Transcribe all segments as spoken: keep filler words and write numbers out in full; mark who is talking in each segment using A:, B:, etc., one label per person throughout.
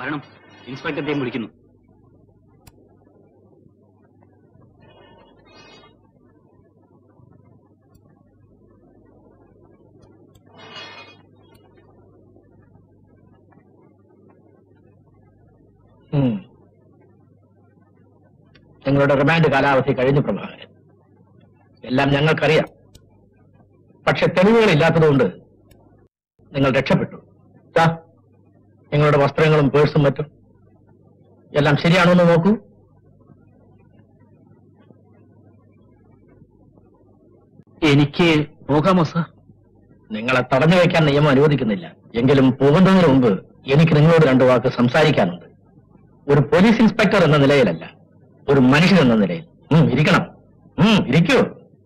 A: വരണം, ഇൻസ്പെക്ടറെയും വിളിക്കുന്നു.
B: നിങ്ങളുടെ റിമാൻഡ് കാലാവധി കഴിഞ്ഞു പ്രഭാകരൻ. എല്ലാം ഞങ്ങൾക്കറിയാം. പക്ഷെ തെളിവുകളില്ലാത്തതുകൊണ്ട് നിങ്ങൾ രക്ഷപ്പെട്ടു. നിങ്ങളുടെ വസ്ത്രങ്ങളും പേഴ്സും മറ്റും എല്ലാം ശരിയാണോ എന്ന് നോക്കൂ.
A: എനിക്ക് പോകാമോ സാർ?
B: നിങ്ങളെ തടഞ്ഞു വയ്ക്കാൻ നിയമം അനുവദിക്കുന്നില്ല. എങ്കിലും പോകുന്നതിന് മുമ്പ് എനിക്ക് നിങ്ങളോട് രണ്ടു വാക്ക് സംസാരിക്കാനുണ്ട്. ഒരു പോലീസ് ഇൻസ്പെക്ടർ എന്ന നിലയിലല്ല, ഒരു മനുഷ്യൻ എന്ന നിലയിൽ. ഇരിക്കണം. ഇരിക്കൂ.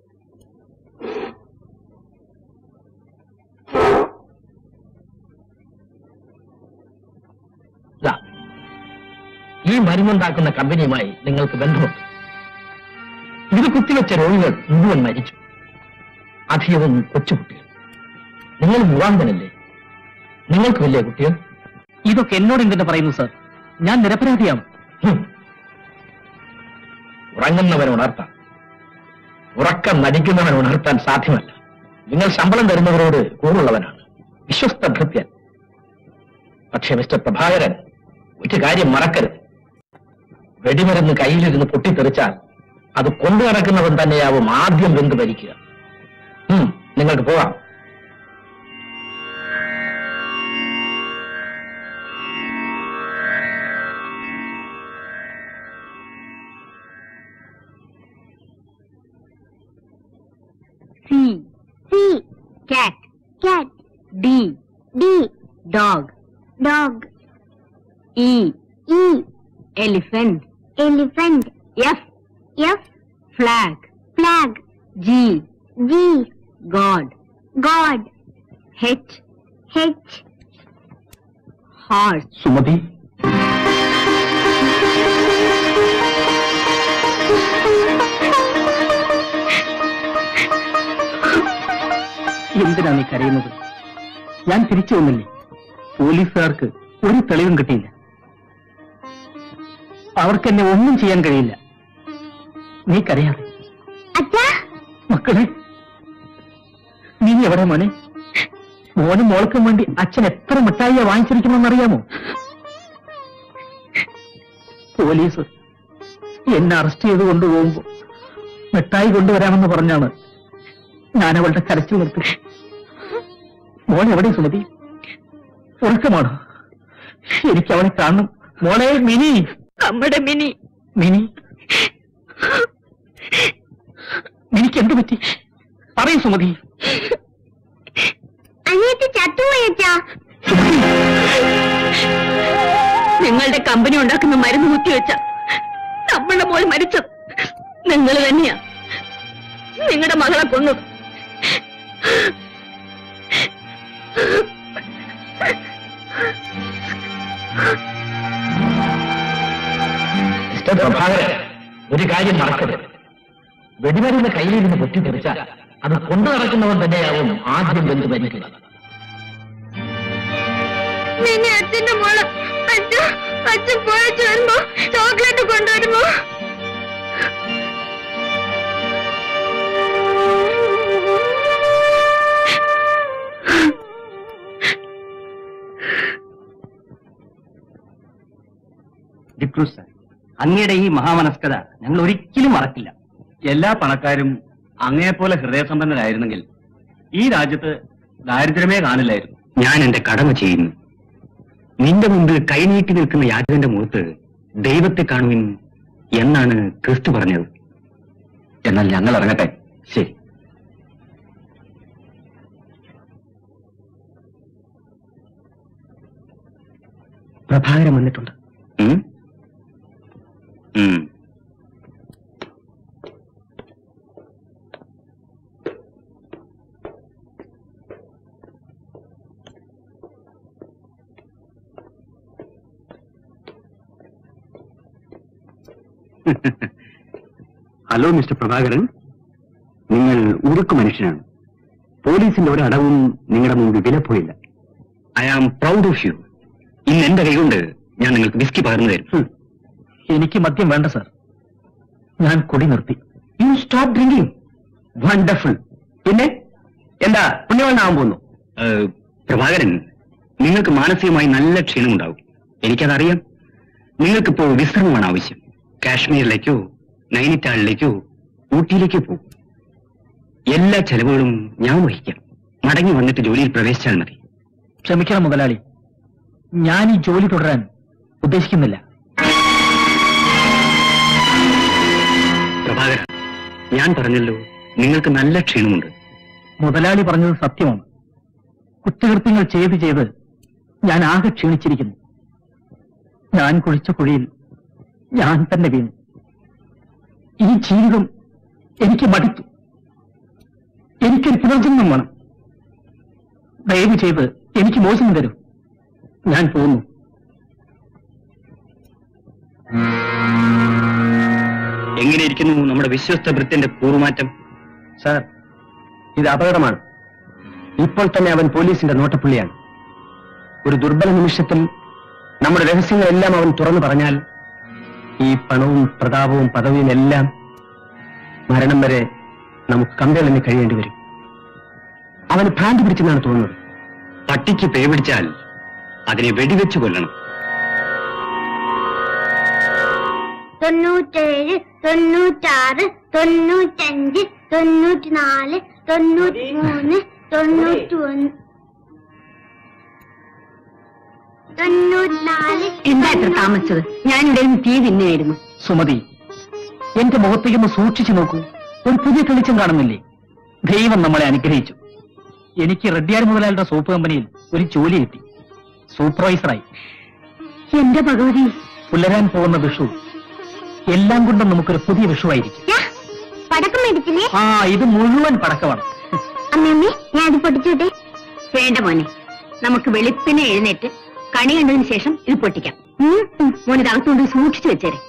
B: ഈ മരുന്നുണ്ടാക്കുന്ന കമ്പനിയുമായി നിങ്ങൾക്ക് ബന്ധമുണ്ട്. ഇത് കുത്തിവെച്ച രോഗികൾ മുഴുവൻ മരിച്ചു. അധികവും കൊച്ചുകുട്ടികൾ. നിങ്ങൾ വിവാഹിതനല്ലേ? നിങ്ങൾക്ക് വലിയ കുട്ടികൾ.
A: ഇതൊക്കെ എന്നോട് എന്തെന്ന് പറയുന്നു സാർ? ഞാൻ നിരപരാധിയാണ്.
B: ഉറങ്ങുന്നവൻ ഉണർത്താം, ഉറക്കം നടിക്കുന്നവൻ ഉണർത്താൻ സാധ്യമല്ല. നിങ്ങൾ ശമ്പളം തരുന്നവരോട് കൂറുള്ളവനാണ്, വിശ്വസ്ത ഭൃത്യൻ. പക്ഷേ മിസ്റ്റർ പ്രഭാകരൻ, ഒരു കാര്യം മറക്കരുത്. വെടിമരുന്ന് കയ്യിലിരുന്ന് പൊട്ടിത്തെറിച്ചാൽ അത് കൊണ്ടു നടക്കുന്നവൻ തന്നെയാവും ആദ്യം വെന്ത് ഭരിക്കുക. നിങ്ങൾക്ക് പോകാം.
C: C. C. Cat. Cat. D. D. Dog. Dog. E. E. Elephant. Elephant. F. F. Flag. Flag. G. G. God. God. H. H. Horse.
B: Sumathi,
A: എന്തിനാ നീ കരയുന്നത്? ഞാൻ തിരിച്ചു വന്നില്ലേ? പോലീസുകാർക്ക് ഒരു തെളിവും കിട്ടിയില്ല. അവർക്ക് എന്നെ ഒന്നും ചെയ്യാൻ കഴിയില്ല. നീ കരയാതെ. മക്കളെ, നീ എവിടെ മോനെ? മോനും മോൾക്കും വേണ്ടി അച്ഛൻ എത്ര മിഠായിയാ വാങ്ങിച്ചിരിക്കണമെന്നറിയാമോ? പോലീസ് എന്നെ അറസ്റ്റ് ചെയ്ത് കൊണ്ടുപോകുമ്പോ മിഠായി കൊണ്ടുവരാമെന്ന് പറഞ്ഞാണ് ഞാൻ അവളുടെ കരച്ചിൽ നിർത്തി. മോൻ എവിടെ സുമതി? ഉറക്കമാണോ? എനിക്ക് അവളെ കാണണം. മോളെ മിനി,
C: നമ്മുടെ മിനി.
A: മിനി, മിനിക്ക് എന്ത് പറ്റി? പറയൂ സുമതി.
C: അനിയത്തി ചത്തുപോയച്ചാ. നിങ്ങളുടെ കമ്പനി ഉണ്ടാക്കുന്ന മരുന്ന് കുത്തിവെച്ച നമ്മളുടെ മോൾ മരിച്ചത് നിങ്ങൾ തന്നെയാ. നിങ്ങളുടെ മകളെ കൊന്നത്.
B: മിസ്റ്റർ പ്രഭാകരൻ, ഒരു കാര്യം മറക്കരുത്. വെടിമരുന്ന് കയ്യിലിരുന്ന് പൊട്ടിത്തെറിച്ചാൽ അത് കൊണ്ടു നടക്കുന്നവൻ തന്നെയാവും ആദ്യം ബന്ധു മരിക്കുന്നത്.
C: നിന്നെ അച്ഛന്റെ മോള്. അച്ഛ അച്ഛൻ പോയച്ചു വരുമ്പോ ചോക്ലേറ്റ് കൊണ്ടുവരുമോ?
A: ഡിക്രൂസ്, അങ്ങയുടെ ഈ മഹാമനസ്കത ഞങ്ങൾ ഒരിക്കലും മറക്കില്ല. എല്ലാ പണക്കാരും അങ്ങയെപ്പോലെ ഹൃദയസമ്പന്നരായിരുന്നെങ്കിൽ ഈ രാജ്യത്ത് ദാരിദ്ര്യമേ കാണില്ലായിരുന്നു. ഞാൻ എന്റെ കടമ ചെയ്യുന്നു. നിന്റെ മുമ്പിൽ കൈനീട്ടി നിൽക്കുന്ന യാചകന്റെ മുഖത്ത് ദൈവത്തെ കാണുവിൻ എന്നാണ് ക്രിസ്തു പറഞ്ഞത്. എന്നാൽ ഞങ്ങൾ ഇറങ്ങട്ടെ. ശരി. പ്രഭാകരൻ വന്നിട്ടുണ്ട്. ഹലോ മിസ്റ്റർ പ്രഭാകരൻ, നിങ്ങൾ ഉരുക്കു മനുഷ്യനാണ്. പോലീസിന്റെ ഒരു അടവും നിങ്ങളുടെ മുമ്പിൽ വിലപ്പോയില്ല. I am proud of you. ഇന്ന് എന്റെ കൈകൊണ്ട് ഞാൻ നിങ്ങൾക്ക് വിസ്കി പകർന്നു തരും.
B: എനിക്ക് മദ്യം വേണ്ട സാർ, ഞാൻ കുടി നിർത്തി.
A: You stop drinking. വണ്ടർഫുൾ. പിന്നെ എന്താ പുണ്യവണ്ണാവാൻ പോകുന്നു? പ്രഭാകരൻ, നിങ്ങൾക്ക് മാനസികമായി നല്ല ക്ഷീണമുണ്ടാവും, എനിക്കതറിയാം. നിങ്ങൾക്കിപ്പോ വിശ്രമമാണ് ആവശ്യം. കാശ്മീരിലേക്കോ നൈനിറ്റാളിലേക്കോ ഊട്ടിയിലേക്കോ പോകും. എല്ലാ ചെലവുകളും ഞാൻ വഹിക്കാം. മടങ്ങി വന്നിട്ട് ജോലിയിൽ പ്രവേശിച്ചാൽ മതി.
B: ക്ഷമിക്കണം മുതലാളി, ഞാൻ ഈ ജോലി തുടരാൻ ഉദ്ദേശിക്കുന്നില്ല.
A: പ്രഭാകരൻ, ഞാൻ പറഞ്ഞല്ലോ നിങ്ങൾക്ക് നല്ല ക്ഷീണമുണ്ട്.
B: മുതലാളി പറഞ്ഞത് സത്യമാണ്. കുറ്റകൃത്യങ്ങൾ ചെയ്ത് ചെയ്ത് ഞാൻ ആകെ ക്ഷീണിച്ചിരിക്കുന്നു. ഞാൻ കുഴിച്ച കുഴിയിൽ ഞാൻ തന്നെ വീണു. ഈ ജീവിതം എനിക്ക് മടുത്തു. എനിക്കൊരു പുനർജന്മം വേണം. ദയവ് ചെയ്ത് എനിക്ക് മോചനം തരൂ. ഞാൻ പോകുന്നു.
A: എങ്ങനെയിരിക്കുന്നു നമ്മുടെ വിശ്വസ്ത ഭൃത്യന്റെ കൂറുമാറ്റം?
B: സാർ, ഇത് അപകടമാണ്. ഇപ്പോൾ തന്നെ അവൻ പോലീസിന്റെ നോട്ടപ്പുള്ളിയാണ്. ഒരു ദുർബല നിമിഷത്തിൽ നമ്മുടെ രഹസ്യങ്ങളെല്ലാം അവൻ തുറന്നു പറഞ്ഞാൽ ഈ പണവും പ്രതാപവും പദവിയും എല്ലാം മരണം വരെ നമുക്ക് കമ്പളഞ്ഞ് കഴിയേണ്ടി വരും. അവന് ഭ്രാന്തി പിടിച്ചെന്നാണ് തോന്നുന്നത്.
A: പട്ടിക്ക് പേ പിടിച്ചാൽ അതിനെ വെടിവെച്ച് കൊല്ലണം.
C: തൊണ്ണൂറ്റേഴ്, തൊണ്ണൂറ്റാറ്, തൊണ്ണൂറ്റഞ്ച്, തൊണ്ണൂറ്റിനാല്, തൊണ്ണൂറ്റി മൂന്ന്, തൊണ്ണൂറ്റി ഒന്ന്, തൊണ്ണൂറ്റിനാല്.
D: എന്താ ഇത്ര താമസിച്ചത്? ഞാനിവിടെ നിന്ന് തീ തിന്നായിരുന്നു.
B: സുമതി, എന്റെ മുഖത്തേക്കൊന്ന് സൂക്ഷിച്ചു നോക്കൂ. ഒരു പുതിയ തെളിച്ചം കാണുന്നില്ലേ? ദൈവം നമ്മളെ അനുഗ്രഹിച്ചു. എനിക്ക് റെഡ്ഡിയാർ മുതലാളിയുടെ സോപ്പ് കമ്പനിയിൽ ഒരു ജോലി കിട്ടി, സൂപ്പർവൈസറായി.
D: എന്റെ ഭഗവതി,
B: പുലരാൻ പോകുന്ന വിഷു എല്ലാം കൊണ്ടും നമുക്കൊരു പുതിയ വിഷുവായിരിക്കും.
C: പടക്കം മേടിച്ചില്ലേ?
B: ആ, ഇത് മുഴുവൻ പടക്കമാണ്.
C: അമ്മയമ്മേ, ഞാൻ അത് പൊട്ടിച്ചോട്ടെ?
D: വേണ്ട മോനെ, നമുക്ക് വെളുപ്പിനെ എഴുന്നേറ്റ് കണി കണ്ടതിന് ശേഷം ഇത് പൊട്ടിക്കാം. മോനെ തകർത്തുകൊണ്ട് സൂക്ഷിച്ചു വെച്ചേരെ.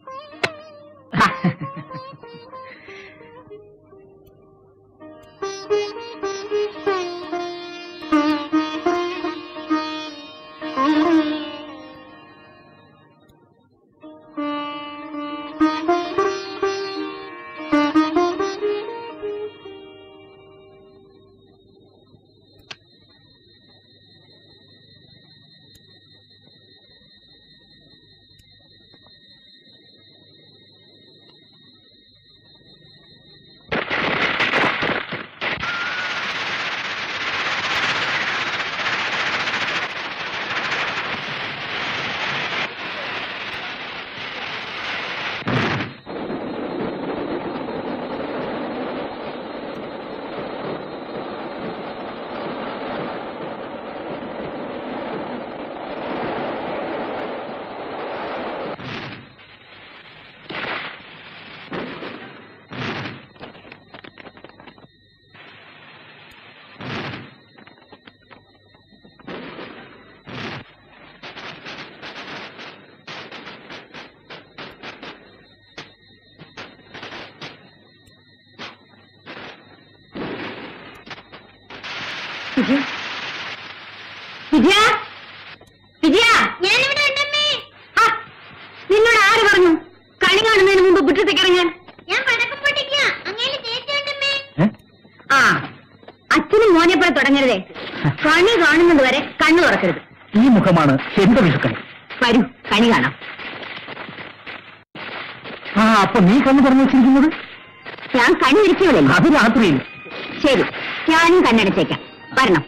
D: വിജയ, വിജയ, വിജയ,
C: ഞാനിവിടെ ഉണ്ടമ്മേ.
D: നിന്നോട് ആര് പറഞ്ഞു കണി കാണുന്നതിന് മുമ്പ് മുറ്റത്തേക്ക് ഇറങ്ങാൻ?
C: ഞാൻ പടക്കം പൊട്ടിക്കുക. അങ്ങേല് ചേച്ചി ഉണ്ടമ്മേ.
D: ആ, അച്ഛനും മോനെ പോലെ തുടങ്ങരുതേ. കണി കാണുന്നത് വരെ കണ്ണു തുറക്കരുത്.
B: ഈ മുഖമാണ് എന്റെ വിഷുക്കണി.
D: വരൂ, കണി കാണാം.
B: ആ, അപ്പൊ നീ കണ്ണു തുറന്നു വെച്ചിരിക്കുന്നത്?
D: ഞാൻ കണ്ണു ഇരിക്കുകയല്ലേ.
B: അത് രാത്രിയിൽ.
D: ശരി, ഞാനും കണ്ണടച്ചേക്കാം. വരണം.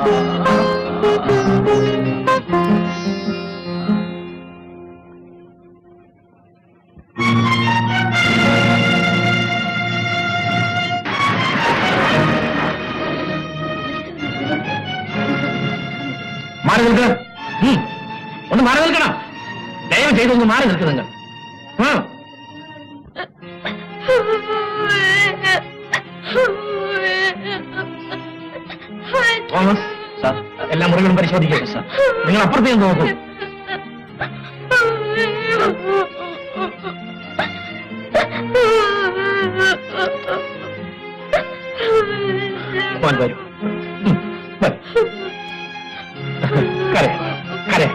B: മാറി നിൽക്കുക. ഒന്ന് മാറി നിൽക്കണം. ദയവ് ചെയ്തൊന്ന് മാറി നിൽക്കുക നിങ്ങൾ. തോമസ് സാർ, എല്ലാ മുറികളും പരിശോധിക്കട്ടെ സാർ. നിങ്ങൾ അപ്പുറത്തേക്ക് നോക്കൂ. മോൻ വരൂ. കരേ കരേ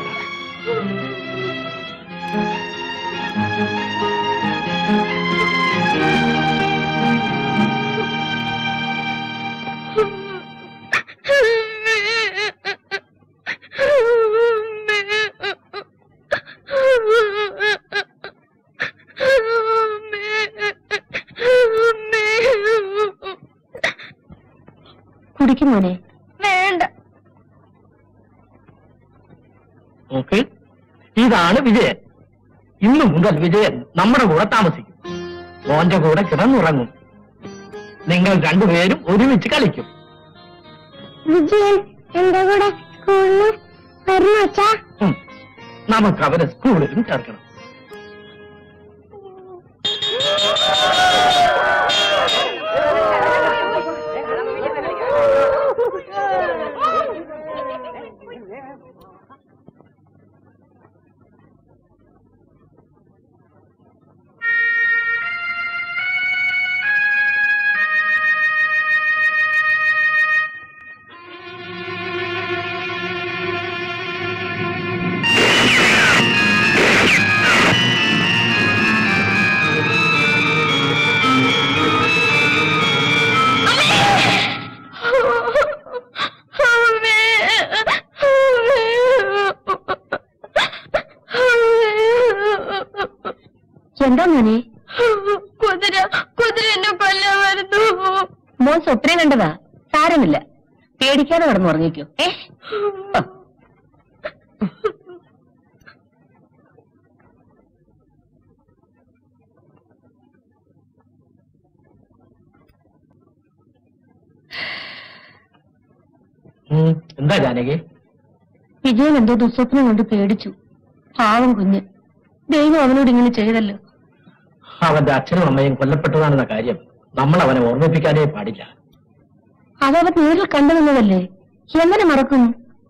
D: കുടിക്കും മോനെ.
C: വേണ്ട.
B: ഓക്കെ, ഇതാണ് വിജയൻ. ഇന്നു മുതൽ വിജയൻ നമ്മുടെ കൂടെ താമസിക്കും. മോന്റെ കൂടെ കിടന്നുറങ്ങും. നിങ്ങൾ രണ്ടുപേരും ഒരുമിച്ച് കളിക്കും.
C: വിജയൻ എന്റെ കൂടെ സ്കൂളിൽ വരുന്നു അച്ഛാ.
B: നമുക്ക് അവരെ സ്കൂളിലും ചേർക്കണം.
D: എന്താ മോനെ?
C: കുതിര കുതിര എന്നെ കൊല്ലാൻ വരുന്നു.
D: മോൻ സ്വപ്നം കണ്ടതാ. സാരമില്ല, പേടിക്കാതെ കിടന്നുറങ്ങിക്കോ. ഏ
B: എന്താ ജാനകി?
D: വിജയൻ എന്തോ ദുസ്വപ്നം കൊണ്ട് പേടിച്ചു. പാവം കുഞ്ഞ്. ദൈവം അവനോട് ഇങ്ങനെ ചെയ്തല്ലോ.
B: അവന്റെ അച്ഛനും അമ്മയും കൊല്ലപ്പെട്ടതാണെന്ന കാര്യം നമ്മൾ അവനെ ഓർമ്മിപ്പിക്കാനേ പാടില്ല.
D: അതവൻ നേരിൽ കണ്ടു നിന്നതല്ലേ, എങ്ങനെ മറക്കും?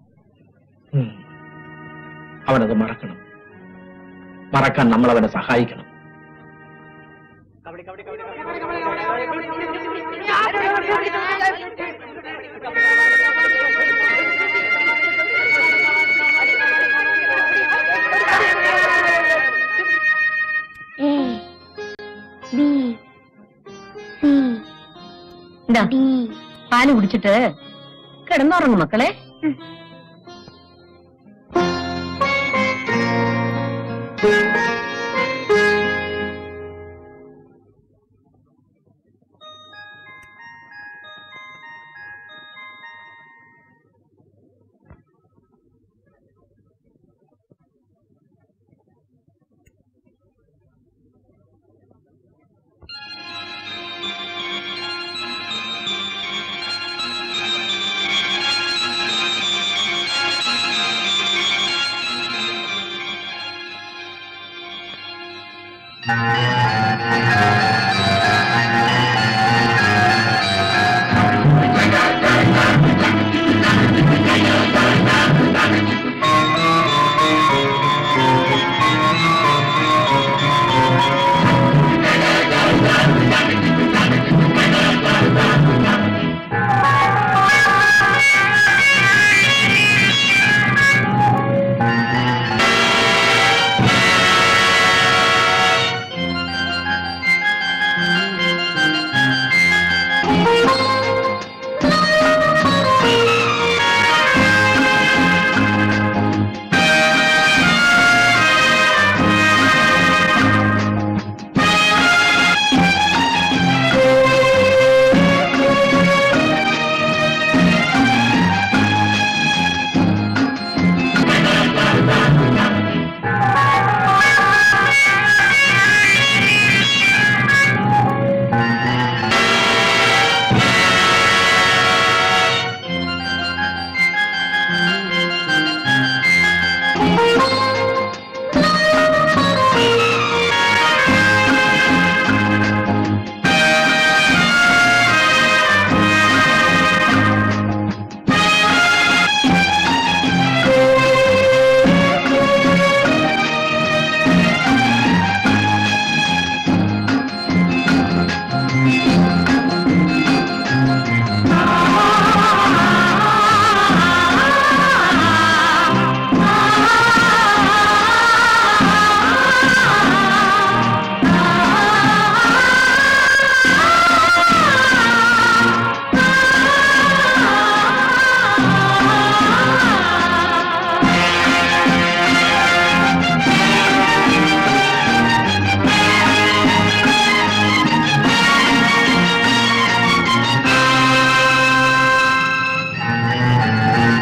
B: അവനത് മറക്കണം. മറക്കാൻ നമ്മൾ അവനെ സഹായിക്കണം. പാല് കുടിച്ചിട്ട് കിടന്നുറങ്ങും മക്കളെ.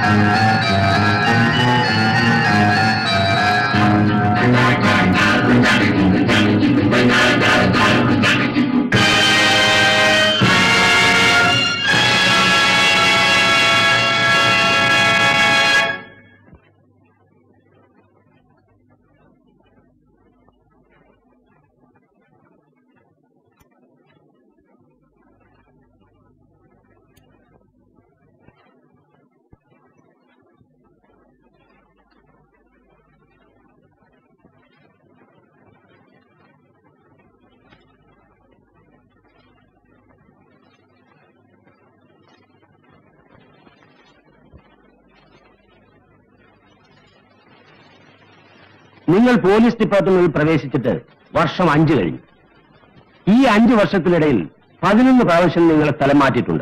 A: നിങ്ങൾ പോലീസ് ഡിപ്പാർട്ട്മെന്റിൽ പ്രവേശിച്ചിട്ട് വർഷം അഞ്ചു കഴിഞ്ഞു. ഈ അഞ്ചു വർഷത്തിനിടയിൽ പതിനൊന്ന് പ്രാവശ്യം നിങ്ങളെ സ്ഥലം മാറ്റിയിട്ടുണ്ട്.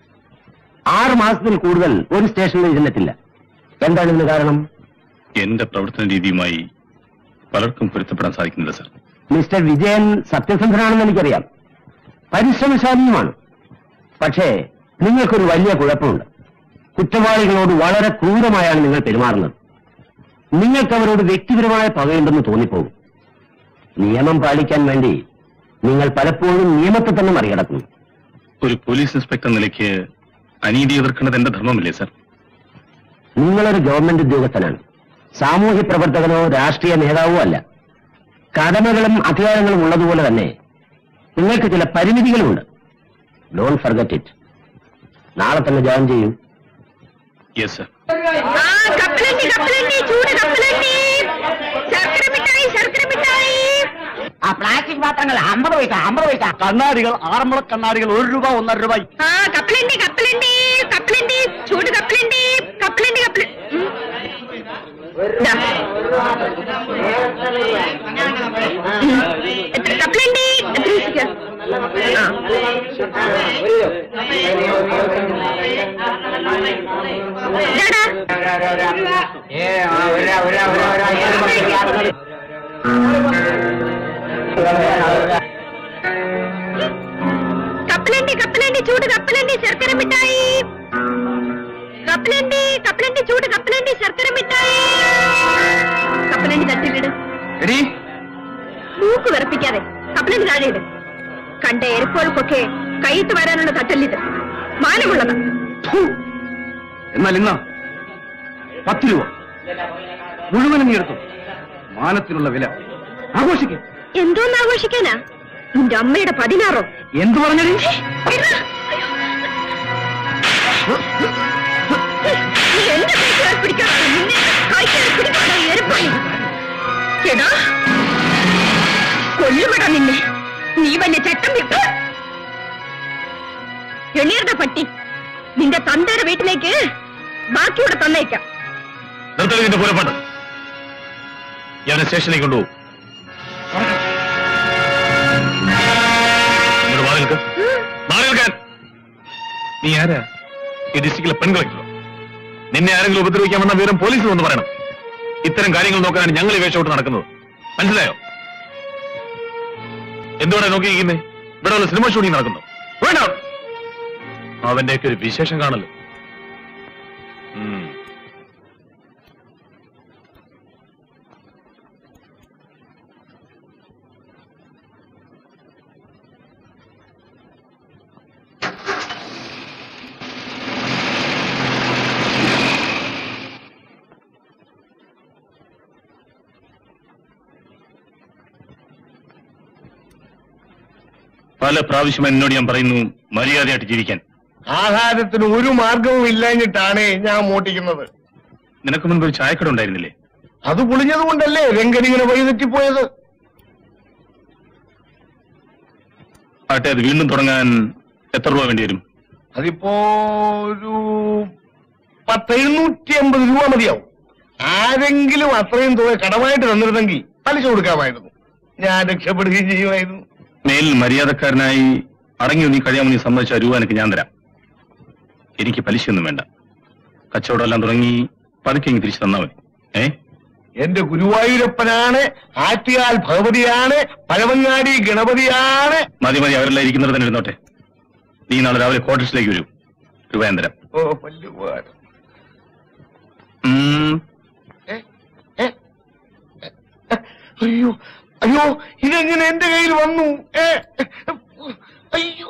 A: ആറ് മാസത്തിൽ കൂടുതൽ ഒരു സ്റ്റേഷനിൽ ഇരുന്നിട്ടില്ല. എന്താണ് ഇതിന് കാരണം?
E: എന്റെ പ്രവർത്തന രീതിയുമായി പലർക്കും പൊരുത്തപ്പെടാൻ സാധിക്കുന്നില്ല സർ.
A: മിസ്റ്റർ വിജയൻ സത്യസന്ധനാണെന്ന് എനിക്കറിയാം, പരിശ്രമശാലിയുമാണ്. പക്ഷേ നിങ്ങൾക്കൊരു വലിയ കുഴപ്പമുണ്ട്. കുറ്റവാളികളോട് വളരെ ക്രൂരമായാണ് നിങ്ങൾ പെരുമാറുന്നത്. നിങ്ങൾക്ക് അവരോട് വ്യക്തിപരമായ പകയുണ്ടെന്ന് തോന്നിപ്പോകും. നിയമം പാലിക്കാൻ വേണ്ടി നിങ്ങൾ പലപ്പോഴും നിയമത്തെ തന്നെ മറികടക്കുന്നു.
E: ഒരു പോലീസ് ഇൻസ്പെക്ടർ നിലയ്ക്ക് അനീതി എതിർക്കേണ്ടത് എന്റെ ധർമ്മമില്ലേ സർ?
A: നിങ്ങളൊരു ഗവൺമെന്റ് ഉദ്യോഗസ്ഥനാണ്, സാമൂഹ്യ പ്രവർത്തകനോ രാഷ്ട്രീയ നേതാവോ അല്ല. കടമകളും അധികാരങ്ങളും ഉള്ളതുപോലെ തന്നെ നിങ്ങൾക്ക് ചില പരിമിതികളുമുണ്ട്. Don't forget it. നാളെ തന്നെ ജോയിൻ ചെയ്യൂ.
E: Yes sir.
C: കപ്പലണ്ടി കപ്പലണ്ടി ചൂട് കപ്പലണ്ടി ശർക്കര മിഠായി ശർക്കര മിഠായി.
B: ആ പ്ലാസ്റ്റിക് പാത്രങ്ങൾ അമ്പത് പൈസ അമ്പത് പൈസ.
A: കണ്ണാടികൾ ആറന്മുള കണ്ണാടികൾ ഒരു രൂപ ഒന്നര രൂപ.
C: ആ കപ്പലണ്ടി കപ്പലണ്ടി കപ്പലണ്ടി ചൂട് കപ്പലണ്ടി കപ്പലണ്ടി കപ്പല എത്ര കപ്പലണ്ടി എത്ര കപ്പലണ്ടി കപ്പലണ്ടി ചൂട് കപ്പലണ്ടി ശർക്കര മിഠായി. കപ്പലണ്ടി കപ്പലണ്ടി ചൂട് കപ്പലണ്ടി ശർക്കര മിഠായി. കപ്പലണ്ടി തട്ടിലിട്. മൂക്ക് വിറപ്പിക്കാതെ കപ്പലണ്ടി താഴെയിട്. കണ്ട എരിപ്പുകൾക്കൊക്കെ കൈയിട്ട് വരാനുള്ള തട്ടല്ലിത് മാനമുള്ളത്.
A: എന്നാൽ ഇന്ന് പത്ത് രൂപ മുഴുവനും നീ എടുത്തു. മാനത്തിനുള്ള വില ആഘോഷിക്കും.
C: എന്തോന്ന് ആഘോഷിക്കാനാ? നിന്റെ അമ്മയുടെ പതിനാറോ?
A: എന്തു പറഞ്ഞത്?
C: എന്റെ കൈക്കാർ പിടിക്കാതെ നിന്നെ കൈക്കാർ പിടിക്കാതെ എരിപ്പണി ചേടാ കൊല്ലുമെടാ നിന്നെ. നീ വന്നെ ചട്ടം വിട്ട് എണ്ണീറുടെ പട്ടി നിന്റെ തന്തയുടെ വീട്ടിലേക്ക് ബാക്കിയൂടെ തന്നേക്കാം.
E: നിർത്തലിന്റെ പുറപ്പാട് ഞാൻ സ്റ്റേഷനിലേക്ക് കൊണ്ടുപോകും. നീ ആരാ? ഈ ഡിസ്ട്രിക്റ്റിലെ പെൺകളെങ്കിലോ? നിന്നെ ആരെങ്കിലും ഉപദ്രവിക്കാൻ വന്ന വിവരം പോലീസിൽ ഒന്ന് പറയണം. ഇത്തരം കാര്യങ്ങൾ നോക്കാനാണ് ഞങ്ങൾ ഈ വേഷോട്ട് നടക്കുന്നത്. മനസ്സിലായോ? എന്തുകൊണ്ടാ നോക്കിയിരിക്കുന്നേ? ഇവിടെ ഉള്ള സിനിമ ഷൂട്ടിംഗ് നടക്കുന്നു. വേണ്ട, അവന്റെയൊക്കെ ഒരു വിശേഷം കാണല്ലോ. പല പ്രാവശ്യം എന്നോട് ഞാൻ പറയുന്നു മര്യാദയായിട്ട് ജീവിക്കാൻ.
F: ആഹാരത്തിന് ഒരു മാർഗവും ഇല്ലാഞ്ഞിട്ടാണ് ഞാൻ മോട്ടിക്കുന്നത്.
E: നിനക്ക് മുൻപ് ഒരു ചായക്കട ഉണ്ടായിരുന്നില്ലേ?
F: അത് പൊളിഞ്ഞത് കൊണ്ടല്ലേ രംഗനിങ്ങനെ വഴിതെറ്റിപ്പോയത്.
E: ആട്ടെ, അത് വീണ്ടും തുടങ്ങാൻ എത്ര രൂപ വേണ്ടി വരും?
F: അതിപ്പോ ഒരു പത്ത് എഴുന്നൂറ്റി അമ്പത് രൂപ മതിയാവും. ആരെങ്കിലും അത്രയും തുക കടമായിട്ട് തന്നിരുന്നെങ്കിൽ പലിശ കൊടുക്കാമായിരുന്നു. ഞാൻ രക്ഷപ്പെടുകയും ചെയ്യുമായിരുന്നു.
E: മേലിൽ മര്യാദക്കാരനായി അടങ്ങി നീ കഴിയാമെന്ന് സമ്മതിച്ച രൂപ എനിക്ക് ഞാൻ തരാം. എനിക്ക് പലിശയൊന്നും വേണ്ട. കച്ചവടം എല്ലാം തുടങ്ങി പതുക്കെ തിരിച്ചു തന്നാ മതി. ഏ
F: എന്റെ ഗുരുവായൂരപ്പനാണ്, ആറ്റുകാൽ ഭഗവതിയാണ്, പഴവങ്ങാടി ഗണപതിയാണ്.
E: മതി മതി, അവരെല്ലാം ഇരിക്കുന്നത് തന്നെ ഇരുന്നോട്ടെ. നീ നാളെ രാവിലെ ക്വാർട്ടേഴ്സിലേക്ക് വരൂ. രൂപ ഞാൻ തരാം.
F: ഓ പല്ലുപാട് അയ്യോ അയ്യോ ഇതെങ്ങനെ എന്റെ കയ്യിൽ വന്നു? ഏ അയ്യോ.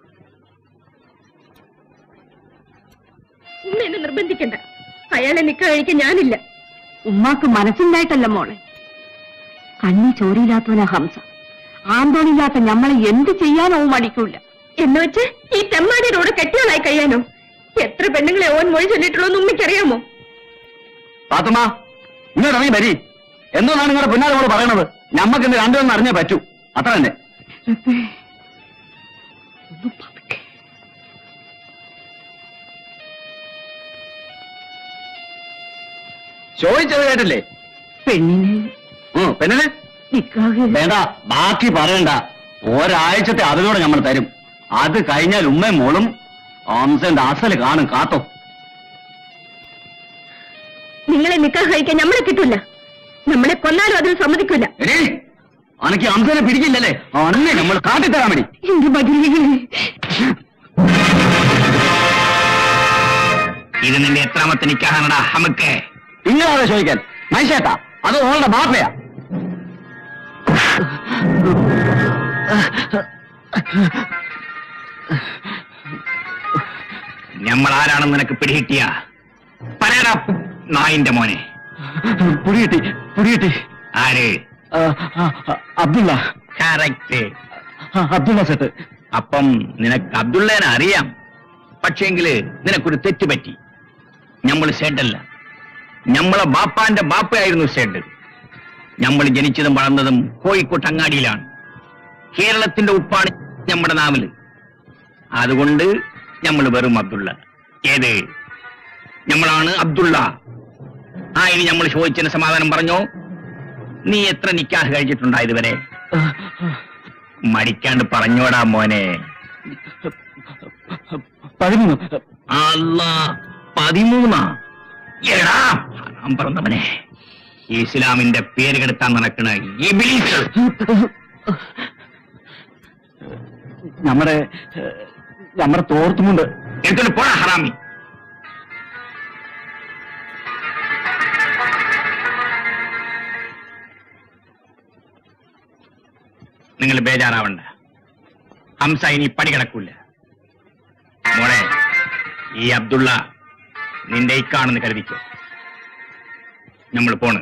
C: ഉമ്മ എന്നെ നിർബന്ധിക്കണ്ട. അയാളെ നിക്ക കഴിക്കാൻ ഞാനില്ല.
D: ഉമ്മാക്ക് മനസ്സുണ്ടായിട്ടല്ല മോളെ. കണ്ണി ചോരിയില്ലാത്തവനാ ഹംസ. ആന്തോണില്ലാത്ത ഞമ്മളെ എന്ത് ചെയ്യാനോ മടിക്കൂല.
C: എന്ന് വെച്ച് ഈ തെമ്മാടിയോട് കെട്ടിയോളായി കഴിയാനോ? എത്ര പെണ്ണുങ്ങളെ ഓൻ മൊഴി ചൊല്ലിട്ടുള്ളൂ ഉമ്മയ്ക്കറിയാമോ?
A: പാത്തുമ്മ ഇങ്ങനെ ഇറങ്ങി വരി. എന്തോന്നാണ് നിങ്ങളുടെ പിന്നാലെ നമ്മൾ പറയണത്? ഞമ്മക്ക് ഇന്ന് രണ്ടുപേരും അറിഞ്ഞേ പറ്റൂ, അത്ര തന്നെ. ചോദിച്ചത് കേട്ടില്ലേ?
D: പെണ്ണിന്
A: പെണ്ണിന് വേണ്ട, ബാക്കി പറയണ്ട. ഒരാഴ്ചത്തെ അതിനോട് നമ്മൾ തരും. അത് കഴിഞ്ഞാൽ ഉമ്മയും മോളും ഹംസന്റെ അസല് കാണും. കാത്തോ.
C: നിങ്ങളെ നിക്കാഹ് കഴിക്കാൻ നമ്മളെ കിട്ടൂല. നമ്മളെ കൊന്നാലും അതിന് സമ്മതിക്കൂല.
A: അനക്ക് ഹംസനെ പിടിക്കില്ലല്ലേ? അന്നേ നമ്മൾ കാട്ടിത്തരാൻ വേണ്ടി.
B: ഇത് നിന്റെ എത്രാമത്തെ നിക്കാഹാണടാ ഹമക്കെ?
A: നിങ്ങളാണ് ചോദിക്കാൻ? മനുഷ്യേട്ടാ, അത് ഓളുടെ ബാപ്പയാ.
B: നമ്മൾ ആരാണെന്ന് നിനക്ക് പിടികിട്ടിയ പറയടാ നായിന്റെ മോനെ.
A: പുടികിട്ടി പുടികിട്ടി.
B: ആര്?
A: അബ്ദുള്ള.
B: കറക്റ്റ്,
A: അബ്ദുള്ള സെട്ട്.
B: അപ്പം നിനക്ക് അബ്ദുള്ളേനെ അറിയാം. പക്ഷേങ്കില് നിനക്കൊരു തെറ്റ് പറ്റി. ഞമ്മള് ഷെഡല്ല, ഞമ്മളെ ബാപ്പാന്റെ ബാപ്പയായിരുന്നു ഷെഡ്. നമ്മൾ ജനിച്ചതും വളർന്നതും കോഴിക്കോട്ട് അങ്ങാടിയിലാണ്. കേരളത്തിന്റെ ഉപ്പാണ് നമ്മുടെ നാവില്. അതുകൊണ്ട് നമ്മൾ വെറും അബ്ദുള്ള. ഏത്? നമ്മളാണ് അബ്ദുള്ള. ആ ഇനി നമ്മൾ ചോദിച്ചതിന് സമാധാനം പറഞ്ഞോ. നീ എത്ര നിക്കാഹ് കഴിച്ചിട്ടുണ്ടാ ഇതുവരെ? മരിക്കാണ്ട് പറഞ്ഞോടാ മോനെ.
A: പതിമൂന്ന്.
B: അല്ലാ, പതിമൂന്നാ? എടാ ഹറാം പറഞ്ഞവനെ, ഇസ്ലാമിന്റെ പേര് കെടുത്താൻ നടക്കണ ഇബ്ലീസ്.
A: നമ്മുടെ നമ്മുടെ തോർത്തുമുണ്ട്
B: എടുത്തോണ്ട് പോടാ ഹറാമി. നിങ്ങൾ ബേജാറാവണ്ട, ഹംസ ഇനി പടി കിടക്കൂല. മോളെ, ഈ അബ്ദുള്ള നിന്റെ ഇക്കാണെന്ന് കരുതിക്കോ. നമ്മൾ പോണ്.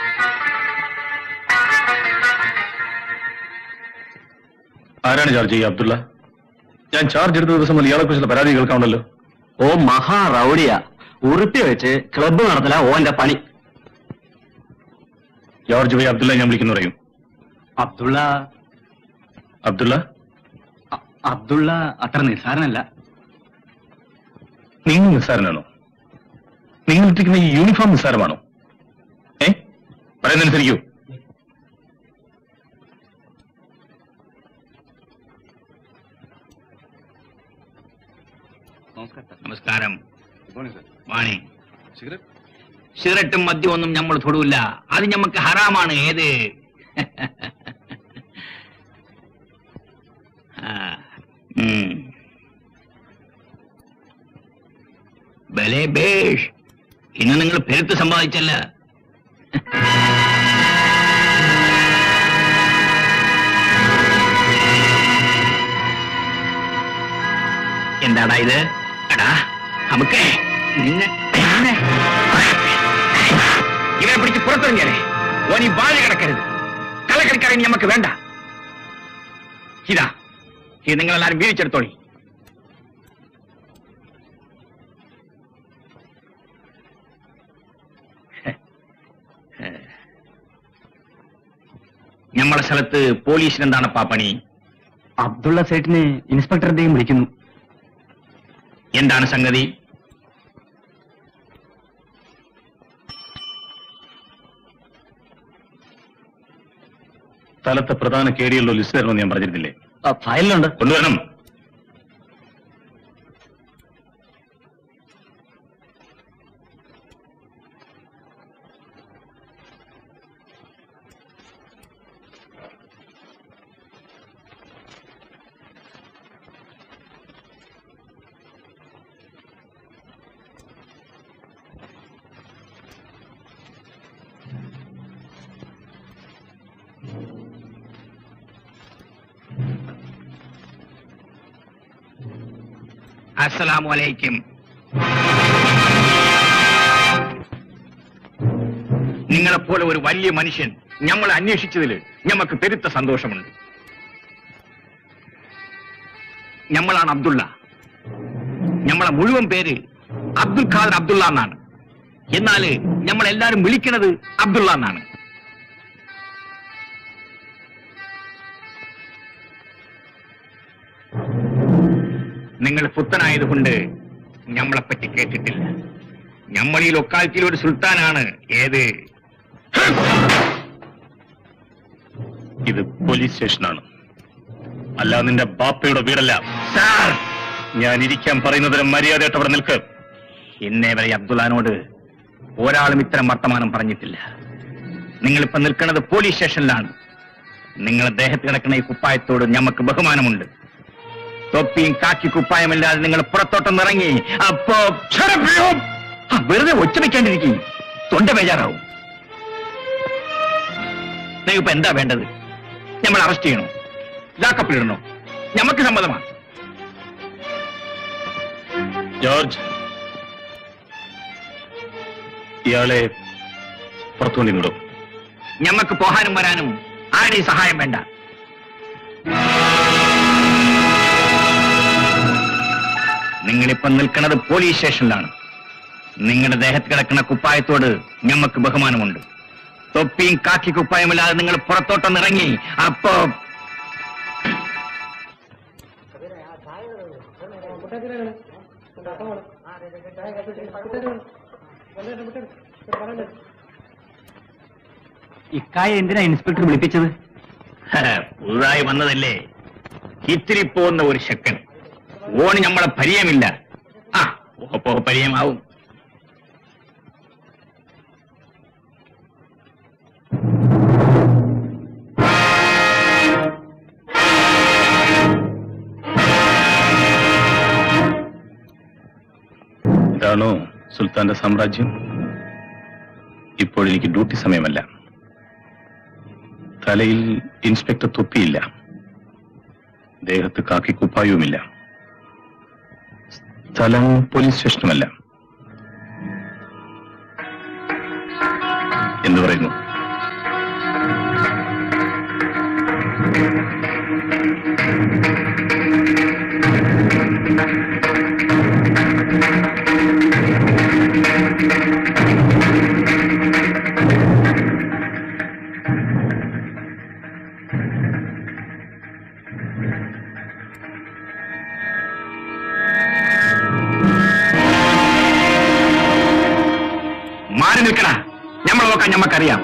E: ആരാണ് ചാർജ് ചെയ്യുക? അബ്ദുള്ള. ഞാൻ ചാർജ് എടുത്ത ദിവസം മുതൽ ഇയാളെ കുറിച്ചുള്ള പരാതി കേൾക്കാണല്ലോ.
A: ഓ മഹാ റൗഡിയാ. ഉറുപ്പി വെച്ച് ക്ലബ്ബ് നടത്തല ഓന്റെ പണി.
E: ജോർജ് ഭായി അബ്ദുള്ള ഞാൻ വിളിക്കുന്നു പറയും.
A: അബ്ദുള്ള
E: അബ്ദുള്ള
A: അബ്ദുള്ള അത്ര നിസ്സാരനല്ല.
E: നിങ്ങൾ നിസ്സാരനാണോ? നിങ്ങൾ ഇട്ടിരിക്കുന്ന ഈ യൂണിഫോം നിസ്സാരമാണോ? ഏ പറയുന്നനുസരിക്കൂ.
B: നമസ്കാരം. വാണി, സിഗരറ്റും മദ്യമൊന്നും നമ്മൾ തൊടൂല്ല. അത് ഞമ്മക്ക് ഹറാമാണ്. ഏത്? ബലേ ബേഷ്, ഇന്ന് നിങ്ങൾ പെരുത്ത് സമ്പാദിച്ചല്ല. എന്താടാ ഇത്? എടാ നമുക്ക് നിന്നെ ഇവരെ പിടിച്ച് പുറത്തിറങ്ങിയാലേ. ഓനി വാഴ കിടക്കരുത്. കളക്കളിക്കാരൻ നമുക്ക് വേണ്ട. ഇതാ, ഇത് നിങ്ങളെല്ലാരും വീഴിച്ചെടുത്തോളി. നമ്മളെ സ്ഥലത്ത് പോലീസിന് എന്താണപ്പാ പണി?
A: അബ്ദുള്ള സേട്ടിനെ ഇൻസ്പെക്ടറുടെയും വിളിക്കുന്നു.
B: എന്താണ് സംഗതി?
E: സ്ഥലത്തെ പ്രധാന കേടിയുള്ള ലിസ്റ്റ് തരണമെന്ന് ഞാൻ പറഞ്ഞിരുന്നില്ലേ?
A: ഫയലിലുണ്ട്.
E: കൊണ്ടുവരണം.
G: അസ്സലാമു അലൈക്കും. നിങ്ങളെപ്പോലെ ഒരു വലിയ മനുഷ്യൻ ഞമ്മളെ അന്വേഷിച്ചതിൽ ഞമ്മക്ക് പെരുത്ത സന്തോഷമുണ്ട്. ഞമ്മളാണ് അബ്ദുള്ള. ഞമ്മളെ മുഴുവൻ പേര് അബ്ദുൽ ഖാദർ അബ്ദുള്ള എന്നാണ്. എന്നാല് ഞമ്മളെല്ലാരും വിളിക്കുന്നത് അബ്ദുള്ള എന്നാണ്. നിങ്ങൾ പുത്തനായതുകൊണ്ട് ഞമ്മളെപ്പറ്റി കേട്ടിട്ടില്ല. ഞമ്മൾ ഈ ലൊക്കാലിറ്റിയിൽ ഒരു സുൽത്താനാണ്. ഏത്?
E: ഇത് പോലീസ് സ്റ്റേഷനാണ്, അല്ല നിന്റെ ബാപ്പയുടെ വീടല്ല.
G: സാർ,
E: ഞാൻ ഇരിക്കാൻ പറയുന്നതിന് മര്യാദയായിട്ട് അവിടെ നിൽക്ക്.
G: ഇന്നേ വരെ അബ്ദുള്ളാനോട് ഒരാളും ഇത്തരം വർത്തമാനം പറഞ്ഞിട്ടില്ല. നിങ്ങളിപ്പോ നിൽക്കുന്നത് പോലീസ് സ്റ്റേഷനിലാണ്. നിങ്ങളെ ദേഹത്ത് കിടക്കുന്ന ഈ കുപ്പായത്തോട് ഞമ്മക്ക് ബഹുമാനമുണ്ട്. തൊപ്പിയും കാക്കി കുപ്പായമല്ലാതെ നിങ്ങൾ പുറത്തോട്ടൊന്ന് ഇറങ്ങി. അപ്പോ വെറുതെ ഒച്ച വെക്കാണ്ടിരിക്കും, തൊണ്ട ബേജാറാവും. നിങ്ങളിപ്പോ എന്താ വേണ്ടത്? നമ്മൾ അറസ്റ്റ് ചെയ്യണോ? ലാക്കപ്പിലിടണോ? ഞമ്മക്ക് സമ്മതമാണ്.
E: ജോർജ്, ഇയാളെ പുറത്തുകൊണ്ടിടും.
G: ഞമ്മക്ക് പോകാനും വരാനും ആരുടെയും സഹായം വേണ്ട. നിങ്ങളിപ്പം നിൽക്കുന്നത് പോലീസ് സ്റ്റേഷനിലാണ്. നിങ്ങളുടെ ദേഹത്ത് കിടക്കുന്ന കുപ്പായത്തോട് ഞമ്മക്ക് ബഹുമാനമുണ്ട്. തൊപ്പിയും കാക്കി കുപ്പായമില്ലാതെ നിങ്ങൾ പുറത്തോട്ടൊന്ന് ഇറങ്ങി. അപ്പോ
A: ഇക്കായ എന്തിനാ ഇൻസ്പെക്ടർ വിളിപ്പിച്ചത്?
G: പുതുതായി വന്നതല്ലേ, ഇത്തിരി പോകുന്ന ഒരു ശക്കൻ. ഓന് നമ്മളെ പരിചയമില്ല. ആ ഓപ്പോ പരിചയമാവും.
E: ഇതാണോ സുൽത്താന്റെ സാമ്രാജ്യം? ഇപ്പോൾ എനിക്ക് ഡ്യൂട്ടി സമയമല്ല. തലയിൽ ഇൻസ്പെക്ടർ തൊപ്പിയില്ല, ദേഹത്ത് കാക്കി കുപ്പായവുമില്ല. സ്ഥലം പോലീസ് സ്റ്റേഷനുമല്ല. എന്ന് പറയുന്നു.
G: മാറി നിൽക്കണ. നമ്മൾ നോക്കാൻ ഞമ്മക്കറിയാം.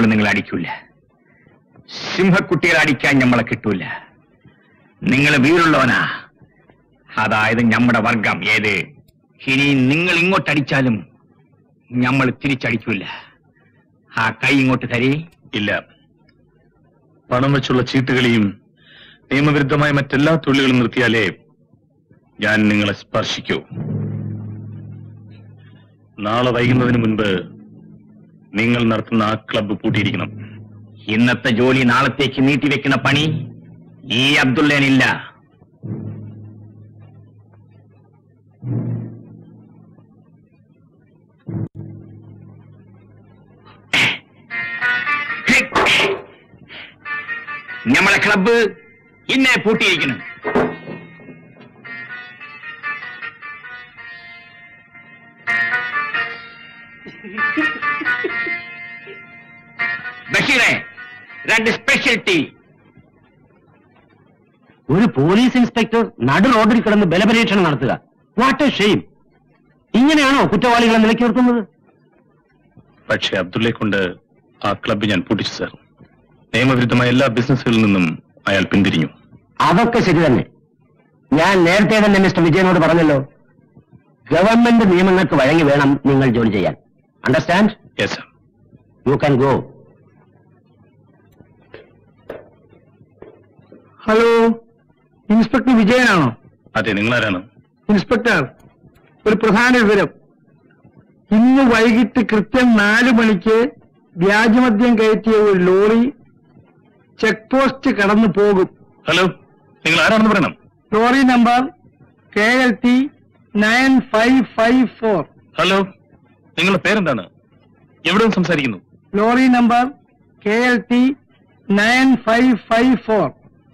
G: നമ്മൾ നിങ്ങളെ അടിക്കൂല. സിംഹക്കുട്ടികളെ അടിക്കാൻ നമ്മളെ കിട്ടൂല. നിങ്ങൾ വീറുള്ളവനാ, അതായത് നമ്മുടെ വർഗം. ഏത് ഇനി നിങ്ങൾ ഇങ്ങോട്ടടിച്ചാലും നമ്മൾ തിരിച്ചടിക്കൂല. ആ കൈ ഇങ്ങോട്ട് തരി.
E: ഇല്ല, പണം വെച്ചുള്ള ചീട്ടുകളിയും നിയമവിരുദ്ധമായ മറ്റെല്ലാ തൊഴിലുകളും നിർത്തിയാലേ ഞാൻ നിങ്ങളെ സ്പർശിക്കൂ. നാളെ വൈകുന്നതിന് മുൻപ് നിങ്ങൾ നടത്തുന്ന ആ ക്ലബ്ബ് പൂട്ടിയിരിക്കണം.
G: ഇന്നത്തെ ജോലി നാളത്തേക്ക് നീട്ടിവെക്കുന്ന പണി ഈ അബ്ദുള്ളേനില്ല. നമ്മളെ ക്ലബ്ബ് ഇന്നെ പൂട്ടിയിരിക്കണം. ബഷീറെ, രണ്ട് സ്പെഷ്യൽ ടീ.
A: ഒരു പോലീസ് ഇൻസ്പെക്ടർ നടു റോഡിൽ കിടന്ന് ബലപരീക്ഷണം നടത്തുക. What a shame! ഇങ്ങനെയാണോ കുറ്റവാളികളെ നിലയ്ക്ക് നിർത്തുന്നത്?
E: പക്ഷേ അബ്ദുള്ളയെ കൊണ്ട് ആ ക്ലബ്ബ് ഞാൻ പൂട്ടിച്ചു സാർ. നിയമവിരുദ്ധമായ എല്ലാ ബിസിനസ്സുകളിൽ നിന്നും അയാൾ പിന്തിരിഞ്ഞു.
A: അതൊക്കെ ശരി തന്നെ. ഞാൻ നേരത്തെ തന്നെ മിസ്റ്റർ വിജയനോട് പറഞ്ഞല്ലോ, ഗവൺമെന്റ് നിയമങ്ങൾക്ക് വഴങ്ങി വേണം നിങ്ങൾ ജോലി ചെയ്യാൻ. Understand?
E: Yes sir.
A: You can go.
F: Hello, inspector വിജയനാണോ?
E: അതെ, നിങ്ങളാരാണ്?
F: ഇൻസ്പെക്ടർ, ഒരു പ്രധാന വിവരം. ഇന്ന് വൈകിട്ട് കൃത്യം നാലു മണിക്ക് വ്യാജമദ്യം കയറ്റിയ ഒരു ലോറി ചെക്ക് പോസ്റ്റ് കടന്നു പോകും.
E: ഹലോ, നിങ്ങൾ ആരാണെന്ന് പറയണം.
F: Lorry number K L T nine five five four.
E: Hello, നിങ്ങളുടെ പേരെന്താണ്? എവിടെ നിന്ന് സംസാരിക്കുന്നു?
F: Lorry number K L T nine five five four.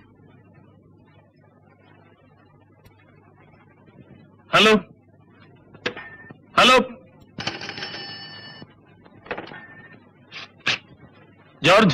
E: Hello hello George,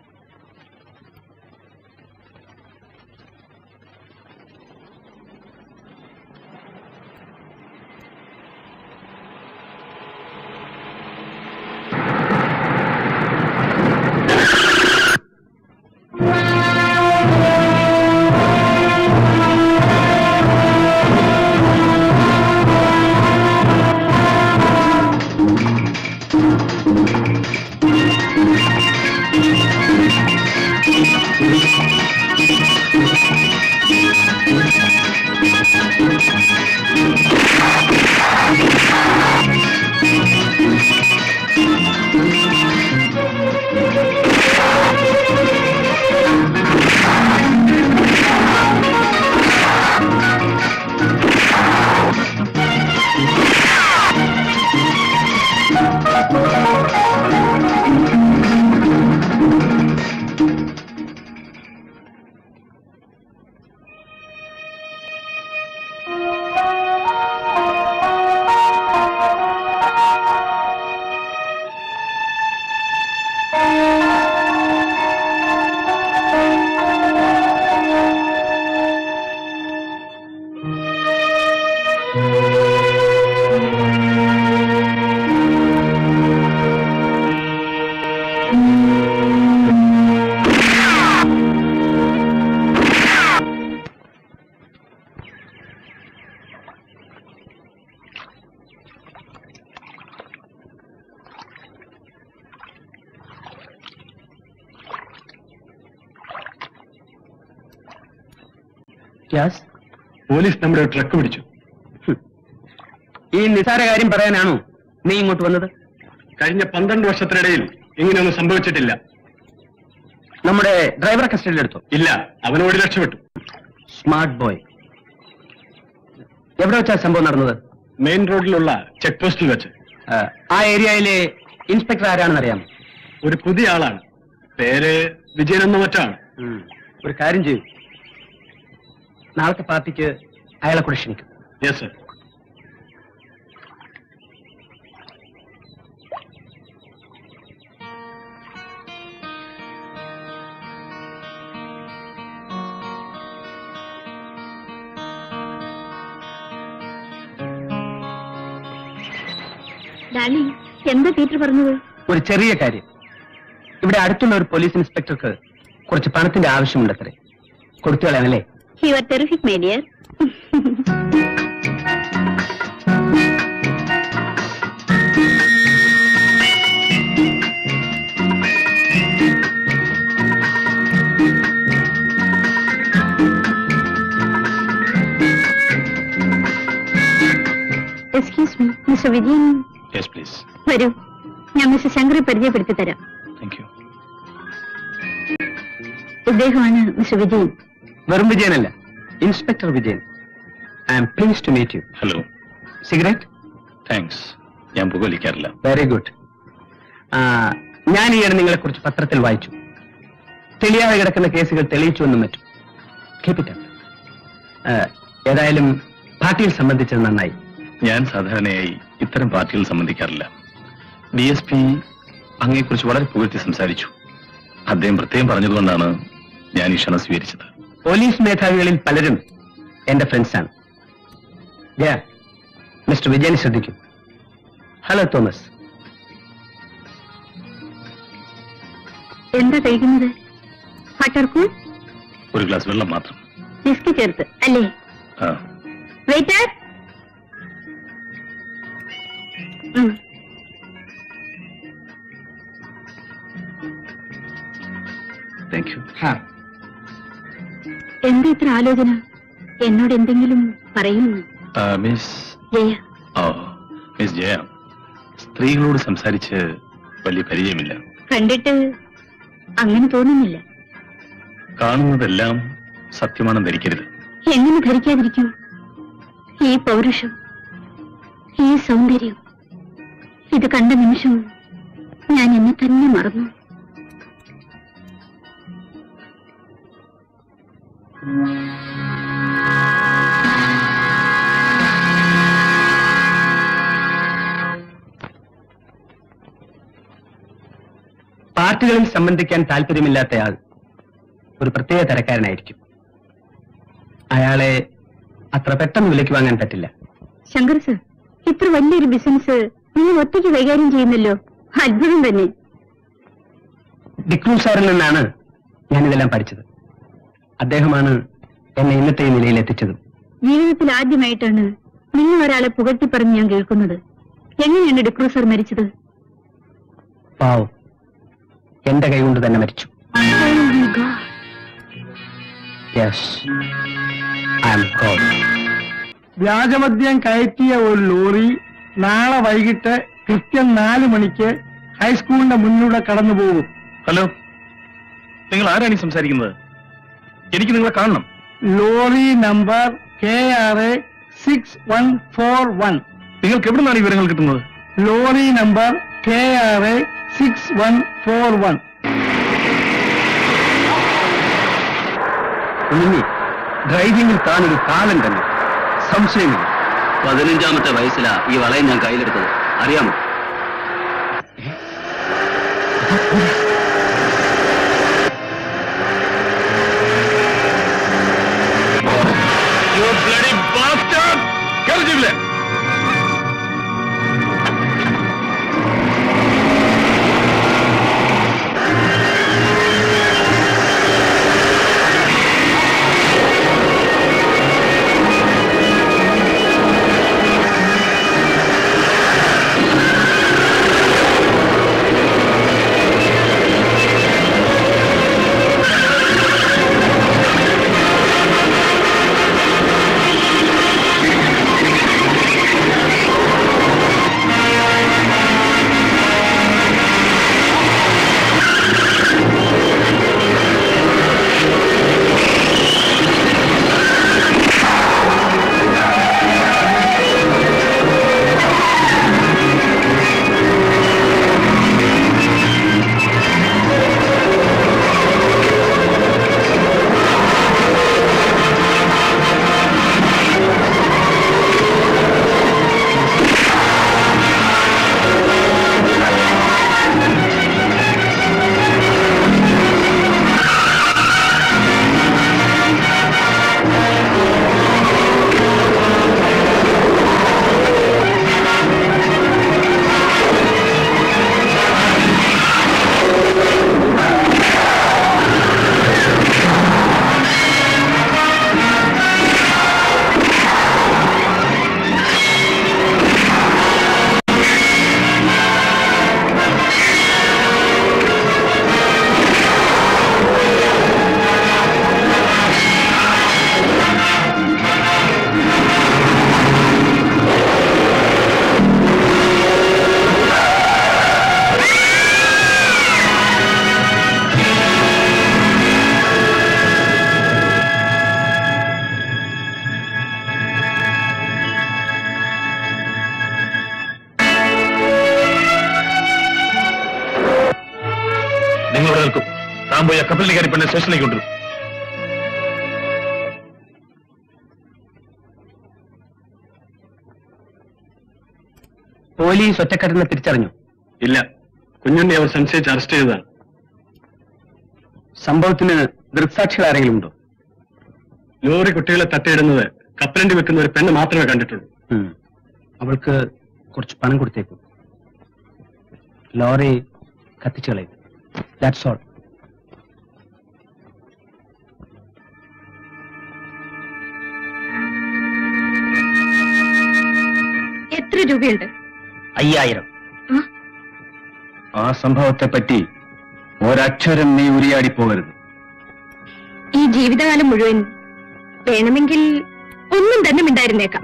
A: police നമ്മുടെ ട്രക്ക് പിടിച്ചു. ഈ നിസാര കാര്യം പറയാനാണോ നീ ഇങ്ങോട്ട് വന്നത്? കഴിഞ്ഞ പന്ത്രണ്ട് വർഷത്തിനിടയിൽ ഇങ്ങനെയൊന്നും സംഭവിച്ചിട്ടില്ല. നമ്മുടെ ഡ്രൈവറെ കസ്റ്റഡിയിലെടുത്തോ? ഇല്ല, അവനോട് രക്ഷപ്പെട്ടു. Smart boy. എവിടെ വെച്ചാ സംഭവം നടന്നത്? മെയിൻ റോഡിലുള്ള ചെക്ക് പോസ്റ്റിൽ വെച്ച്. ആ ഏരിയയിലെ ഇൻസ്പെക്ടർ ആരാണെന്ന് അറിയാം? ഒരു പുതിയ ആളാണ്. പേര് വിജയനെന്നോ മറ്റാണ്. ഒരു കാര്യം ചെയ്യൂ, നാളത്തെ പാർട്ടിക്ക് അയാളെ കൂടെ ക്ഷണിക്കും. Yes sir.
C: ഡാർലിംഗ്, എന്താ പീറ്റർ പറഞ്ഞത്?
A: ഒരു ചെറിയ കാര്യം. ഇവിടെ അടുത്തുള്ള ഒരു പോലീസ് ഇൻസ്പെക്ടർക്ക് കുറച്ച് പണത്തിന്റെ ആവശ്യമുണ്ടത്രേ. കൊടുത്തു കളയാനല്ലേ?
D: You are terrific, my dear. Excuse me, Mister Vijayan.
E: Yes, please.
D: വരൂ, ഞാൻ മിസ്റ്റർ ശങ്കറെ പരിചയപ്പെടുത്തി തരാം.
E: Thank you.
D: ഇദ്ദേഹമാണ് മിസ്റ്റർ വിജയൻ.
A: വെറും വിജയനല്ല, inspector Vijayan. I am please to meet you.
E: Hello.
A: Cigarette?
E: Thanks. ഞാൻ പുകവലിക്കാറില്ല.
A: Very good. ഞാൻ ഈയിടെ നിങ്ങളെ കുറിച്ച് പത്രത്തിൽ വായിച്ചു. തെളിയാതെ കിടക്കുന്ന കേസുകൾ തെളിയിച്ചു എന്നും മറ്റും. Keep it up. ഏതായാലും പാർട്ടിയിൽ സംബന്ധിച്ചത് നന്നായി.
E: ഞാൻ സാധാരണയായി ഇത്തരം പാർട്ടികൾ സംബന്ധിക്കാറില്ല. ഡി എസ് പി അങ്ങയെക്കുറിച്ച് വളരെ പുകഴ്ത്തി സംസാരിച്ചു. അദ്ദേഹം പ്രത്യേകം പറഞ്ഞതുകൊണ്ടാണ് ഞാൻ ഈ ക്ഷണം സ്വീകരിച്ചത്.
A: പോലീസ് മേധാവികളിൽ പലരും എന്റെ ഫ്രണ്ട്സാണ്. മിസ്റ്റർ വിജയൻ ശ്രദ്ധിക്കൂ. Hello Thomas.
D: എന്താ കഴിക്കുന്നത്? ബട്ടർകൂൾ?
E: ഒരു ഗ്ലാസ് വെള്ളം മാത്രം.
D: വിസ്കി ചേർത്ത് അല്ലേ?
E: ആ.
D: വെയിറ്റർ.
E: Thank you.
D: എന്താ ഇത്ര ആലോചന? എന്നോട് എന്തെങ്കിലും പറയുന്നു?
E: Miss
D: Jaya.
E: Oh miss Jaya, സ്ത്രീകളോട് സംസാരിച്ച് വലിയ പരിചയമില്ല.
D: കണ്ടിട്ട് അങ്ങനെ തോന്നുന്നില്ല.
E: കാണുന്നതെല്ലാം സത്യമാണെന്ന് ധരിക്കരുത്.
D: എങ്ങനെ ധരിക്കാതിരിക്കും? ഈ പൗരുഷം, ഈ സൗന്ദര്യം, ഇത് കണ്ട നിമിഷം ഞാൻ എന്നെ തന്നെ മറന്നു.
A: പാർട്ടികളിൽ സംബന്ധിക്കാൻ താല്പര്യമില്ലാത്തയാൾ ഒരു പ്രത്യേക തരക്കാരനായിരിക്കും. അയാളെ അത്ര പെട്ടെന്ന് വിലയ്ക്ക് വാങ്ങാൻ പറ്റില്ല.
D: ശങ്കർ സർ, ഇത്ര വലിയൊരു ബിസിനസ് നിങ്ങൾ ഒറ്റയ്ക്ക് കൈകാര്യം ചെയ്യുന്നല്ലോ, അത്ഭുതം തന്നെ.
A: ഡിക്രൂ സാറിൽ നിന്നാണ് ഞാനിതെല്ലാം പഠിച്ചത്. അദ്ദേഹമാണ് എന്നെ ഇന്നത്തെ ഈ നിലയിൽ എത്തിച്ചത്.
D: ജീവിതത്തിൽ ആദ്യമായിട്ടാണ് നിങ്ങൾ ഒരാളെ പുകഴ്ത്തി പറഞ്ഞ് ഞാൻ കേൾക്കുന്നത്. എങ്ങനെയാണ് ഡിക്രൂ സർ മരിച്ചത്?
A: പാവം, എന്റെ കൈകൊണ്ട് തന്നെ മരിച്ചു. Yes, I am God.
F: വ്യാജമദ്യം കയറ്റിയ ഒരു ലോറി നാളെ വൈകിട്ട് കൃത്യം നാല് മണിക്ക് ഹൈസ്കൂളിന്റെ മുന്നിലൂടെ കടന്നു പോകും.
E: ഹലോ, നിങ്ങൾ ആരാണ് ഈ സംസാരിക്കുന്നത്? എനിക്ക് നിങ്ങളെ കാണണം.
F: Lorry number K R A six one four one.
E: നിങ്ങൾക്ക് എവിടെ നിന്നാണ് ഈ വിവരങ്ങൾ കിട്ടുന്നത്?
F: Lorry number K R A six one four one.
A: ഡ്രൈവിംഗിൽ താനൊരു കാലം തന്നെ, സംശയമില്ല.
B: പതിനഞ്ചാമത്തെ വയസ്സിലാ ഈ വളയം ഞാൻ കയ്യിലെടുത്തത്, അറിയാമോ?
E: നിങ്ങളിവിടെ നിൽക്കും. താൻ പോയി ആ കപ്പലിൽ കയറി പെണ്ണെ സ്റ്റേഷനിലേക്ക് കൊണ്ടുവരും.
A: പോലീസ് ഒറ്റക്കെട്ടിനെ തിരിച്ചറിഞ്ഞു?
E: ഇല്ല, കുഞ്ഞുണ്ണി അവർ സംശയിച്ച് അറസ്റ്റ് ചെയ്തതാണ്.
A: സംഭവത്തിന് ദൃക്സാക്ഷികൾ ആരെങ്കിലും ഉണ്ടോ?
E: ലോറി കുട്ടികളെ തട്ടിയിടുന്നത് കപ്പലണ്ടി വെക്കുന്ന ഒരു പെണ്ണ് മാത്രമേ കണ്ടിട്ടുള്ളൂ.
A: അവൾക്ക് കുറച്ച് പണം കൊടുത്തേക്കും. ലോറി കത്തിച്ചു കളയും. That's all.
C: എത്ര രൂപയുണ്ട്?
A: അയ്യായിരം. ആ സംഭവത്തെ പറ്റി ഒരക്ഷരം നീ ഉരിയാടി പോകരുത്.
C: ഈ ജീവിതകാലം മുഴുവൻ വേണമെങ്കിൽ ഒന്നും തന്നെ മിണ്ടായിരുന്നേക്കാം.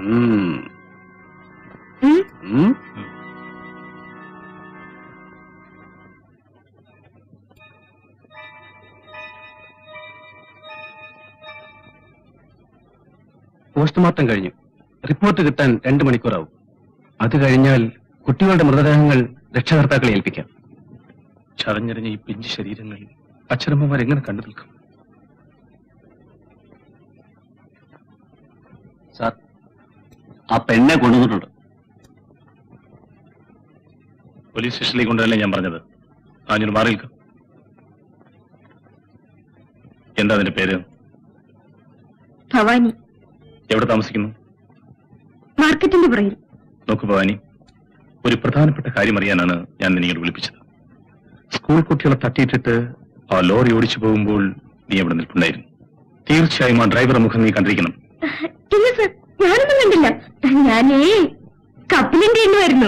A: പോസ്റ്റ്മോർട്ടം കഴിഞ്ഞു. റിപ്പോർട്ട് കിട്ടാൻ രണ്ടു മണിക്കൂറാവും. അത് കഴിഞ്ഞാൽ കുട്ടികളുടെ മൃതദേഹങ്ങൾ രക്ഷകർത്താക്കളെ ഏൽപ്പിക്കാം.
E: ചതഞ്ഞെറിഞ്ഞ ഈ പിഞ്ചു ശരീരങ്ങൾ അച്ഛനമ്മമാർ എങ്ങനെ കണ്ടു നിൽക്കും?
A: സാർ, ആ പെണ്ണെ കൊണ്ടുവന്നിട്ടുണ്ട്.
E: പോലീസ് സ്റ്റേഷനിലേക്ക് കൊണ്ടുവരല്ലേ ഞാൻ പറഞ്ഞത്. ആഞ്ഞൊരു മാറി നിൽക്കും. എന്താ അതിന്റെ പേര്?
C: ഭവാനി.
E: എവിടെ താമസിക്കുന്നു?
C: മാർക്കറ്റിന്റെ പുറകിൽ.
E: നോക്കു ഭവാനി, ഒരു പ്രധാനപ്പെട്ട കാര്യം അറിയാനാണ് ഞാൻ നിന്നെ വിളിപ്പിച്ചത്. സ്കൂൾ കുട്ടികളെ തട്ടിയിട്ടിട്ട് ആ ലോറി ഓടിച്ചു പോകുമ്പോൾ നീ എവിടെ നിൽപ്പുണ്ടായിരുന്നു? തീർച്ചയായും ആ ഡ്രൈവറുടെ മുഖം നീ കണ്ടിരിക്കണം.
C: ഇല്ല സർ, ഞാനൊന്നും കണ്ടില്ല. ഞാനേ കപ്പലിന്റെ എണ്ണുമായിരുന്നു.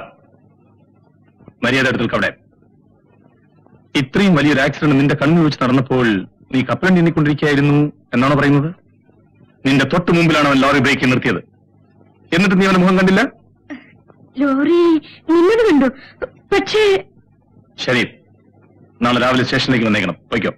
E: മര്യാദ എടുത്ത് അവിടെ. ഇത്രയും വലിയൊരു ആക്സിഡന്റ് നിന്റെ കണ്ണു വെച്ച് നടന്നപ്പോൾ നീ കപ്പലണ്ടി എണ്ണിക്കൊണ്ടിരിക്കുകയായിരുന്നു എന്നാണ് പറയുന്നത്? നിന്റെ തൊട്ട് മുമ്പിലാണ് അവൻ ലോറി ബ്രേക്ക് നിർത്തിയത്. എന്നിട്ട് നീ അവന്റെ മുഖം കണ്ടില്ല?
C: ലോറി നിന്നത് കണ്ടു, പക്ഷേ...
E: ശരി, നാളെ രാവിലെ സ്റ്റേഷനിലേക്ക് വന്നേക്കണം. പോയിക്കോ.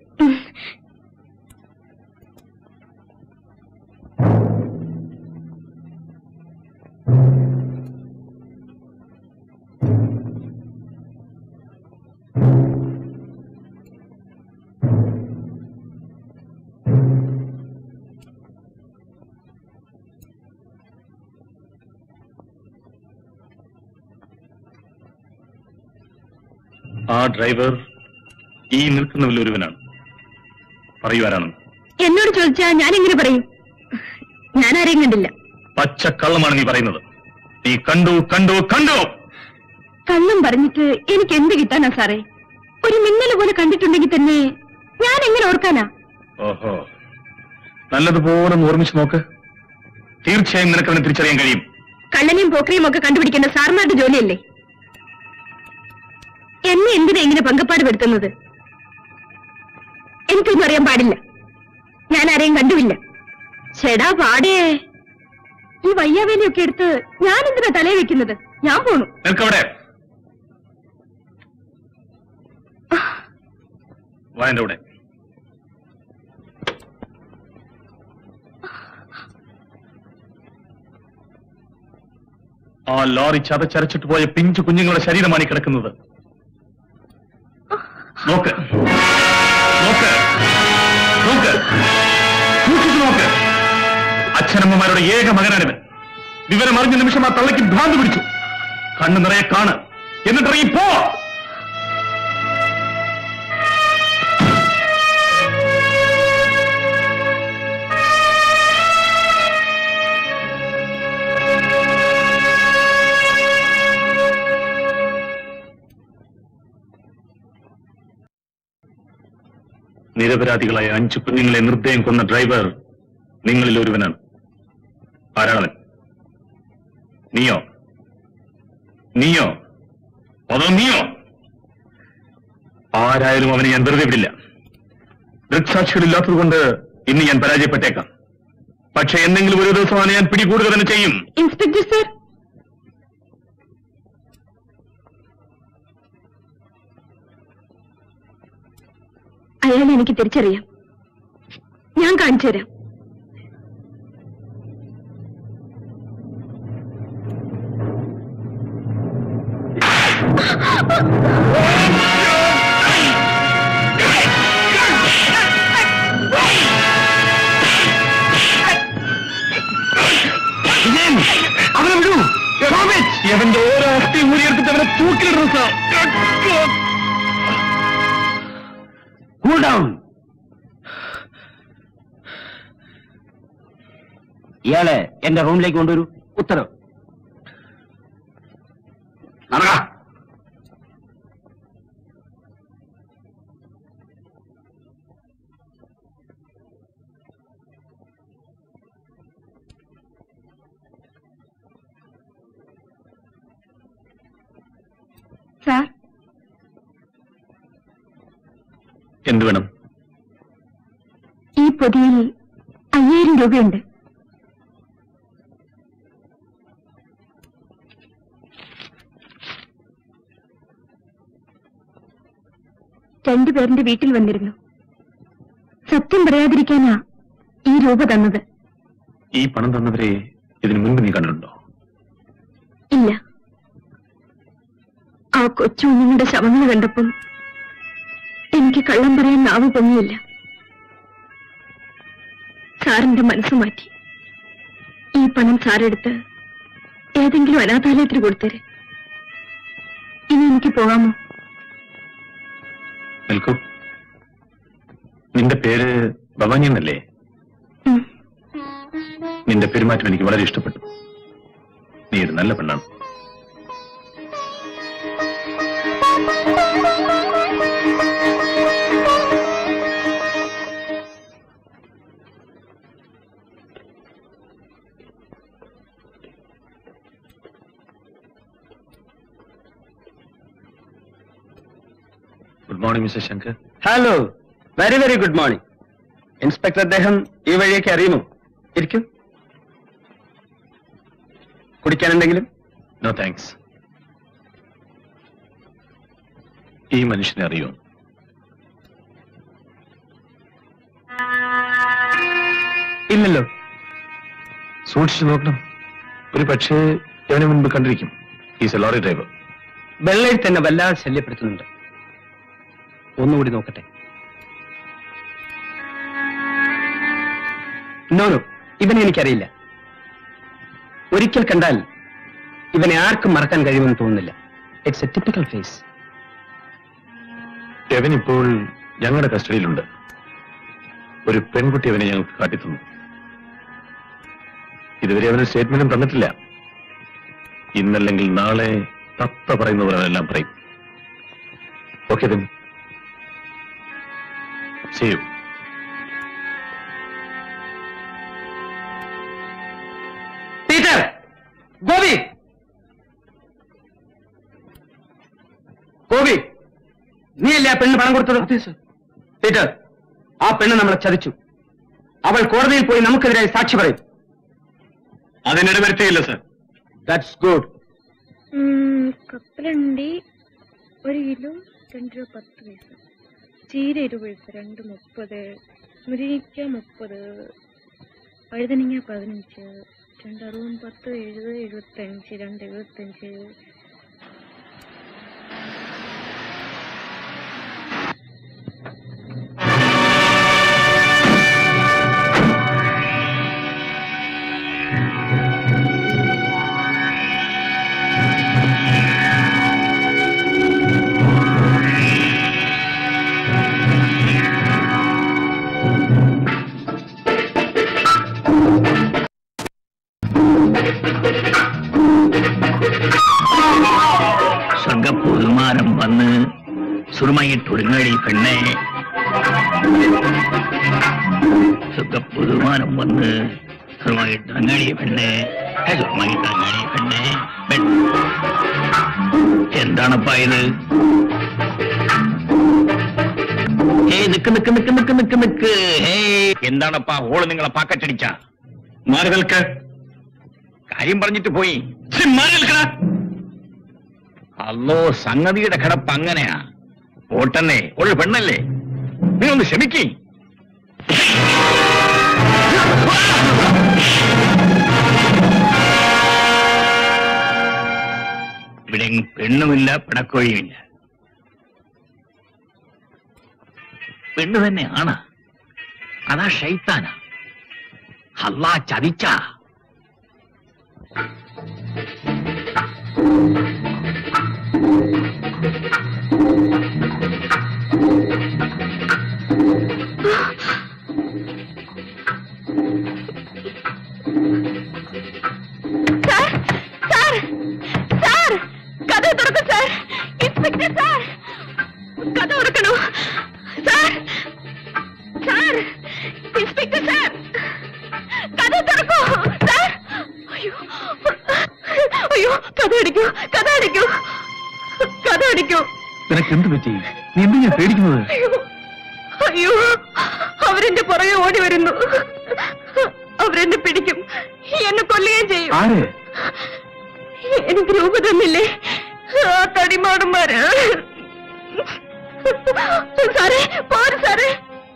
E: ആ ഡ്രൈവർ ഈ നിൽക്കുന്നവരിൽ ഒരുവനാണ്. പറയുവാരാണ്?
C: എന്നോട് ചോദിച്ചാ ഞാൻ എങ്ങനെ പറയും? ഞാൻ ആരെയും കണ്ടില്ല.
E: പച്ചക്കള്ളമാണ് നീ പറയുന്നത്. നീ കണ്ടു കണ്ടു കണ്ടു.
C: കള്ളം പറഞ്ഞിട്ട് എനിക്ക് എന്ത് കിട്ടാനാ സാറേ? ഒരു മിന്നല് പോലെ കണ്ടിട്ടുണ്ടെങ്കിൽ തന്നെ ഞാൻ എങ്ങനെ ഓർക്കാനാ?
E: ഓഹോ, നല്ലതുപോലെ ഓർമ്മിച്ചു നോക്ക്. തീർച്ചയായും നിനക്കതിനെ തിരിച്ചറിയാൻ കഴിയും.
C: കള്ളനെയും പോക്കറിയും ഒക്കെ കണ്ടുപിടിക്കേണ്ട സാറിമാരുടെ ജോലിയല്ലേ? എന്നെ എന്തിനാ ഇങ്ങനെ പങ്കപ്പാട് പെടുത്തുന്നത്? എനിക്കൊന്നും അറിയാൻ പാടില്ല. ഞാൻ ആരെയും കണ്ടുമില്ല. ചേടാ പാടേ, ഈ വയ്യാവേലിയൊക്കെ എടുത്ത് ഞാൻ എന്തിനാ തലയെ വെക്കുന്നത്? ഞാൻ പോണു.
E: നിൽക്കവിടെ. വാ എന്റെ കൂടെ. ആ ലോറി ചതച്ചരച്ചിട്ട് പോയ പിഞ്ചു കുഞ്ഞുങ്ങളുടെ ശരീരമാണ് ഈ കിടക്കുന്നത്. നോക്ക് നോക്ക് നോക്ക് സൂക്ഷിച്ചു നോക്ക്. അച്ഛനമ്മമാരുടെ ഏക മകനാണിവൻ. വിവരമറിഞ്ഞ നിമിഷം ആ തള്ളയ്ക്ക് ഭ്രാന്ത് പിടിച്ചു. കണ്ണു നിറയെ കാണ്, എന്നിട്ടിറങ്ങി പോ. നിരപരാധികളായ അഞ്ചു കുഞ്ഞുങ്ങളെ നിർദ്ദയം കൊന്ന ഡ്രൈവർ നിങ്ങളിൽ ഒരുവനാണ്. ആരാണവൻ? നീയോ? നീയോ അതോ നീയോ? ആരായാലും അവനെ ഞാൻ വെറുതെ വിടില്ല. ദൃക്സാക്ഷികളില്ലാത്തതുകൊണ്ട് ഇന്ന് ഞാൻ പരാജയപ്പെട്ടേക്കാം. പക്ഷെ എന്തെങ്കിലും ഒരു ദിവസം അവനെ ഞാൻ പിടികൂടുക തന്നെ ചെയ്യും.
C: ഇൻസ്പെക്ടർ സർ, അയാളെ എനിക്ക് തിരിച്ചറിയാം. ഞാൻ കാണിച്ചു തരാം.
A: ഡൗൺ. ഇയാളെ എന്റെ റൂമിലേക്ക് കൊണ്ടുവരൂ. ഉത്തരവ്. നടക്കാം.
C: സാർ,
E: എന്ത് വേണം?
C: ഈ പൊതിയിൽ അയ്യായിരം രൂപയുണ്ട്. രണ്ടുപേരുടെ വീട്ടിൽ വന്നിരുന്നു. സത്യം പറയാതിരിക്കാനാ ഈ രൂപ തന്നത്.
E: ഈ പണം തന്നവരെ ഇതിനു മുൻപ് നീ കണ്ടിട്ടുണ്ടോ?
C: ഇല്ല. ആ കൊച്ചു കുഞ്ഞുങ്ങളുടെ ശവങ്ങൾ കണ്ടപ്പം എനിക്ക് കള്ളം പറയാൻ നാവ് പൊങ്ങിയില്ല. സാറിന്റെ മനസ്സ് മാറ്റി. ഈ പണം സാറെടുത്ത് ഏതെങ്കിലും അനാഥാലയത്തിന് കൊടുത്തേരെ. ഇനി എനിക്ക് പോകാമോ?
E: നിൽക്കൂ. നിന്റെ പേര് ഭവാനി എന്നല്ലേ? നിന്റെ പെരുമാറ്റം എനിക്ക് വളരെ ഇഷ്ടപ്പെട്ടു. നീ ഒരു നല്ല പെണ്ണാണ്. Good morning mister Shankar.
A: Hello, very very good morning. Inspector അദ്ദേഹം ഈ വഴിയൊക്കെ അറിയുമോ? ഇരിക്കും. കുടിക്കാൻ എന്തെങ്കിലും?
E: No thanks. ഈ മനുഷ്യനെ അറിയോ?
A: ഇല്ലല്ലോ.
E: സൂക്ഷിച്ചു നോക്കണം. ഒരു പക്ഷേ ഇവന് മുൻപ് കണ്ടിരിക്കും. Is a lorry driver.
A: വെള്ളയിൽ തന്നെ വല്ലാതെ ശല്യപ്പെടുത്തുന്നുണ്ട്. ഒന്നുകൂടി നോക്കട്ടെ. നോ നോ, ഇവനെ എനിക്കറിയില്ല. ഒരിക്കൽ കണ്ടാൽ ഇവനെ ആർക്കും മറക്കാൻ കഴിയുമെന്ന് തോന്നുന്നില്ല. It's a typical face.
E: എവൻ ഇപ്പോൾ ഞങ്ങളുടെ കസ്റ്റഡിയിലുണ്ട്. ഒരു പെൺകുട്ടി അവനെ ഞങ്ങൾക്ക് കാട്ടിത്തന്നു. ഇതുവരെ അവന് സ്റ്റേറ്റ്മെന്റും തന്നിട്ടില്ല. ഇന്നല്ലെങ്കിൽ നാളെ തത്ത പറയുന്ന അവനെല്ലാം പറയും. Okay then. See you.
A: Peter, Gopi, Gopi, നീയല്ലേ ആ പെണ്ണ് പണം കൊടുത്തത്? അതെ സർ. പീറ്റർ, ആ പെണ്ണ് നമ്മളെ ചതിച്ചു. അവൾ കോടതിയിൽ പോയി നമുക്കെതിരായി സാക്ഷി പറയും. അതിനിടെ വരുത്തിയില്ല സർ. That's good.
C: കപ്പലണ്ടി ഒരു കിലോ രണ്ട് രൂപ പത്ത് പൈസ. ചീര ഇരുപത്, രണ്ട് മുപ്പത്. മുരിങ്ങ മുപ്പത്. വഴുതനങ്ങ പതിനഞ്ച്. രണ്ട് അറുപത്, പത്ത് എഴുപത്, എഴുപത്തഞ്ച്. രണ്ട് എഴുപത്തഞ്ച്.
G: സ്വർഗപ്പുതുമാരം വന്ന് സുറുമയിട്ടൊടുങ്ങടി പെണ്ണെ. സ്വർഗപ്പുതുമാരം വന്ന് സുറുമയിട്ടൊടുങ്ങടി പെണ്ണെ. സുറുമയിട്ടൊടുങ്ങടി പെണ്ണെ. എന്താണപ്പാ ഇത്? ഏയ് നിക്ക് നിക്ക് നിക്ക് നിക്ക് നിക്ക് നിക്ക്. ഏയ് എന്താണപ്പാ ഓള് നിങ്ങളെ പാക്കറ്റടിച്ച?
E: മാറി നിൽക്ക്.
G: കാര്യം പറഞ്ഞിട്ട് പോയി.
E: മാറി നിൽക്കണ.
G: അല്ലോ, സംഗതിയുടെ കിടപ്പ് അങ്ങനെയാ. ഓട്ടന്നെ, ഒരു പെണ്ണല്ലേ. നീയൊന്ന് ക്ഷമിക്കേ. ഇവിടെ പെണ്ണുമില്ല, പിടക്കോഴിയുമില്ല. പെണ്ണ് തന്നെയാണ്. അതാ ഷൈത്താന. അല്ലാ ചതിച്ച.
E: ചെയ്യും. നീ എന്തിനാ പേടിക്കുന്നത്?
C: അയ്യോ, അവരെന്റെ പുറകെ ഓടി വരുന്നു. അവരെന്നെ പിടിക്കും, എന്നെ കൊല്ലുകയും ചെയ്യും.
E: ആര്?
C: എനിക്ക് രൂപ തന്നില്ലേ ആ തടിമാടന്മാര്. സാറേ, പോര് സാറേ.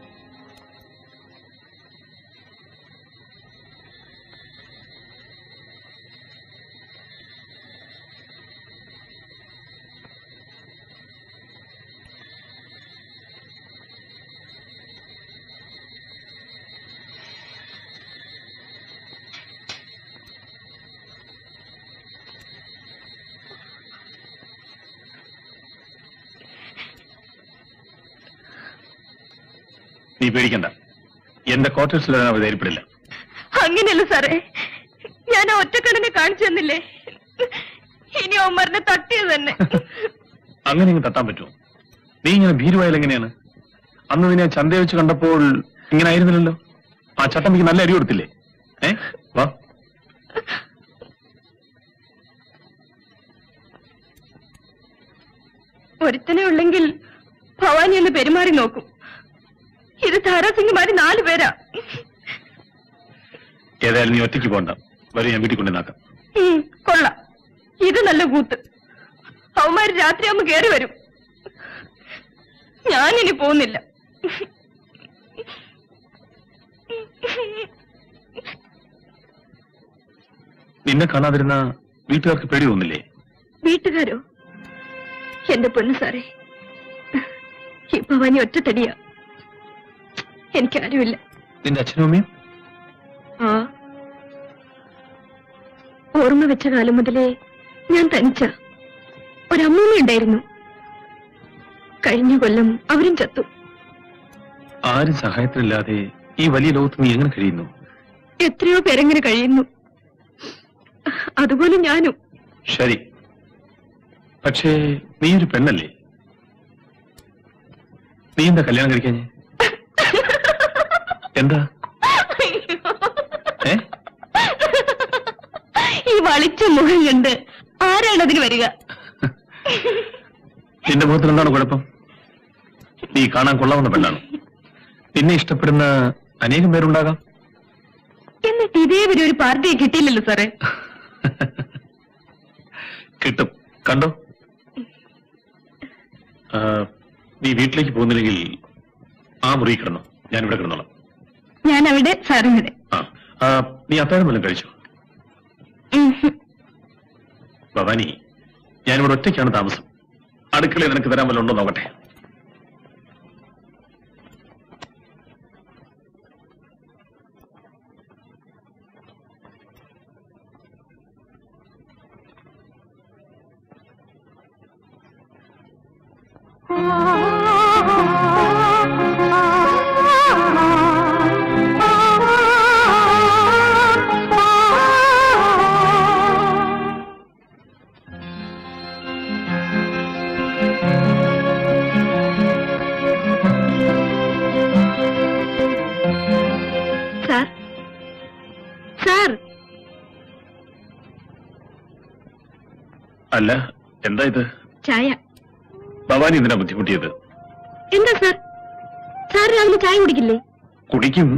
E: നീ പേടിക്കണ്ട, എന്റെ ക്വാർട്ടേഴ്സിൽ അവർ ധൈര്യപ്പെടില്ല.
C: അങ്ങനെയല്ല സാറേ, ഞാൻ ആ ഒറ്റക്കണ്ണിനെ കാണിച്ചു തന്നില്ലേ, ഇനി അവന്മാരനെ തട്ടിയത് തന്നെ.
E: അങ്ങനെ ഇങ്ങനെ തട്ടാൻ പറ്റുമോ? നീ ഇങ്ങനെ ഭീരുവായാൽ എങ്ങനെയാണ്? അന്ന് നിന്നെ ചന്തയെ വെച്ച് കണ്ടപ്പോൾ ഇങ്ങനെ ആയിരുന്നില്ലല്ലോ. ആ ചട്ടമ്പിക്ക് നല്ല അരി കൊടുത്തില്ലേ? ഏ വാ.
C: ഒരുത്തനെ ഉള്ളെങ്കിൽ ഭവാനി എന്ന് പെരുമാറി നോക്കും. ഇത് ധാരാസിംഗുമാര് നാലു പേരാ.
E: ഏതായാലും നീ ഒറ്റയ്ക്ക് പോകണ്ട, വരെ ഞാൻ വീട്ടിൽ കൊണ്ടുവന്നാക്കാം.
C: കൊള്ളാം, ഇത് നല്ല കൂത്ത്. അവന്മാര് രാത്രിയാകുമ്പോ കയറി വരും. ഞാനിനി പോകുന്നില്ല.
E: നിന്നെ കാണാതിരുന്ന വീട്ടുകാർക്ക് പേടി തോന്നില്ലേ?
C: വീട്ടുകാരോ? എന്റെ പൊന്നു സാറേ, ഈ ഭവാനി ഒറ്റത്തടിയാ. എനിക്കാരുമില്ല.
E: നിന്റെ അച്ഛനും അമ്മയും?
C: ആ, ഓർമ്മ വെച്ച കാലം മുതലേ ഞാൻ തനിച്ച. ഒരമ്മൂമ്മ ഉണ്ടായിരുന്നു. കഴിഞ്ഞ കൊല്ലം അവരും ചത്തു.
E: ആരും സഹായത്തിനില്ലാതെ ഈ വലിയ ലോകത്ത് നീ എങ്ങനെ കഴിയുന്നു?
C: എത്രയോ പേരെങ്ങനെ കഴിയുന്നു, അതുപോലെ ഞാനും.
E: ശരി, പക്ഷേ നീ ഒരു പെണ്ണല്ലേ? നീ എന്താ കല്യാണം കഴിക്കാഞ്ഞേ? എന്താ?
C: ഈ വളിച്ച മുഖം കണ്ട് ആരാണ് അതിന് വരിക?
E: നിന്റെ മുഖത്തിൽ എന്താണ് കുഴപ്പം? നീ കാണാൻ കൊള്ളാവുന്ന പെണ്ണാണ്. നിന്നെ ഇഷ്ടപ്പെടുന്ന അനേകം പേരുണ്ടാകാം.
C: എന്നിട്ട് ഇതേവരെ ഒരു പാർട്ടിയെ കിട്ടിയില്ലല്ലോ സാറേ.
E: കിട്ടും, കണ്ടോ. നീ വീട്ടിലേക്ക് പോകുന്നില്ലെങ്കിൽ ആ മുറി കിടന്നോ, ഞാനിവിടെ കിടന്നോളാം.
C: ഞാൻ അവിടെ, സാറിവിടെ.
E: ആ, നീ അത്താഴം വല്ലതും കഴിച്ചോ? ഭവാനി, ഞാനിവിടെ ഒറ്റയ്ക്കാണ് താമസം. അടുക്കളയിൽ നിനക്ക് തരാൻ വല്ല ഉണ്ടോ നോക്കട്ടെ. അല്ല, എന്താ ഇത്?
C: ചായ.
E: ഭവാനി എന്തിനാ ബുദ്ധിമുട്ടിയത്?
C: എന്താ സാർ, സാർ രാവിലെ ചായ കുടിക്കില്ലേ?
E: കുടിക്കും.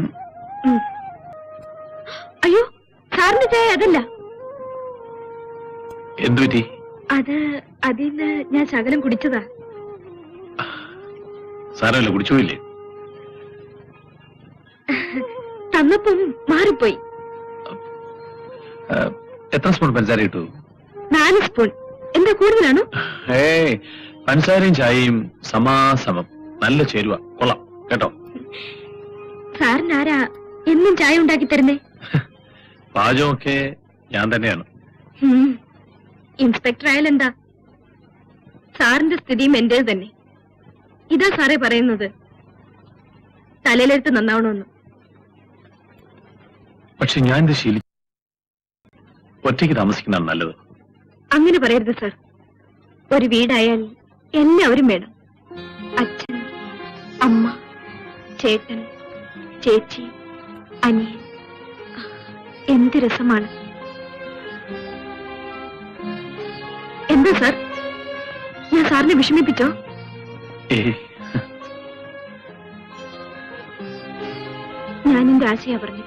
C: അയ്യോ, സാറിന്റെ ചായ അതല്ല.
E: എന്തു പറ്റി?
C: അത് അതിന്ന് ഞാൻ ശകലം കുടിച്ചതാ.
E: സാരമല്ല, കുടിച്ചോയില്ലേ?
C: തന്നപ്പം മാറിപ്പോയി.
E: എത്ര സ്പൂൺ പഞ്ചസാര ഇട്ടു?
C: നാല് സ്പൂൺ. എന്താ കൂടുതലാണോ?
E: ഏയ്, പഞ്ചസാരയും ചായയും സമാസമം. നല്ല ചേരുവ, കൊള്ളാം കേട്ടോ.
C: സാറിന് ആരാ എന്നും ചായ ഉണ്ടാക്കി തരുന്നേ?
E: പാചകമൊക്കെ ഞാൻ തന്നെയാണ്.
C: ഇൻസ്പെക്ടർ ആയാലെന്താ, സാറിന്റെ സ്ഥിതിയും എന്റേത് തന്നെ. ഇതാ സാറേ പറയുന്നത്, തലയിലെടുത്ത് നന്നാവണമെന്ന്.
E: പക്ഷെ ഞാൻ ഇത് ശീലിച്ചു. ഒറ്റയ്ക്ക് താമസിക്കുന്നതാണ് നല്ലത്.
C: അങ്ങനെ പറയരുത് സാർ. ഒരു വീടായാൽ എല്ലാവരും വേണം. അച്ഛൻ, അമ്മ, ചേട്ടൻ, ചേച്ചി, അനിയൻ. എന്ത് രസമാണ്. എന്താ സാർ, ഞാൻ സാറിനെ വിഷമിപ്പിച്ചോ? ഞാൻ എന്റെ ആശയാ പറഞ്ഞത്.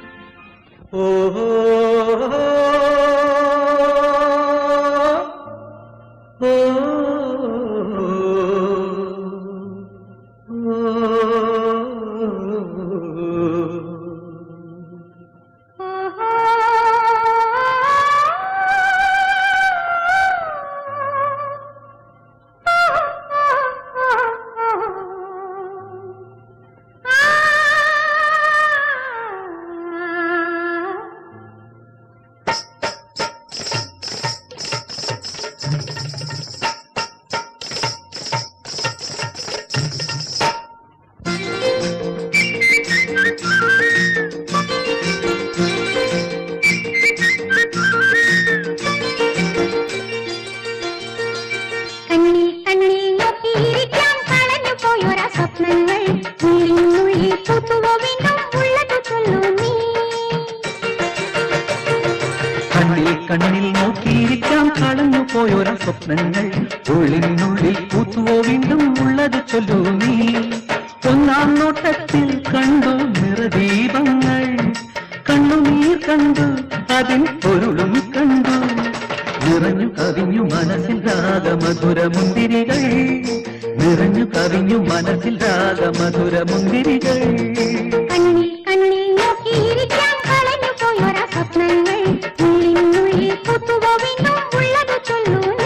H: കണ്ണിൽ നോക്കിയിരിക്കാം കളഞ്ഞു പോയൊര സ്വപ്നങ്ങൾ ഉള്ളിനുള്ളിൽ പൂത്തുവോ വീണ്ടും ഉള്ളത് ചൊല്ലൂ നീ. ഒന്നാം നോട്ടത്തിൽ കണ്ടു നിറദീപങ്ങൾ, കണ്ണുനീർ കണ്ടു അതിൻ പൊരുളും കണ്ടു, നിറഞ്ഞു കവിഞ്ഞു മനസ്സിൽ രാഗമധുരമുന്തിരികൾ, നിറഞ്ഞു കവിഞ്ഞു മനസ്സിൽ രാഗമധുരമുന്തിരികൾ.
I: കണ്ണിൽ കണ്ണിൽ നോക്കിയിരിക്കാം കളഞ്ഞു പോയൊര സ്വപ്നങ്ങൾ ഉള്ളിനുള്ളിൽ പൂത്തുവോ വീണ്ടും ഉള്ളത് ചൊല്ലൂ നീ.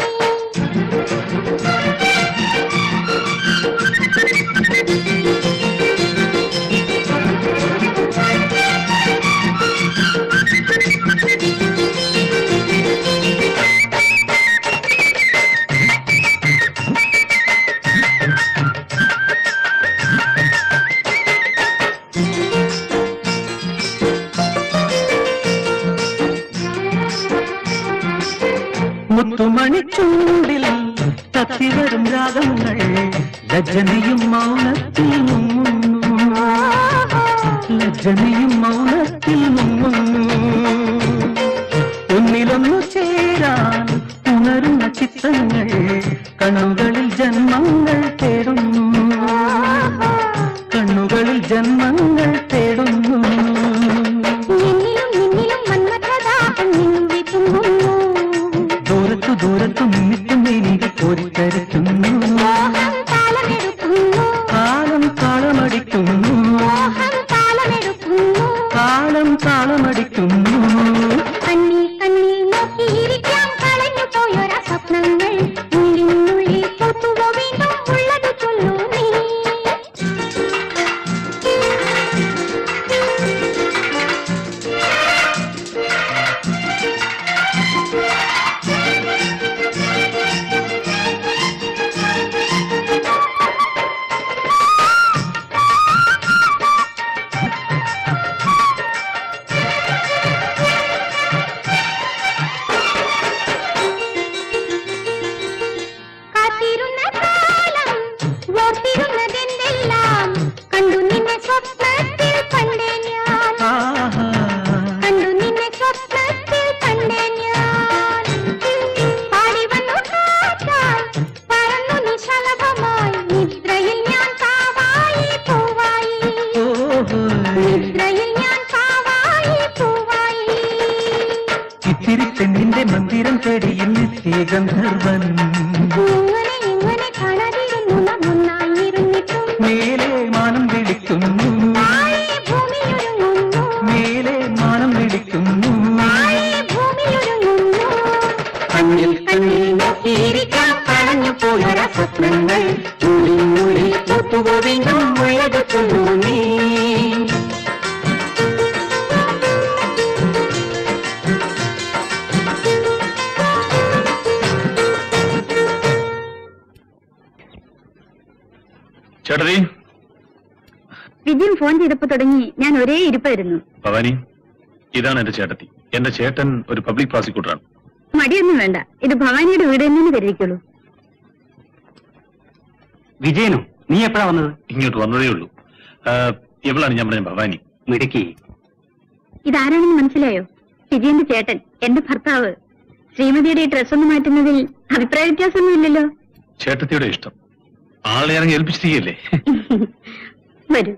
H: മുത്തുമണിച്ചൂടിൽ തത്തിവരും രാഗങ്ങൾ ലജ്ജനയും മൗനത്തിൽ മുങ്ങുന്നു, ലജ്ജനയും മൗനത്തിൽ മുങ്ങുന്നു. ഒന്നിലൊന്നു ചേരാൻ ഉണരുന്ന ചിത്രങ്ങൾ കണ്ണുകളിൽ ജന്മങ്ങൾ തേടുന്നു, കണ്ണുകളിൽ ജന്മങ്ങൾ തേടുന്നു. ദൂരത്തു ദൂരത്തു നിന്നിട്ടും എനിക്ക് കോരിത്തരയ്ക്കുന്നു, കാലം താളമടിക്കുന്നു, കാലം താളമടിക്കുന്നു.
I: കണ്ണിൽ കണ്ണിൽ നോക്കിയിരിക്കാം കളഞ്ഞു പോയൊര സ്വപ്നങ്ങൾ ഉള്ളിനുള്ളിൽ പൂത്തുവോ വീണ്ടും ഉള്ളത് ചൊല്ലൂ നീ.
H: ഇത്തിരി പെണ്ണിന്റെ മന്ദിരം തേടിയിൽ നിത്യ ഗന്ധർവൻ മേലെ മാനം വിളിക്കുന്നു, മേലെ മാനം വിളിക്കുന്നു. കണ്ണിൽ കണ്ണിൽ നോക്കിയിരിക്കാം കളഞ്ഞു പോയൊര സ്വപ്നങ്ങൾ ഉള്ളിനുള്ളിൽ പൂത്തുവോ വീണ്ടും ഉള്ളത് ചൊല്ലൂ നീ.
E: ചേട്ടതി,
C: വിജയൻ ഫോൺ ചെയ്തപ്പോ തുടങ്ങി ഞാൻ ഒരേ ഇരിപ്പായിരുന്നു.
E: ഭവാനി, ഇതാണ് എന്റെ ചേട്ടത്തി. എന്റെ ചേട്ടൻ ഒരു പബ്ലിക് പ്രോസിക്യൂട്ടറാണ്.
C: മടിയൊന്നും വേണ്ട, ഇത് ഭവാനിയുടെ വീട് തന്നെ കരുതിക്കുള്ളൂ.
A: വിജയനോ, നീ എപ്പോഴാ വന്നത്?
E: ഇങ്ങോട്ട് വന്നതേ ഉള്ളൂ. എവളാണ് ഞാൻ പറഞ്ഞ ഭവാനി.
A: മിടുക്കി.
C: ഇതാരാണെന്ന് മനസ്സിലായോ? വിജയന്റെ ചേട്ടൻ, എന്റെ ഭർത്താവ്. ശ്രീമതിയുടെ ഈ ഡ്രസ്സൊന്നും മാറ്റുന്നതിൽ അഭിപ്രായ വ്യത്യാസമൊന്നുമില്ലല്ലോ.
E: ചേട്ടത്തിയുടെ ഇഷ്ടം. ആളെ ഇറങ്ങി ഏൽപ്പിച്ചിരിക്കല്ലേ?
D: വരൂ.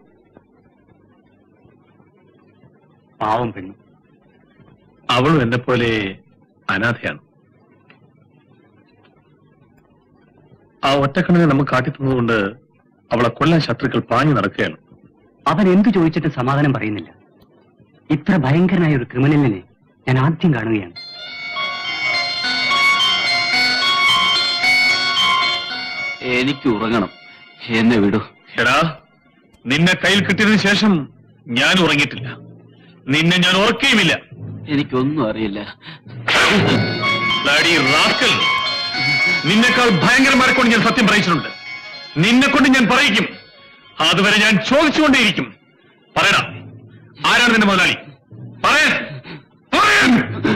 E: പാവം പെണ്ണു. അവളും എന്നെ പോലെ അനാഥയാണ്. ആ ഒറ്റക്കണ്ണിനെ നമുക്ക് കാട്ടിത്തന്നതുകൊണ്ട് അവളെ കൊല്ലാൻ ശത്രുക്കൾ പാഞ്ഞു നടക്കുകയാണ്.
A: അവൻ എന്തു ചോദിച്ചിട്ട് സമാധാനം പറയുന്നില്ല. ഇത്ര ഭയങ്കരനായ ഒരു ക്രിമിനലിനെ ഞാൻ ആദ്യം കാണുകയാണ്.
J: എനിക്ക് ഉറങ്ങണം, എന്നെ വിടൂ.
E: എടാ, നിന്നെ കയ്യിൽ കിട്ടിയതിനു ശേഷം ഞാൻ ഉറങ്ങിയിട്ടില്ല. നിന്നെ ഞാൻ ഉറക്കുകയുമില്ല.
J: എനിക്കൊന്നും അറിയില്ല.
E: നിന്നെക്കാൾ ഭയങ്കരമാരെ കൊണ്ട് ഞാൻ സത്യം പറയിച്ചിട്ടുണ്ട്. നിന്നെ കൊണ്ട് ഞാൻ പറയിക്കും. അതുവരെ ഞാൻ ചോദിച്ചുകൊണ്ടേയിരിക്കും. പറയടാ, ആരാണ് നിന്റെ മുതലാളി? പറയാൻ പറയാൻ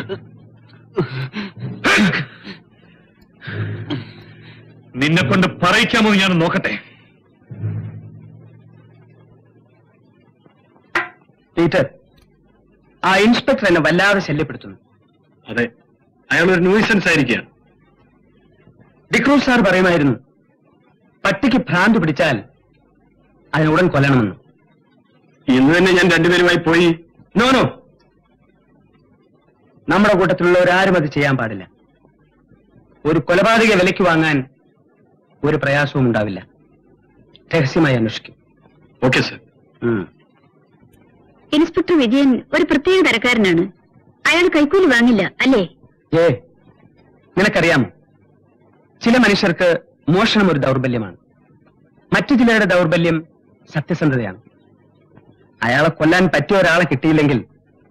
E: നിന്നെ കൊണ്ട് പറയിക്കാമോ ഞാൻ നോക്കട്ടെ.
A: പീറ്റർ, ആ ഇൻസ്പെക്ടർ എന്നെ വല്ലാതെ ശല്യപ്പെടുത്തുന്നു.
E: അതെ, അയാളൊരു ന്യൂസൻസ് ആയിരിക്കുകയാണ്.
A: ഡിക്രൂസ് സാർ പറയുമായിരുന്നു, പട്ടിക്ക് ഭ്രാന്ത് പിടിച്ചാൽ അതിനുടൻ കൊല്ലണമെന്ന്.
E: ഇന്ന് തന്നെ ഞാൻ രണ്ടുപേരുമായി പോയി.
A: നോ നോ, നമ്മുടെ കൂട്ടത്തിലുള്ളവരാരും അത് ചെയ്യാൻ പാടില്ല. ഒരു കൊലപാതക വിലയ്ക്ക് വാങ്ങാൻ ഒരു പ്രയാസവും ഉണ്ടാവില്ല. രഹസ്യമായി അന്വേഷിക്കും.
E: Okay sir.
D: ഇൻസ്പെക്ടർ വിജയൻ ഒരു പ്രത്യേക തരക്കാരനാണ്. അയാൾ കൈക്കൂലി വാങ്ങില്ല, അല്ലേ?
A: ഏ, നിനക്കറിയാമോ, ചില മനുഷ്യർക്ക് മോഷണം ഒരു ദൗർബല്യമാണ്. മറ്റു ചിലരുടെ ദൗർബല്യം സത്യസന്ധതയാണ്. അയാളെ കൊല്ലാൻ പറ്റിയ ഒരാളെ കിട്ടിയില്ലെങ്കിൽ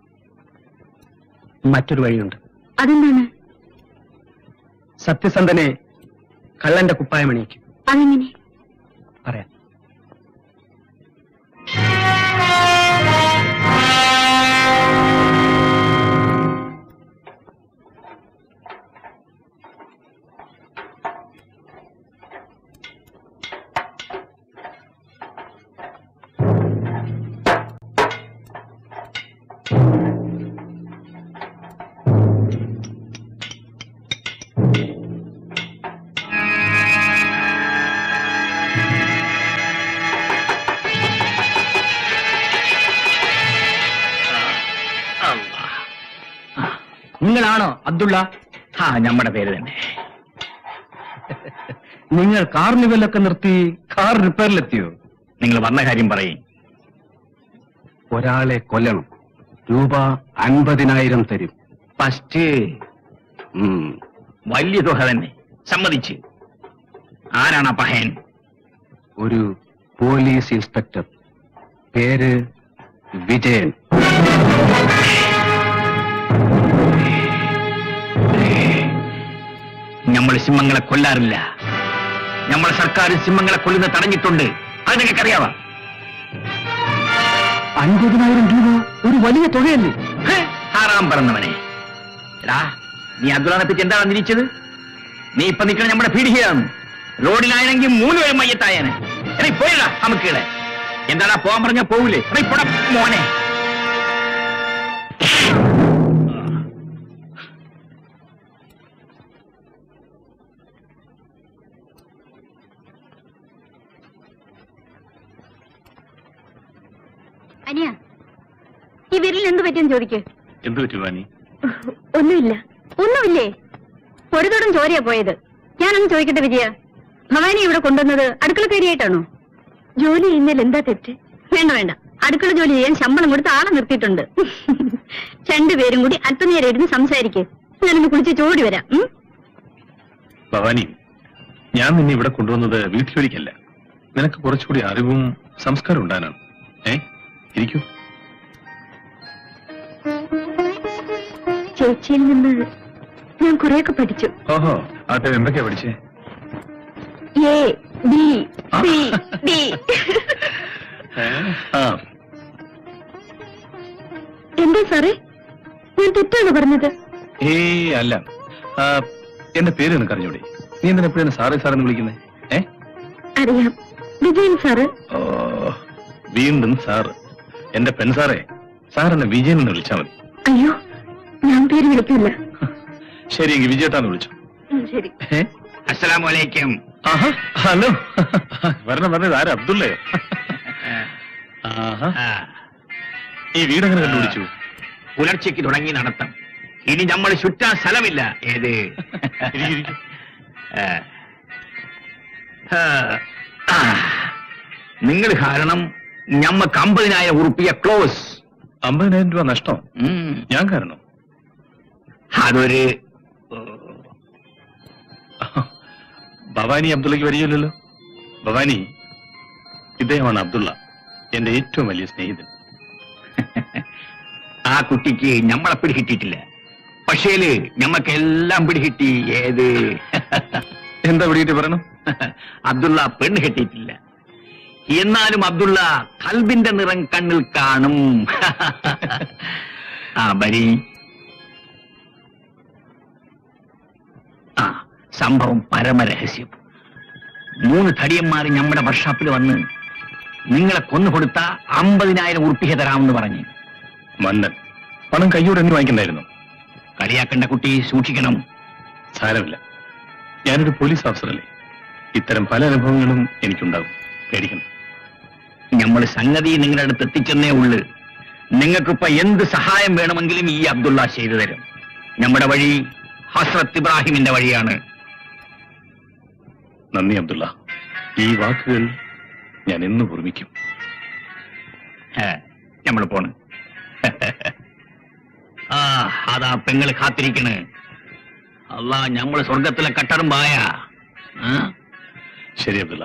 A: മറ്റൊരു വഴിയുണ്ട്.
D: അതെന്താണ്?
A: സത്യസന്ധനെ കള്ളന്റെ കുപ്പായം അണിയിക്കും.
D: അതെങ്ങനെ?
A: പറയാം. നിങ്ങളാണോ അബ്ദുള്ള?
G: ആ, നമ്മുടെ പേര് തന്നെ.
A: നിങ്ങൾ കാർണിവലൊക്കെ നിർത്തി കാർ റിപ്പയറിലെത്തിയോ?
G: നിങ്ങൾ വന്ന കാര്യം പറയും.
A: ഒരാളെ കൊല്ലണം. രൂപ അൻപതിനായിരം തരും.
G: ഫസ്റ്റ് വലിയ തുക തന്നെ, സമ്മതിച്ച്. ആരാണ് ആ പഹയൻ?
A: ഒരു പോലീസ് ഇൻസ്പെക്ടർ, പേര് വിജയൻ.
G: നമ്മൾ സിംഹങ്ങളെ കൊല്ലാറില്ല. നമ്മളെ സർക്കാർ സിംഹങ്ങളെ കൊല്ലുന്ന തടഞ്ഞിട്ടുണ്ട്. അത് നിങ്ങൾക്കറിയാവാ?
A: അൻപതിനായിരം രൂപ ഒരു വലിയ തുകയല്ലേ?
G: ആറാം പറഞ്ഞവനെ. എടാ, നീ അബ്ദുള്ളനെ പറ്റി എന്താണ് നിരീച്ചത്? നീ ഇപ്പൊ നിൽക്കണ നമ്മുടെ പീഡികയാണ്. റോഡിലാണെങ്കിൽ മൂന്ന് പേരും മയ്യത്തായനെ. എടീ പോയിടാ നമുക്കിടെ. എന്താടാ പോകാൻ പറഞ്ഞാ പോകൂലേ? എടീ പോടാ മോനെ.
D: അനിയ, ഈ വിരലിൽ എന്ത് പറ്റിയെന്ന് ചോദിക്കേ.
E: എന്ത് പറ്റി വാനി?
D: ഒന്നുമില്ല. ഒന്നുമില്ലേ? ഒരു തൊടും ചോരയാ പോയത്. ഞാനൊന്ന് ചോദിക്കട്ടെ വിജയ, ഭവാനി ഇവിടെ കൊണ്ടുവന്നത് അടുക്കള കയറിയായിട്ടാണോ? ജോലി ചെയ്യുന്നതിൽ എന്താ തെറ്റ്? വേണ്ട വേണ്ട, അടുക്കള ജോലി ചെയ്യാൻ ശമ്പളം കൊടുത്ത് ആളെ നിർത്തിയിട്ടുണ്ട്. രണ്ടുപേരും കൂടി അല്പനേരം ഇരുന്ന് സംസാരിക്കേ. ഞാനൊന്ന് കുളിച്ച് ചോടി വരാം.
E: ഭവാനി, ഞാൻ നിന്നെ ഇവിടെ കൊണ്ടുവന്നത് വീട്ടിലൊരിക്കല്ല. നിനക്ക് കുറച്ചുകൂടി അറിവും സംസ്കാരം ഉണ്ടാനാണ്. ഏ ഇരിക്കൂ.
D: ചേച്ചിയിൽ നിന്ന് ഞാൻ കുറെയൊക്കെ പഠിച്ചു.
E: ഓഹോ, അത് എന്തൊക്കെയാ പഠിച്ചേ?
D: A B C D. എന്താ സാറേ, ഞാൻ തെറ്റാണ് പറഞ്ഞത്?
E: ഏ അല്ല, എന്റെ പേര് നിനക്ക് അറിഞ്ഞൂടെ? നീ എന്തിനാ എപ്പോഴും സാറേ സാറെന്ന് വിളിക്കുന്നേ? ഏ
D: അറിയാം, വിജയൻ സാറ്.
E: ഓ, വീണ്ടും സാറ്. എന്റെ പെൺ സാറേ, സാർ എന്നെ വിജയൻ എന്ന് വിളിച്ചാൽ മതി.
D: അയ്യോ, ഞാൻ പേര് വിളിക്കില്ല.
E: ശരി, എങ്കിൽ വിജയേട്ടാന്ന് വിളിച്ചു.
D: ശരി.
G: അസ്സലാമു അലൈക്കും.
E: ഹലോ, വരണം വരണം. ആരാ? അബ്ദുള്ളയോ? ഈ വീടെങ്ങനെ കണ്ടുപിടിച്ചു?
G: പുലർച്ചയ്ക്ക് തുടങ്ങി നടത്തം. ഇനി നമ്മൾ ചുറ്റാൻ സ്ഥലമില്ല. ഏത് നിങ്ങൾ കാരണം ഞമ്മക്ക് അമ്പതിനായിരം ഉറുപ്പിയ ക്ലോസ്.
E: അമ്പതിനായിരം രൂപ നഷ്ടം ഞാൻ കാരണം?
G: അതൊരു
E: ഭവാനി അബ്ദുള്ളക്ക് വരികയില്ലല്ലോ. ഭവാനി, ഇദ്ദേഹമാണ് അബ്ദുള്ള, എന്റെ ഏറ്റവും വലിയ സ്നേഹിതൻ.
G: ആ കുട്ടിക്ക് ഞമ്മളെ പിടികിട്ടിട്ടില്ല. പക്ഷേല് ഞമ്മക്കെല്ലാം പിടികിട്ടി. ഏത്
E: എന്താ പിടികിട്ടി പറയണം?
G: അബ്ദുള്ള പെണ്ണ് കെട്ടിയിട്ടില്ല. എന്നാലും അബ്ദുള്ള കൽബിന്റെ നിറം കണ്ണിൽ കാണും. ആ ബരി. ആ സംഭവം പരമരഹസ്യം. മൂന്ന് തടിയന്മാര് നമ്മുടെ വർക്ക്ഷോപ്പിൽ വന്ന് നിങ്ങളെ കൊന്നുകൊടുത്ത അമ്പതിനായിരം ഉറുപ്പിക തരാമെന്ന് പറഞ്ഞു.
E: മന്നൻ പണം കയ്യോടെ എന്ന് വാങ്ങിക്കണ്ടായിരുന്നു.
G: കളിയാക്കേണ്ട കുട്ടി, സൂക്ഷിക്കണം.
E: സാരമില്ല, ഞാനൊരു പോലീസ് ഓഫീസറല്ലേ. ഇത്തരം പല അനുഭവങ്ങളും എനിക്കുണ്ടാകും, പേടിക്കണം.
G: നമ്മൾ സംഗതി നിങ്ങളുടെ അടുത്ത് എത്തിച്ചെന്നേ ഉള്ളു. നിങ്ങൾക്കിപ്പോ എന്ത് സഹായം വേണമെങ്കിലും ഈ അബ്ദുള്ള ചെയ്തു തരും. നമ്മുടെ വഴി ഹസ്രത്ത് ഇബ്രാഹിമിന്റെ വഴിയാണ്.
E: നന്ദി അബ്ദുള്ള. ഈ വാക്കുകൾ ഞാൻ എന്ന് ഓർമ്മിക്കും.
G: നമ്മൾ പോണ്. ആ അതാ പെങ്ങള് കാത്തിരിക്കണ്. അല്ലാ, ഞമ്മള് സ്വർഗത്തിലെ കട്ടറും പായ.
E: ശരി അബ്ദുള്ള.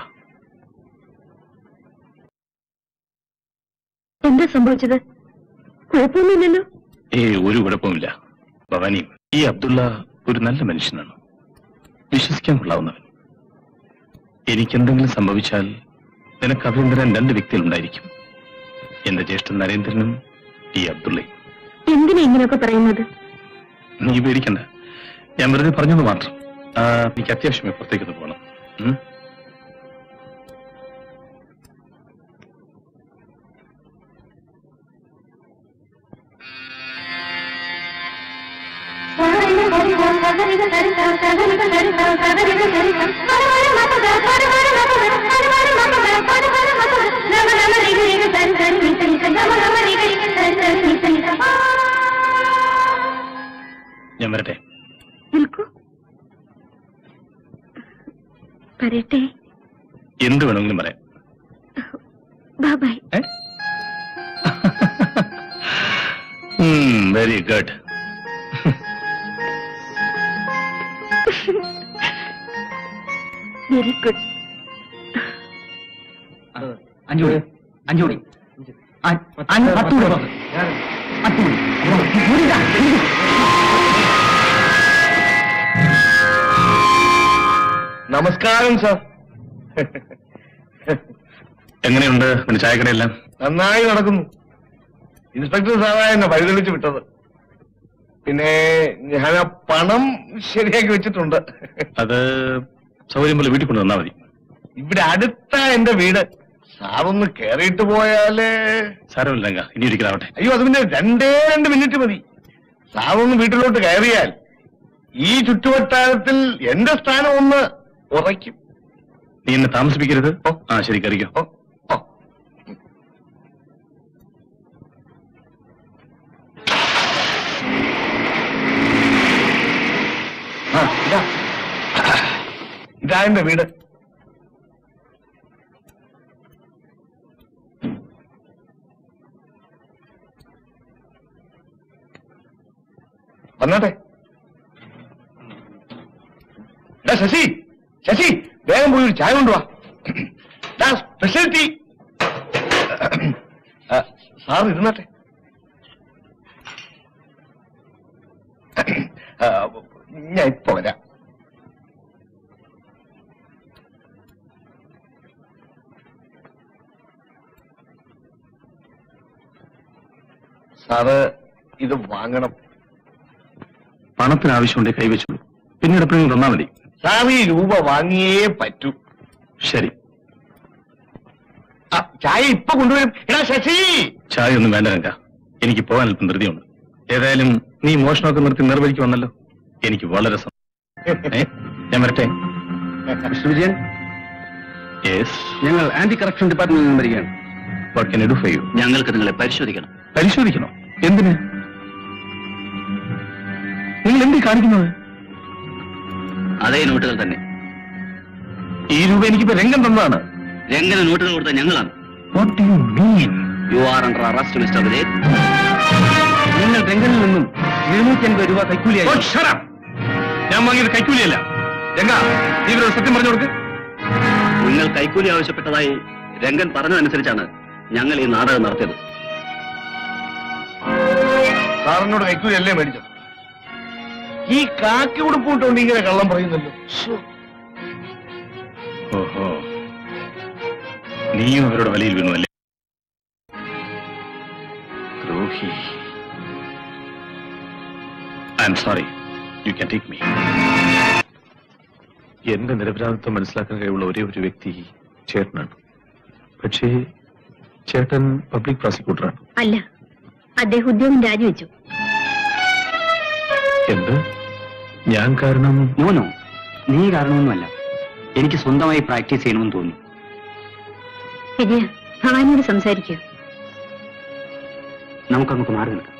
D: എന്താ സംഭവിച്ചത്? കുഴപ്പമൊന്നുമില്ലല്ലോ.
E: ഏ ഒരു കുഴപ്പമില്ല ഭവാനി. ഈ അബ്ദുള്ള ഒരു നല്ല മനുഷ്യനാണ്, വിശ്വസിക്കാൻ കൊള്ളാവുന്നവൻ. എനിക്കെന്തെങ്കിലും സംഭവിച്ചാൽ നിനക്ക് അഭയം തരാൻ രണ്ട് വ്യക്തികളുണ്ടായിരിക്കും. എന്റെ ജ്യേഷ്ഠൻ നരേന്ദ്രനും ഈ അബ്ദുള്ളയും.
D: എന്തിനാ ഇങ്ങനെയൊക്കെ പറയുന്നത്?
E: നീ പേടിക്കണ്ട, ഞാൻ വെറുതെ പറഞ്ഞത് മാത്രം. എനിക്ക് അത്യാവശ്യം പുറത്തേക്കൊന്ന് പോകണം. ഞാൻ വരട്ടെ.
D: നിൽക്കൂ. പറയട്ടെ.
E: എന്ത് വേണമെങ്കിലും പറയാം.
D: Bye.
E: Very good.
D: Very good.
A: അഞ്ചുകൂടി അഞ്ചുകൂടി പത്തുകൂടി പത്തുകൂടി.
F: നമസ്കാരം സാർ.
E: എങ്ങനെയുണ്ട് പിന്നെ ചായക്കടയെല്ലാം?
F: നന്നായി നടക്കുന്നു. ഇൻസ്പെക്ടർ സാറാ എന്നെ വഴിതെളിച്ച് വിട്ടത്. പിന്നെ ഞാൻ ആ പണം ശരിയാക്കി വെച്ചിട്ടുണ്ട്.
E: അത് സൗകര്യം പോലെ വീട്ടിൽ കൊണ്ടു തന്നാ മതി.
F: ഇവിടെ അടുത്ത എന്റെ വീട്. സാറൊന്ന് കേറിയിട്ട് പോയാല്.
E: സാരമില്ല രംഗ, ഇനി ഒരിക്കലാവട്ടെ.
F: അയ്യോ, അത് പിന്നെ രണ്ടേ രണ്ട് മിനിറ്റ് മതി. സാറൊന്ന് വീട്ടിലോട്ട് കയറിയാൽ ഈ ചുറ്റുവട്ടാരത്തിൽ എന്റെ സ്ഥാനം ഒന്ന് ഉറയ്ക്കും.
E: നീ എന്നെ താമസിപ്പിക്കരുത്. ആ ശരി, കറിക്കോ.
F: ആ ഇതാ ഇതാ എന്റെ വീട്. വന്നാട്ടെ. ശശി ശശി വേഗം പോയി ഒരു ചായ കൊണ്ടുവാ. Special tea. സാർ ഇരുന്നാട്ടെ. ഞാൻ ഇപ്പൊ വരാം. സാറ് ഇത് വാങ്ങണം.
E: പണത്തിന് ആവശ്യമുണ്ട് കൈവച്ചോളൂ, പിന്നീട് എപ്പോഴും തന്നാ മതി.
F: സാർ ഈ രൂപ വാങ്ങിയേ പറ്റൂ.
E: ശരി.
F: ചായ ഇപ്പൊ കൊണ്ടുവരും. എടാ ശശി.
E: ചായ ഒന്നും വേണ്ട രംഗ, എനിക്ക് പോകാൻ അല്പം ധൃതിയുണ്ട്. ഏതായാലും നീ മോഷണമൊക്കെ നിർത്തി നിർവഹിക്ക് വന്നല്ലോ, എനിക്ക് വളരെ സന്തോഷം. ഞാൻ വരട്ടെ.
A: മിസ്റ്റർ വിജയൻ,
E: ഞങ്ങൾ ആന്റി കറപ്ഷൻ ഡിപ്പാർട്ട്മെന്റിൽ നിന്ന് വരികയാണ്. What can I do for you?
J: ഞങ്ങൾക്ക് നിങ്ങളെ പരിശോധിക്കണം.
E: പരിശോധിക്കണോ? എന്തിന്? നിങ്ങൾ എന്തി കാണിക്കുന്നത്?
J: അതേ നോട്ടുകൾ തന്നെ.
E: ഈ രൂപ എനിക്കിപ്പോ രംഗം തന്നതാണ്.
J: രംഗന് നോട്ടുകൾ കൊടുത്ത ഞങ്ങളാണ്.
E: What do you mean?
J: You are under arrest, mister Vijay.
A: നിങ്ങൾ രംഗനിൽ നിന്നും എഴുന്നൂറ്റി അൻപത് രൂപ കൈക്കൂലിയായി.
E: Oh, shut up! ഞാൻ വാങ്ങിയത് കൈക്കൂലിയല്ല. രംഗ, ഇവരോട് സത്യം പറഞ്ഞു കൊടുക്ക്.
J: നിങ്ങൾ കൈക്കൂലി ആവശ്യപ്പെട്ടതായി രംഗൻ പറഞ്ഞതനുസരിച്ചാണ് ഞങ്ങൾ ഈ നാടകം നടത്തിയത്.
F: സാറിനോട് കൈക്കൂലല്ലേ മേടിച്ചത്? ഈ കാക്കി ഉടുപ്പുകൊണ്ട് ഇങ്ങനെ കള്ളം പറയുന്നല്ലോ.
E: ഓഹോ, നീയും അവരുടെ വലയിൽ വീണു അല്ലേ? ദ്രോഹി. I am sorry, you can take me. എന്റെ നിരപരാധിത്വം മനസ്സിലാക്കാൻ കഴിവുള്ള ഒരേ ഒരു വ്യക്തി ചേട്ടനാണ്. പക്ഷേ ചേട്ടൻ പബ്ലിക് പ്രോസിക്യൂട്ടറാണ്.
D: അല്ല, അദ്ദേഹം ഉദ്യോഗം രാജിവെച്ചു.
E: എന്ത്? ഞാൻ കാരണം?
A: നോനോ, നീ കാരണമൊന്നുമല്ല. എനിക്ക് സ്വന്തമായി പ്രാക്ടീസ് ചെയ്യണമെന്ന് തോന്നി.
D: വിജയ, ഭവാനിയോട് സംസാരിക്കൂ.
A: നമുക്കങ്ങോട്ട് മാറി നിൽക്കാം.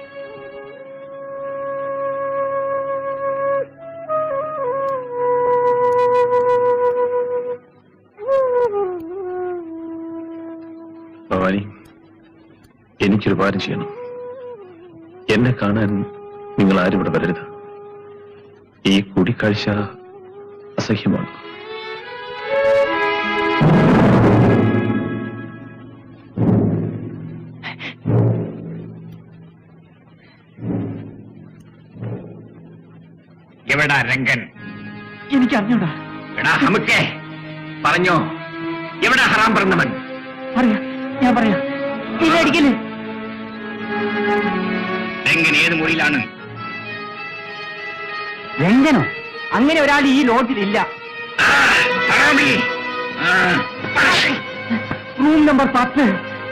E: ഭവാനി, എനിക്കൊരു കാര്യം ചെയ്യണം. എന്നെ കാണാൻ നിങ്ങൾ ആരും ഇവിടെ വരരുത്. ഈ കൂടിക്കാഴ്ച അസഹ്യമാണ്.
G: എവിടാ രംഗൻ?
A: എനിക്ക് അറിഞ്ഞൂടാ.
G: എടാ ഹമുക്കേ, പറഞ്ഞോ, എവിടാ ഹറാം പറഞ്ഞവൻ?
A: പറയാ, ഞാൻ പറയാം. അടിക്കല്.
G: രംഗൻ ഏത് മുറിയിലാണ്?
A: രംഗനോ? അങ്ങനെ ഒരാൾ ഈ ലോഡ്ജിലില്ല. റൂം നമ്പർ പത്ത്.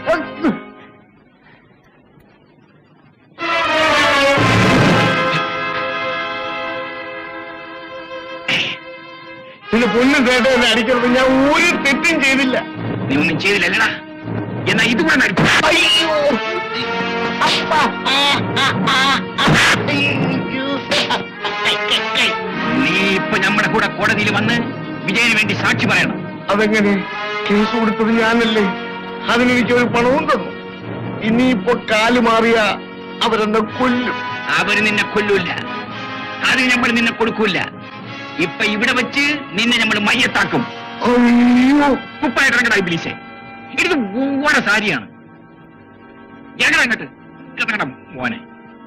F: പിന്നെ പൊന്നും കേട്ടോ എന്നെ അടിക്കരുത്. ഞാൻ ഒരു തെറ്റും ചെയ്തില്ല.
G: നീ ഒന്നും ചെയ്തില്ലല്ലടാ. എന്നാ ഇതുകൂടെ നടിച്ചു. നീ ഇപ്പൊ നമ്മുടെ കൂടെ കോടതിയിൽ വന്ന് വിജയന് വേണ്ടി സാക്ഷി പറയണം.
F: അതെങ്ങനെ? കേസ് കൊടുത്തത് ഞാനല്ലേ? അതിനെനിക്ക് ഒരു പണവും തന്നു. ഇനിയിപ്പോ കാല് മാറിയ അവരെന്നെ കൊല്ലും.
G: അവര് നിന്നെ കൊല്ലൂല്ല. അതിന് നമ്മൾ നിന്നെ കൊടുക്കൂല. ഇപ്പൊ ഇവിടെ വെച്ച് നിന്നെ നമ്മൾ മയ്യത്താക്കും.
F: അയ്യോ,
G: കുപ്പായിട്ടിറങ്ങടാ ഇബ്ലീസേ. ഇത് ഓണ സാരിയാണ്. ഞങ്ങൾ അങ്ങോട്ട് ഇറങ്ങടാ മോനെ.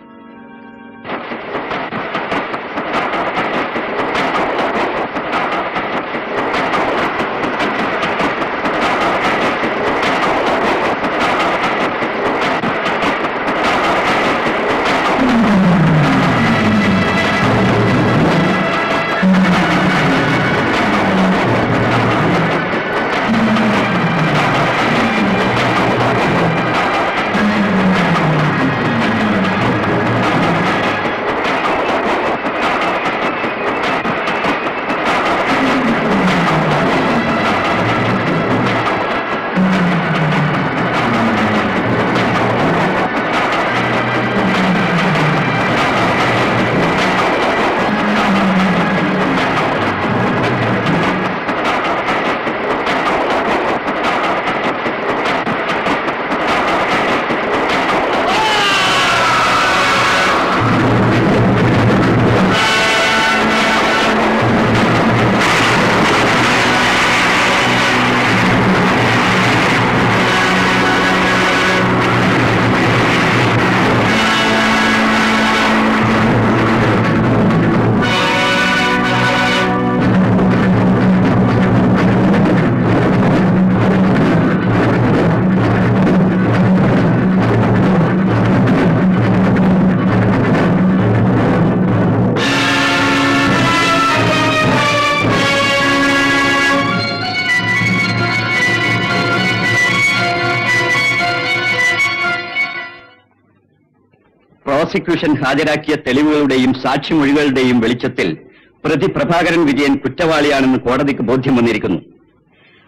A: പ്രോസിക്യൂഷൻ ഹാജരാക്കിയ തെളിവുകളുടെയും സാക്ഷിമൊഴികളുടെയും വെളിച്ചത്തിൽ പ്രതി പ്രഭാകരൻ വിജയൻ കുറ്റവാളിയാണെന്ന് കോടതിക്ക് ബോധ്യം വന്നിരിക്കുന്നു.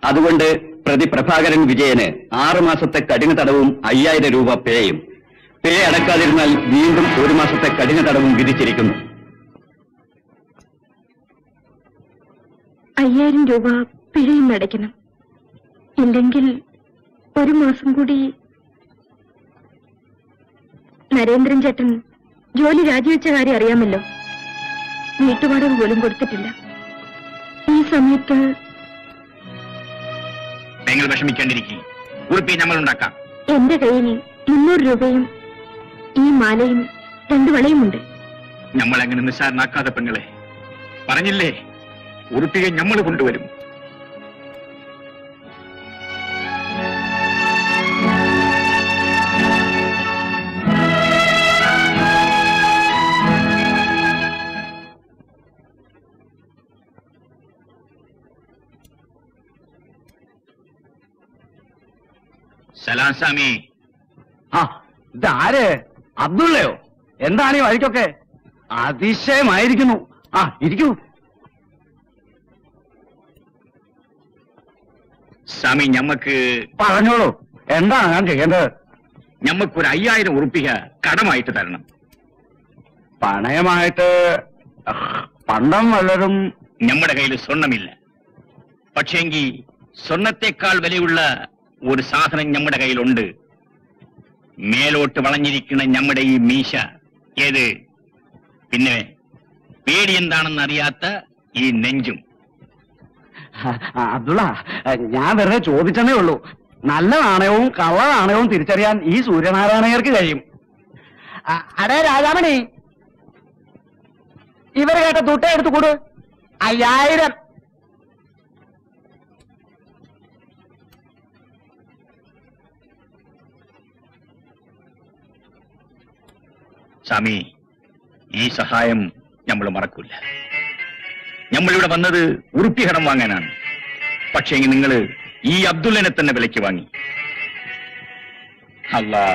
J: അതുകൊണ്ട് പ്രതി പ്രഭാകരൻ വിജയന് ആറുമാസത്തെ കഠിന തടവും അയ്യായിരം രൂപ പേയും, പേ അടക്കാതിരുന്നാൽ വീണ്ടും ഒരു മാസത്തെ കഠിന തടവും വിധിച്ചിരിക്കുന്നു.
C: അയ്യായിരം രൂപ പിഴയും അടയ്ക്കണം. ഇല്ലെങ്കിൽ ഒരു മാസം കൂടി. നരേന്ദ്രൻ ചേട്ടൻ ജോലി രാജിവെച്ച കാര്യം അറിയാമല്ലോ. വീട്ടുവാടക പോലും കൊടുത്തിട്ടില്ല. ഈ സമയത്ത്
G: നിങ്ങൾ വിഷമിക്കേണ്ടിരിക്കും. ഉറുപ്പി നമ്മൾ ഉണ്ടാക്കാം.
C: എന്റെ കയ്യിൽ മുന്നൂറ് രൂപയും ഈ മാലയും രണ്ടു വളയുമുണ്ട്.
G: നമ്മൾ അങ്ങനെ നിസ്സാരനാക്കാതെ പെങ്ങളെ. പറഞ്ഞില്ലേ, ഉറുപ്പിയെ നമ്മൾ കൊണ്ടുവരും. സലാം സ്വാമി.
A: ആ, ഇതാര്? അബ്ദുള്ളയോ? എന്താണ് ഈ വഴിക്കൊക്കെ? അതിശയമായിരിക്കുന്നു. ആ, ഇരിക്കൂ.
G: സ്വാമി, ഞമ്മക്ക്
A: പറഞ്ഞോളൂ, എന്താണ് ഞാൻ ചെയ്യേണ്ടത്?
G: ഞമ്മക്കൊരു അയ്യായിരം ഉറുപ്പിക കടമായിട്ട് തരണം.
A: പണയമായിട്ട് പണ്ടം വല്ലതും?
G: നമ്മുടെ കയ്യിൽ സ്വർണമില്ല. പക്ഷേങ്കിൽ സ്വർണത്തെക്കാൾ വിലയുള്ള ഒരു സാധനം നമ്മുടെ കയ്യിലുണ്ട്. മേലോട്ട് വളഞ്ഞിരിക്കുന്ന നമ്മുടെ ഈ മീശ. ഏത്? പിന്നെ പേടി എന്താണെന്ന് അറിയാത്ത ഈ നെഞ്ചും.
A: അബ്ദുള്ള, ഞാൻ വെറുതെ ചോദിച്ചെന്നേ ഉള്ളൂ. നല്ല നാണയവും കള്ള നാണയവും തിരിച്ചറിയാൻ ഈ സൂര്യനാരായണയർക്ക് കഴിയും. അടേ രാജാമണി, ഇവർ കേട്ട തുട്ട എടുത്തു കൂട്. അയ്യായിരം.
G: സ്വാമി, ഈ സഹായം നമ്മൾ മറക്കൂല. നമ്മളിവിടെ വന്നത് ഉറുപ്പി കടം വാങ്ങാനാണ്. പക്ഷേ നിങ്ങൾ ഈ അബ്ദുള്ളനെ തന്നെ വിലയ്ക്ക് വാങ്ങി. അല്ലാ,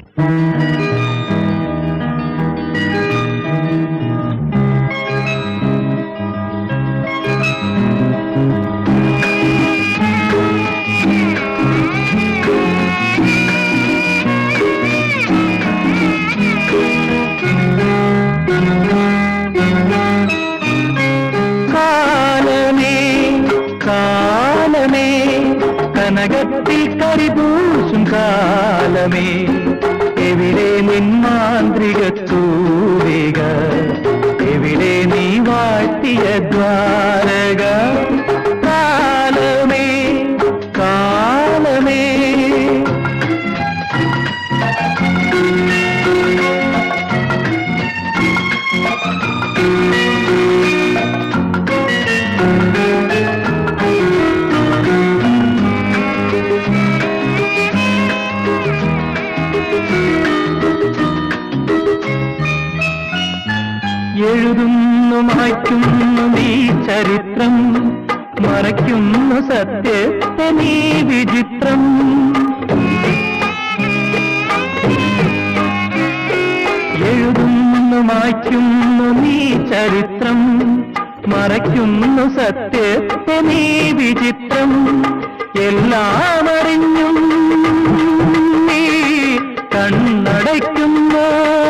H: കനകത്തിൽ കരിപൂശും കാലമേ, എവിടെ നിൻ മാന്ത്രിക തൂലിക, എവിടെ നീ വാഴ്ത്തിയ ദ്വാരക. കാലമേ കാലമേ എഴുതുന്നു മായ്ക്കുന്നു നീ ചരിത്രം, മറയ്ക്കുന്നു സത്യത്തെ നീ വിചിത്രം. എഴുതുന്നു മായ്ക്കുന്നു നീ ചരിത്രം, മറയ്ക്കുന്നു സത്യത്തെ നീ വിചിത്രം. എല്ലാം അറിഞ്ഞും നീ കണ്ണടയ്ക്കുന്നു,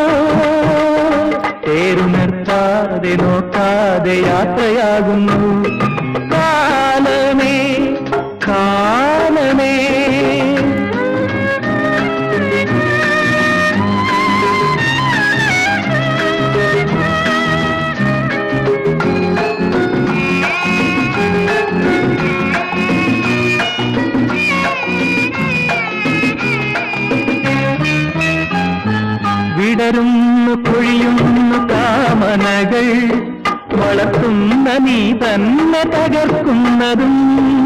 H: തേരുനിർത്താതെ നോക്കാതെ യാത്രയാകുന്നു. കാലമേ കാലമേ വിടരുന്നു പൊഴിയുന്നു കാമനകൾ, വളർത്തുന്ന നീ തന്നെ തകർക്കുന്നതും.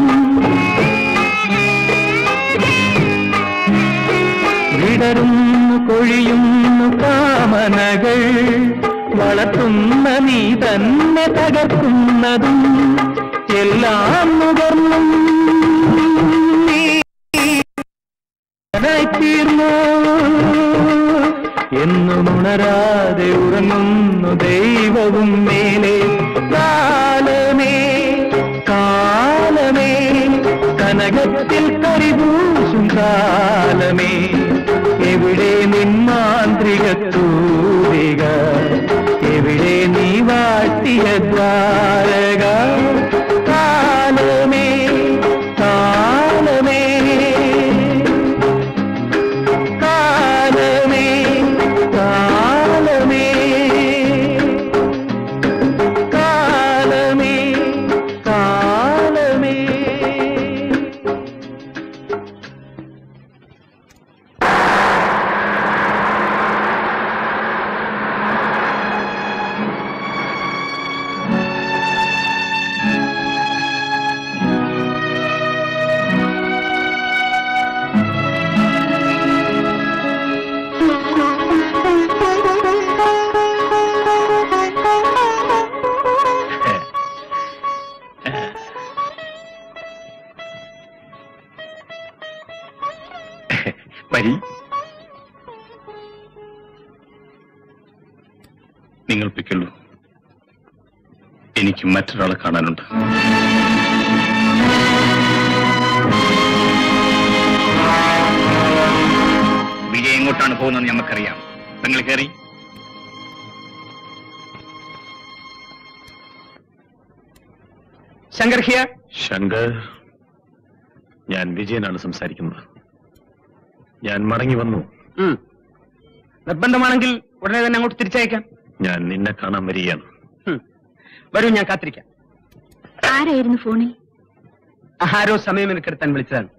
H: വിടരുന്നു കൊഴിയുന്നു കാമനകൾ, വളർത്തുന്ന നീ തന്നെ തകർക്കുന്നതും. എല്ലാം നുകർന്നും നീ തീർന്നു, എന്നും ഉണരാതെ ഉറങ്ങുന്നു ദൈവവും മേലെ. കാലമേ കാലമേ കന കനകത്തിൽ കരിപൂശും കാലമേ എവിടെ നിന്മാന്ത്രിക തൂരിക എവിടെ നീ വാട്ടിയ ദ്വാരക കാലമേ കാലമേ കാലമേ കാലമേ കാലമേ കാലമേ.
E: വരി, നിങ്ങൾ പിക്കുള്ളൂ. എനിക്ക് മറ്റൊരാളെ കാണാനുണ്ട്.
G: വിജയ് എങ്ങോട്ടാണ് പോകുന്നത് നമുക്കറിയാം. നിങ്ങൾ കയറി.
A: ശങ്കർ ഹിയർ.
E: ശങ്കർ, ഞാൻ വിജയനാണ് സംസാരിക്കുന്നത്. ഞാൻ മടങ്ങി വന്നു.
A: നിർബന്ധമാണെങ്കിൽ ഉടനെ തന്നെ അങ്ങോട്ട് തിരിച്ചയക്കാം.
E: ഞാൻ നിന്നെ കാണാൻ വരികയാണ്.
A: വരൂ, ഞാൻ കാത്തിരിക്കാം.
D: ആരായിരുന്നു ഫോണിൽ?
A: ആരോ സമയം എനിക്കെടുത്താൻ വിളിച്ചതാണ്.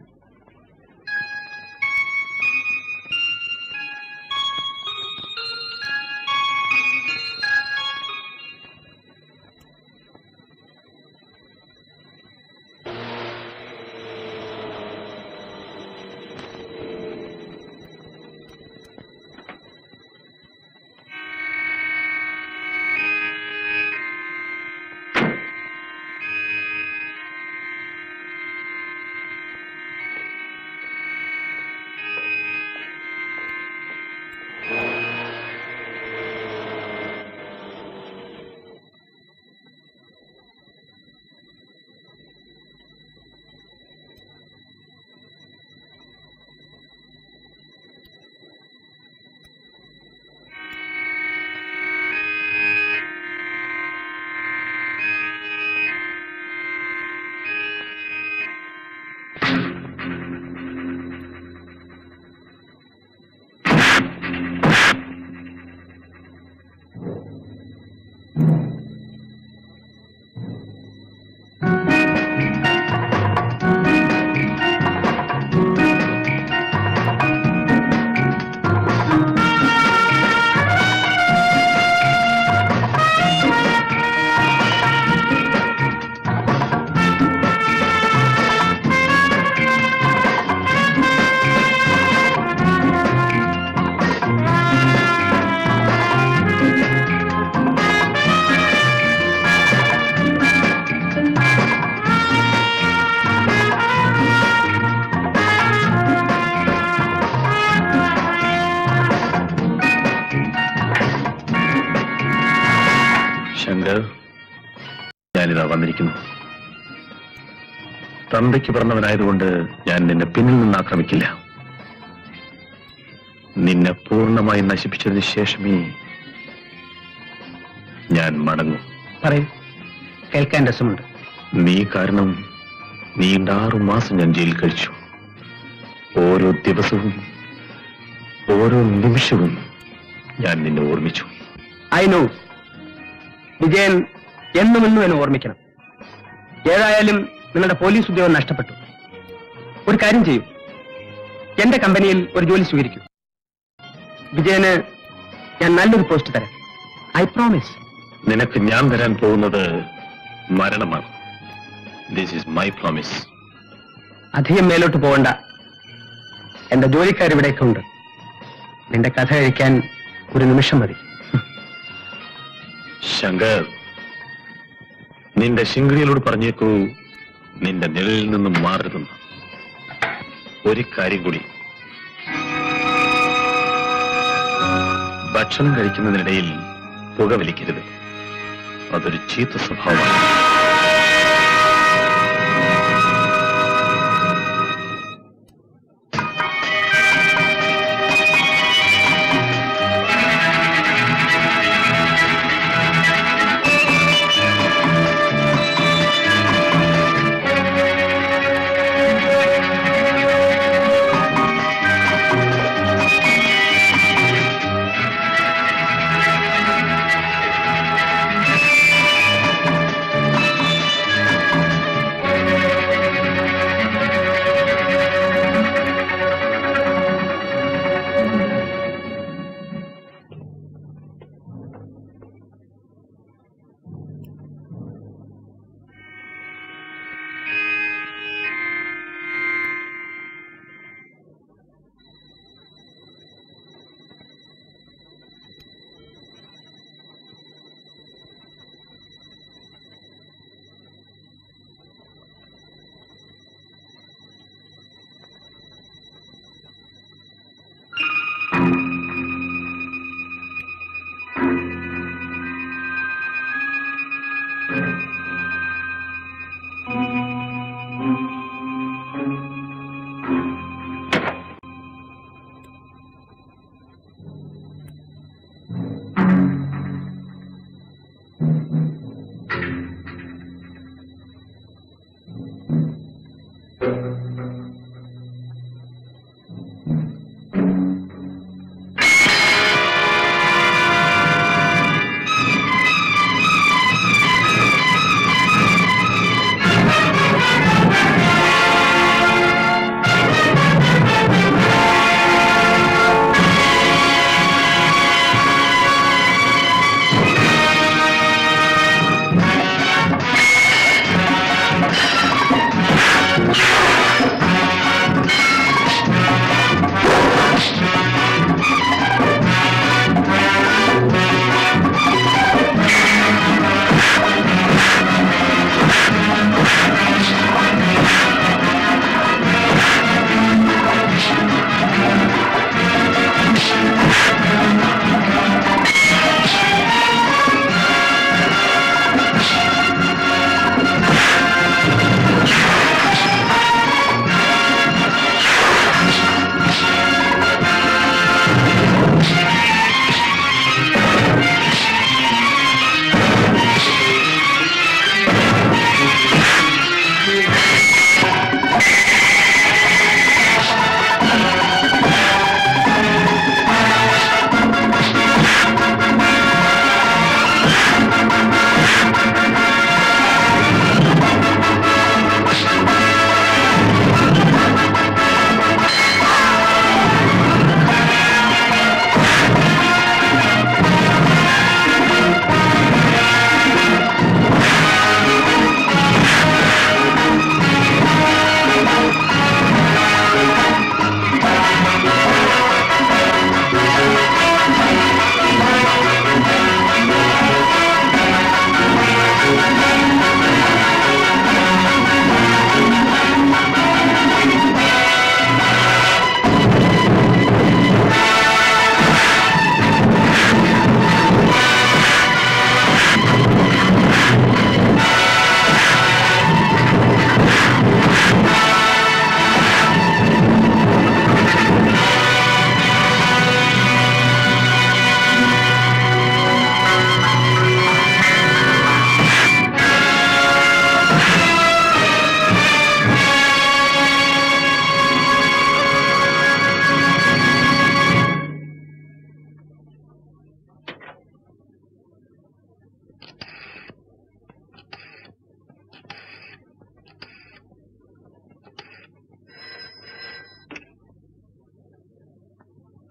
E: ഞാനിതാ വന്നിരിക്കുന്നു. തന്തയ്ക്ക് പറഞ്ഞവനായതുകൊണ്ട് ഞാൻ നിന്നെ പിന്നിൽ നിന്ന് ആക്രമിക്കില്ല. നിന്നെ പൂർണ്ണമായി നശിപ്പിച്ചതിന് ശേഷമേ ഞാൻ മടങ്ങും.
A: പറയൂ, കേൾക്കാൻ രസമുണ്ട്.
E: നീ കാരണം നീണ്ട ആറു മാസം ഞാൻ ജയിലിൽ കഴിച്ചു. ഓരോ ദിവസവും ഓരോ നിമിഷവും ഞാൻ നിന്നെ ഓർമ്മിച്ചു.
A: I know. വിജയൻ എന്നും എന്നും എന്നെ ഓർമ്മിക്കണം. ഏതായാലും നിങ്ങളുടെ പോലീസ് ഉദ്യോഗം നഷ്ടപ്പെട്ടു. ഒരു കാര്യം ചെയ്യൂ, എന്റെ കമ്പനിയിൽ ഒരു ജോലി സ്വീകരിക്കൂ. വിജയന് ഞാൻ നല്ലൊരു പോസ്റ്റ് തരാം. I promise.
E: നിനക്ക് ഞാൻ തരാൻ പോകുന്നത് മരണമാണ്. This is my promise.
A: അധികം മേലോട്ട് പോകണ്ട. എന്റെ ജോലിക്കാരിവിടെയൊക്കെ ഉണ്ട്. നിന്റെ കഥ കഴിക്കാൻ ഒരു നിമിഷം മതി.
E: ശങ്കർ, നിന്റെ ശിങ്കിടികളോട് പറഞ്ഞേക്കൂ നിന്റെ നിഴലിൽ നിന്നും മാറരുതെന്ന്. ഒരു കാര്യം കൂടി, ഭക്ഷണം കഴിക്കുന്നതിനിടയിൽ പുക വലിക്കരുത്. അതൊരു ചീത്ത സ്വഭാവമാണ്.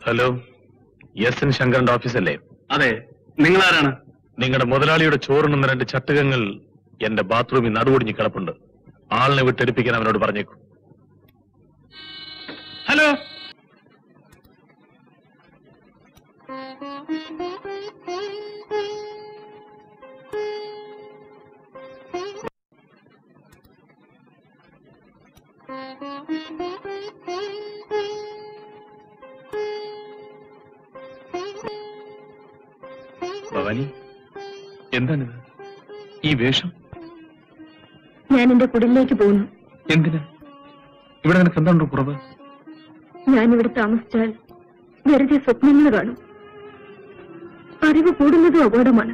E: ഹലോ, എസ് എൻ ശങ്കറിന്റെ ഓഫീസല്ലേ?
A: അതെ. നിങ്ങളാരാണ്?
E: നിങ്ങളുടെ മുതലാളിയുടെ ചോറുണ്ണുന്ന രണ്ട് ചട്ടുകങ്ങൾ എന്റെ ബാത്റൂമിൽ നടുവൊടിഞ്ഞ് കിടപ്പുണ്ട്. ആളിനെ വിട്ടെടുപ്പിക്കാൻ അവനോട് പറഞ്ഞേക്കൂ.
A: ഹലോ.
E: ഭവാനി, എന്താണിത്? ഈ വേഷം?
D: ഞാൻ എന്റെ കുടിലേക്ക് പോകുന്നു.
E: എന്തിന്? ഇവിടെ നിനക്ക് എന്താണോ കുറവ്?
D: ഞാനിവിടെ താമസിച്ചാൽ വെറുതെ സ്വപ്നങ്ങൾ കാണും. അറിവ് കൂടുന്നതും അപകടമാണ്.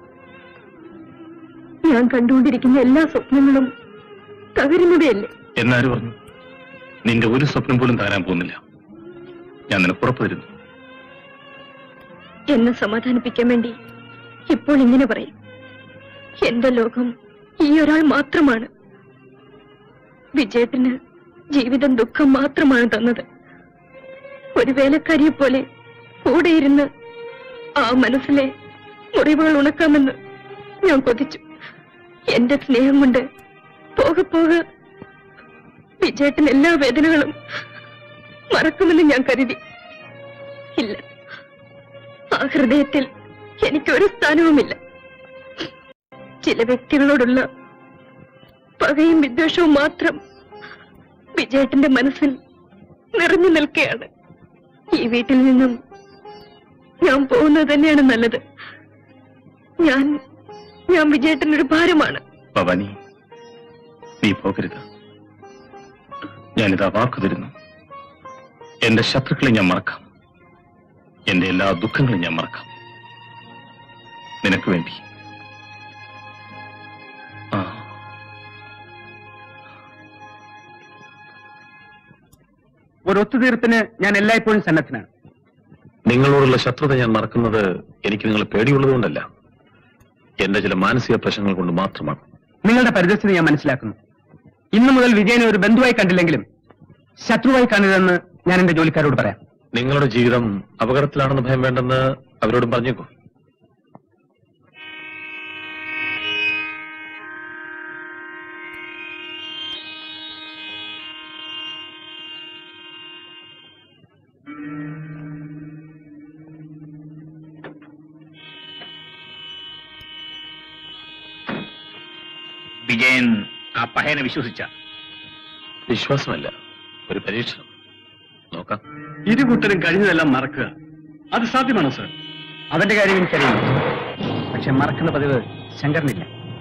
D: ഞാൻ കണ്ടുകൊണ്ടിരിക്കുന്ന എല്ലാ സ്വപ്നങ്ങളും തകരുന്നവയല്ലേ?
E: എന്നാര് പറഞ്ഞു? നിന്റെ ഒരു സ്വപ്നം പോലും തകരാൻ പോകുന്നില്ല. ഞാൻ നിനക്ക് ഉറപ്പ് തരുന്നു.
D: എന്നെ സമാധാനിപ്പിക്കാൻ വേണ്ടി ഇപ്പോൾ ഇങ്ങനെ പറയും. എന്റെ ലോകം ഈ ഒരാൾ മാത്രമാണ്. വിജയത്തിന് ജീവിതം ദുഃഖം മാത്രമാണ് തന്നത്. ഒരു വേലക്കാരിയെ പോലെ കൂടെയിരുന്ന് ആ മനസ്സിലെ മുറിവുകൾ ഉണക്കാമെന്ന് ഞാൻ കൊതിച്ചു. എന്റെ സ്നേഹം കൊണ്ട് പോകെ പോകെ വിജയത്തിന് എല്ലാ വേദനകളും മറക്കുമെന്ന് ഞാൻ കരുതി. ഇല്ല, ആ ഹൃദയത്തിൽ എനിക്കൊരു സ്ഥാനവുമില്ല. ചില വ്യക്തികളോടുള്ള പകയും വിദ്വേഷവും മാത്രം വിജയേട്ടന്റെ മനസ്സിൽ നിറഞ്ഞു നിൽക്കുകയാണ്. ഈ വീട്ടിൽ നിന്നും ഞാൻ പോകുന്നത് തന്നെയാണ് നല്ലത്. ഞാൻ ഞാൻ വിജയേട്ടനൊരു ഭാരമാണ്.
E: ഭവാനി, നീ പോകരുത്. ഞാനിതാ വാക്കു തരുന്നു. എന്റെ ശത്രുക്കളെ ഞാൻ മറക്കാം. എന്റെ എല്ലാ ദുഃഖങ്ങളും ഞാൻ മറക്കാം. നിനക്ക് വേണ്ടി. ആ
A: ഒരു ഒത്തുതീർപ്പിന് ഞാൻ എല്ലായ്പ്പോഴും സന്നദ്ധനാണ്.
E: നിങ്ങളോടുള്ള ശത്രുത ഞാൻ മറക്കുന്നത് എനിക്ക് നിങ്ങളെ പേടിയുള്ളതുകൊണ്ടല്ല, എന്റെ ചില മാനസിക പ്രശ്നങ്ങൾ കൊണ്ട് മാത്രമാണ്.
A: നിങ്ങളുടെ പരിതസ്ഥിതി ഞാൻ മനസ്സിലാക്കുന്നു. ഇന്നു മുതൽ വിജയനെ ഒരു ബന്ധുവായി കണ്ടില്ലെങ്കിലും ശത്രുവായി കാണരുതെന്ന് ഞാൻ എന്റെ ജോലിക്കാരോട് പറയാം.
E: നിങ്ങളുടെ ജീവിതം അപകടത്തിലാണെന്ന് ഭയം വേണ്ടെന്ന് അവരോടും പറഞ്ഞേക്കൂ.
G: വിജയൻ ആ പഹയനെ വിശ്വസിച്ച?
E: വിശ്വാസമല്ല, ഒരു പരീക്ഷണം. നോക്കാം.
A: ഇരുകൂട്ടരും കഴിഞ്ഞതെല്ലാം മറക്കുക. അത് സാധ്യമാണോ സർ? അവന്റെ കാര്യം എനിക്കറിയില്ല. പക്ഷെ മറക്കുന്ന പതിവ് ശങ്കറിനില്ല.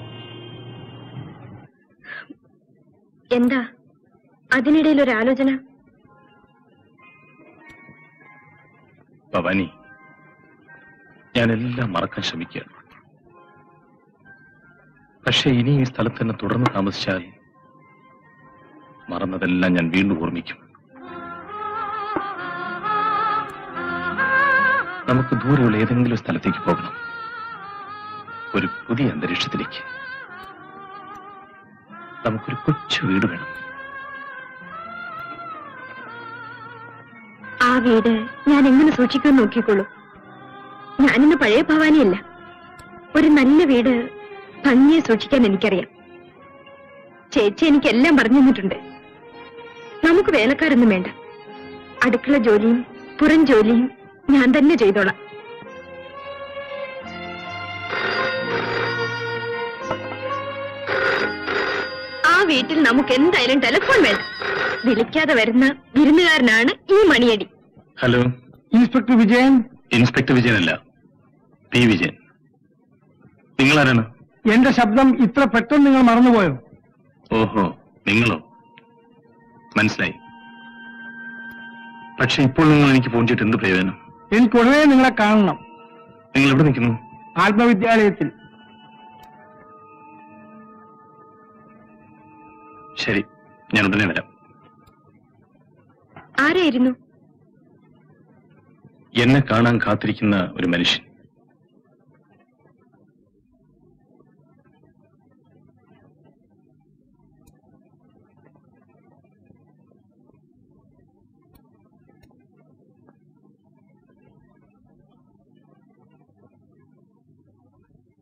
D: എന്താ അതിനിടയിൽ ഒരു ആലോചന?
E: ഭവാനി, ഞാനെല്ലാം മറക്കാൻ ശ്രമിക്കുകയാണ്. പക്ഷെ ഇനി ഈ സ്ഥലത്ത് തന്നെ തുടർന്ന് താമസിച്ചാൽ മറന്നതെല്ലാം ഞാൻ വീണ്ടും ഓർമ്മിക്കും. നമുക്ക് ദൂരെയുള്ള ഏതെങ്കിലും സ്ഥലത്തേക്ക് പോകണം, ഒരു പുതിയ അന്തരീക്ഷത്തിലേക്ക്. നമുക്കൊരു കൊച്ചു വീട് വേണം.
D: ആ വീട് ഞാൻ എങ്ങനെ സൂക്ഷിക്കാൻ നോക്കിക്കോളൂ. ഞാനിന്ന് പഴയ ഭവാനിയല്ല. ഒരു നല്ല വീട് ഭംഗിയെ സൂക്ഷിക്കാൻ എനിക്കറിയാം. ചേച്ചി എനിക്കെല്ലാം പറഞ്ഞു തന്നിട്ടുണ്ട്. നമുക്ക് വേലക്കാരൊന്നും വേണ്ട. അടുക്കള ജോലിയും പുറം ജോലിയും ഞാൻ തന്നെ ചെയ്തോളാം. ആ വീട്ടിൽ നമുക്ക് എന്തായാലും ടെലിഫോൺ വേണ്ട. വിളിക്കാതെ വരുന്ന വിരുന്നുകാരനാണ് ഈ മണിയടി.
E: Hello,
A: inspector Vijayan.
E: ഇൻസ്പെക്ടർ വിജയനല്ല, പി വിജയൻ. നിങ്ങളാരാണ്?
A: എന്റെ ശബ്ദം ഇത്ര പെട്ടെന്ന് നിങ്ങൾ മറന്നുപോയോ?
E: ഓഹോ, നിങ്ങളോ? മനസ്സിലായി. പക്ഷെ ഇപ്പോൾ നിങ്ങൾ എനിക്ക് ഫോൺ ചെയ്തിട്ട് എന്ത് പ്രയോജനം?
A: എനിക്ക് ഉടനെ നിങ്ങളെ കാണണം.
E: നിങ്ങൾ എവിടെ നിൽക്കുന്നു?
A: ആത്മവിദ്യാലയത്തിൽ.
E: ശരി, ഞാൻ ഉടനെ വരാം.
D: ആരായിരുന്നു?
E: എന്നെ കാണാൻ കാത്തിരിക്കുന്ന ഒരു മനുഷ്യൻ.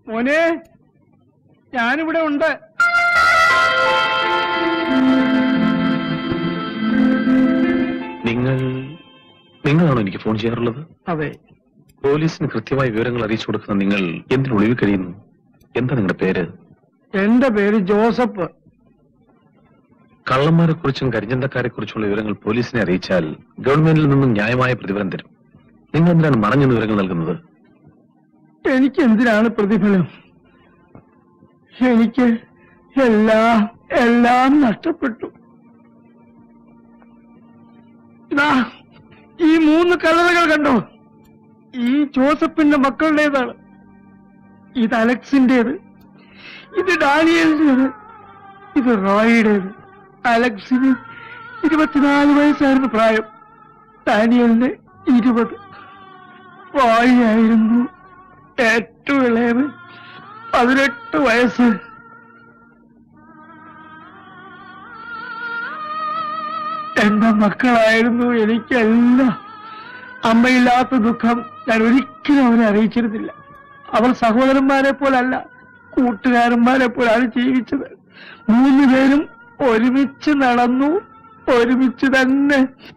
F: മോനെ, ഞാനിവിടെ ഉണ്ട്.
E: നിങ്ങൾ നിങ്ങളാണോ എനിക്ക് ഫോൺ ചെയ്യാറുള്ളത്?
F: അതെ.
E: പോലീസിന് കൃത്യമായ വിവരങ്ങൾ അറിയിച്ചു കൊടുക്കുന്ന നിങ്ങൾ എന്തിനു ഒളിവ് കഴിയുന്നു? എന്താ നിങ്ങളുടെ പേര്?
F: എന്റെ പേര് ജോസഫ്.
E: കള്ളന്മാരെ കുറിച്ചും കരിഞ്ചന്തക്കാരെ കുറിച്ചുള്ള വിവരങ്ങൾ പോലീസിനെ അറിയിച്ചാൽ ഗവൺമെന്റിൽ നിന്നും ന്യായമായ പ്രതിഫലം തരും. നിങ്ങൾ എന്തിനാണ് മറഞ്ഞെന്ന് വിവരങ്ങൾ നൽകുന്നത്?
F: എനിക്ക് എന്തിനാണ് പ്രതിഫലം? എനിക്ക് എല്ലാം എല്ലാം നഷ്ടപ്പെട്ടു. ഇതാ ഈ മൂന്ന് കലറുകൾ കണ്ടോ? ഈ ജോസഫിന്റെ മക്കളുടേതാണ്. ഇത് അലക്സിന്റേത്, ഇത് ഡാനിയലിന്റേത്, ഇത് റോയിയുടേത്. അലക്സിന് ഇരുപത്തിനാല് വയസ്സായിരുന്നു പ്രായം, ഡാനിയലിന് ഇരുപത്. റോയി ആയിരുന്നു ഏറ്റവും ഇളയവൻ, പതിനെട്ട് വയസ്സ്. എന്റെ മക്കളായിരുന്നു എനിക്കെല്ലാം. അമ്മയില്ലാത്ത ദുഃഖം ഞാൻ ഒരിക്കലും അവരെ അറിയിച്ചിരുന്നില്ല. അവർ സഹോദരന്മാരെ പോലല്ല, കൂട്ടുകാരന്മാരെ പോലാണ് ജീവിച്ചത്. മൂന്ന് പേരും ഒരുമിച്ച് നടന്നു, ഒരുമിച്ച് തന്നെ.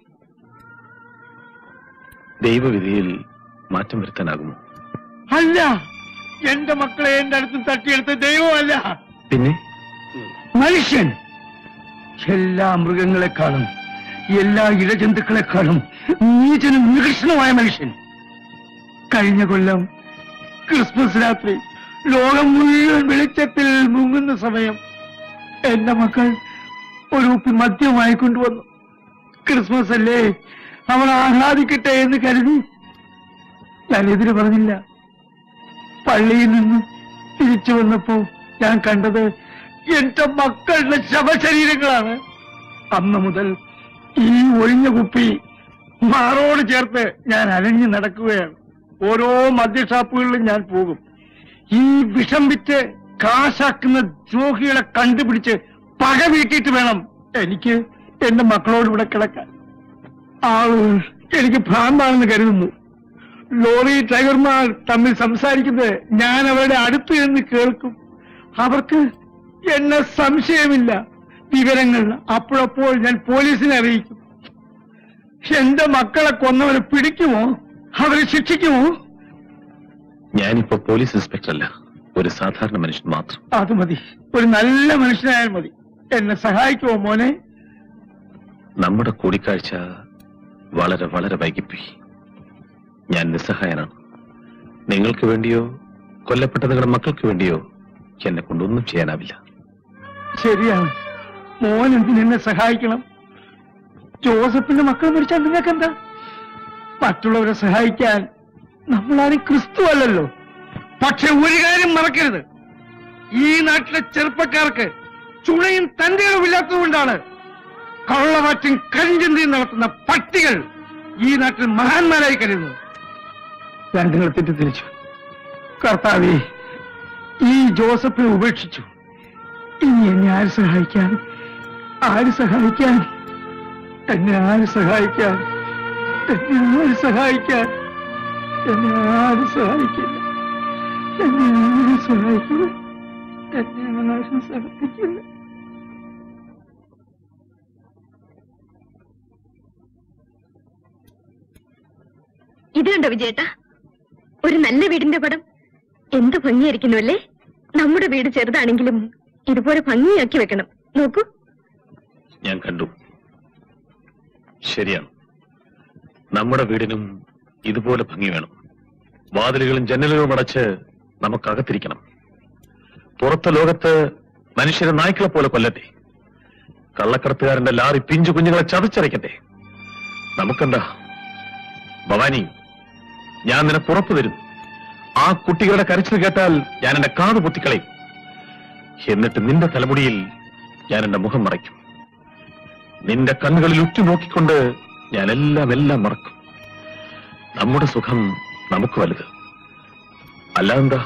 E: ദൈവവിധിയിൽ മാറ്റം വരുത്താനാകുമോ?
F: അല്ല, എന്റെ മക്കളെ എന്റെ അടുത്ത് തട്ടിയെടുത്ത ദൈവമല്ല,
E: പിന്നെ
F: മനുഷ്യൻ. എല്ലാ മൃഗങ്ങളെക്കാളും എല്ലാ ഇഴജന്തുക്കളെക്കാളും നീചനും നികൃഷ്ടനുമായ മനുഷ്യൻ. കഴിഞ്ഞ കൊല്ലം ക്രിസ്മസ് രാത്രി ലോകം മുഴുവൻ വെളിച്ചത്തിൽ മുങ്ങുന്ന സമയം എന്റെ മക്കൾ ഒരു കുപ്പി മദ്യമായി കൊണ്ടുവന്നു. ക്രിസ്മസ് അല്ലേ, അവർ ആഹ്ലാദിക്കട്ടെ എന്ന് കരുതി. ഞാൻ എതിര് പറഞ്ഞില്ല. പള്ളിയിൽ നിന്ന് തിരിച്ചു വന്നപ്പോ ഞാൻ കണ്ടത് എന്റെ മക്കളുടെ ശവശരീരങ്ങളാണ്. അന്ന് മുതൽ ഈ ഒഴിഞ്ഞ കുപ്പി മാറോട് ചേർത്ത് ഞാൻ അലഞ്ഞു നടക്കുകയാണ്. ഓരോ മദ്യഷാപ്പുകളിലും ഞാൻ പോകും. ഈ വിഷം വിറ്റ് കാശാക്കുന്ന ദ്രോഹികളെ കണ്ടുപിടിച്ച് പക വീട്ടിയിട്ട് വേണം എനിക്ക് എന്റെ മക്കളോട് ഇവിടെ കിടക്കാൻ. ആളുകൾ എനിക്ക് ഭ്രാന്താണെന്ന് കരുതുന്നു. ലോറി ഡ്രൈവർമാർ തമ്മിൽ സംസാരിക്കുന്നത് ഞാൻ അവരുടെ അടുത്ത് നിന്ന് കേൾക്കും. അവർക്ക് എന്നെ സംശയമില്ല. വിവരങ്ങൾ അപ്പോഴപ്പോൾ ഞാൻ പോലീസിനെ അറിയിക്കും. എന്റെ മക്കളെ കൊന്നവരെ പിടിക്കുമോ? അവരെ ശിക്ഷിക്കുമോ?
E: ഞാനിപ്പോ പോലീസ് ഇൻസ്പെക്ടർ അല്ല, ഒരു സാധാരണ മനുഷ്യൻ മാത്രം.
F: അത് മതി, ഒരു നല്ല മനുഷ്യനായാൽ മതി. എന്നെ സഹായിക്കുമോ മോനെ?
E: നമ്മുടെ കൂടിക്കാഴ്ച വളരെ വളരെ വൈകിപ്പോയി. ഞാൻ നിസ്സഹായനാണ്. നിങ്ങൾക്ക് വേണ്ടിയോ കൊല്ലപ്പെട്ട നിങ്ങളുടെ മക്കൾക്ക് വേണ്ടിയോ എന്നെ കൊണ്ടൊന്നും ചെയ്യാനാവില്ല.
F: ശരിയാണ്, മോൻ എന്തിനെന്നെ സഹായിക്കണം? ജോസഫിന്റെ മക്കൾ മരിച്ചാൽ നിങ്ങൾക്ക് എന്താ? മറ്റുള്ളവരെ സഹായിക്കാൻ നമ്മളാരും ക്രിസ്തു അല്ലല്ലോ. പക്ഷെ ഒരു കാര്യം മറക്കരുത്, ഈ നാട്ടിലെ ചെറുപ്പക്കാർക്ക് ചുണയും തന്റെയുമില്ലാത്തതുകൊണ്ടാണ് കള്ളവാറ്റും കരിഞ്ചന്തയും നടത്തുന്ന പട്ടികൾ ഈ നാട്ടിൽ മഹാന്മാരായി കരുതുന്നു. ഞാൻ നിങ്ങൾ തെറ്റിദ്ധരിച്ചു. കർത്താവേ, ഈ ജോസഫിനെ ഉപേക്ഷിച്ചു. ഇനി എന്നെ ആര് സഹായിക്കാൻ? ആര് സഹായിക്കാൻ? എന്നെ ആര് സഹായിക്കാൻ? എന്നെ ആര് സഹായിക്കാൻ? എന്നെ ആര് സഹായിക്കില്ല. എന്നെ ആരും സഹായിക്കില്ല. എന്നെ ആരും സഹായിക്കില്ല.
D: ഇത് കണ്ടോ വിജയേട്ടാ, ഒരു നല്ല വീടിന്റെ പടം. എന്ത് ഭംഗിയായിരിക്കുന്നു അല്ലേ? നമ്മുടെ വീട് ചെറുതാണെങ്കിലും ഇതുപോലെ ഭംഗിയാക്കി വെക്കണം. നോക്കൂ.
E: ഞാൻ കണ്ടു. ശരിയാണ്, നമ്മുടെ വീടിനും ഇതുപോലെ ഭംഗി വേണം. വാതിലുകളും ജനലുകളും അടച്ച് നമുക്കകത്തിരിക്കണം. പുറത്തെ ലോകത്ത് മനുഷ്യരെ നായ്ക്കളെ പോലെ കൊല്ലട്ടെ, കള്ളക്കടത്തുകാരന്റെ ലാറി പിഞ്ചു കുഞ്ഞുങ്ങളെ ചതച്ചരയ്ക്കട്ടെ. നമുക്കെന്താ ഭവാനി, ഞാൻ നിനക്ക് ഉറപ്പ് തരുന്നു, ആ കുട്ടികളുടെ കരച്ചിൽ കേട്ടാൽ ഞാൻ എന്റെ കാത് പൊത്തിക്കളയും. എന്നിട്ട് നിന്റെ തലമുടിയിൽ ഞാൻ എന്റെ മുഖം മറയ്ക്കും. നിന്റെ കണ്ണുകളിൽ ഉറ്റുനോക്കിക്കൊണ്ട് ഞാൻ എല്ലാം എല്ലാം മറക്കും. നമ്മുടെ സുഖം നമുക്ക് വലുത്, അല്ലാതെന്താ?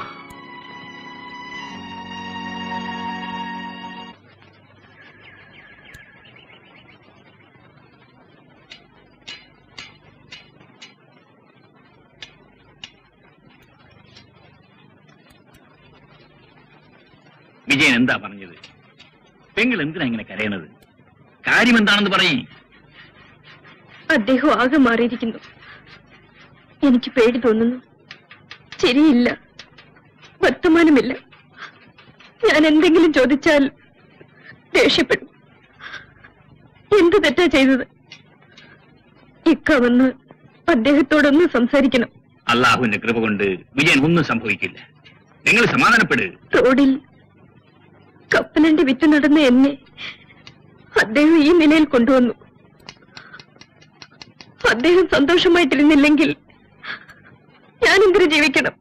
G: വിജയൻ എന്താ പറഞ്ഞത്? പെങ്ങൾ എന്തിനാ ഇങ്ങനെ കരയണത്? കാര്യം എന്താണെന്ന് പറയേ.
C: അദ്ദേഹം ആകെ മാറിയിരിക്കുന്നു. എനിക്ക് പേടി തോന്നുന്നു. ശരിയില്ല, വർത്തമാനമില്ല. ഞാൻ എന്തെങ്കിലും ചോദിച്ചാൽ ദേഷ്യപ്പെടും. എന്ത് തെറ്റാ ചെയ്തത്? ഇക്ക വന്ന് അദ്ദേഹത്തോടൊന്ന് സംസാരിക്കണം.
G: അള്ളാഹുവിന്റെ കൃപ കൊണ്ട് വിജയൻ ഒന്നും സംഭവിക്കില്ല. നിങ്ങൾ സമാധാനപ്പെട്.
C: റോഡിൽ കപ്പലണ്ടി വിറ്റ് നടന്ന എന്നെ അദ്ദേഹം ഈ നിലയിൽ കൊണ്ടുവന്നു. അദ്ദേഹം സന്തോഷമായിട്ടിരുന്നില്ലെങ്കിൽ ഞാൻ എന്തിനു ജീവിക്കണം?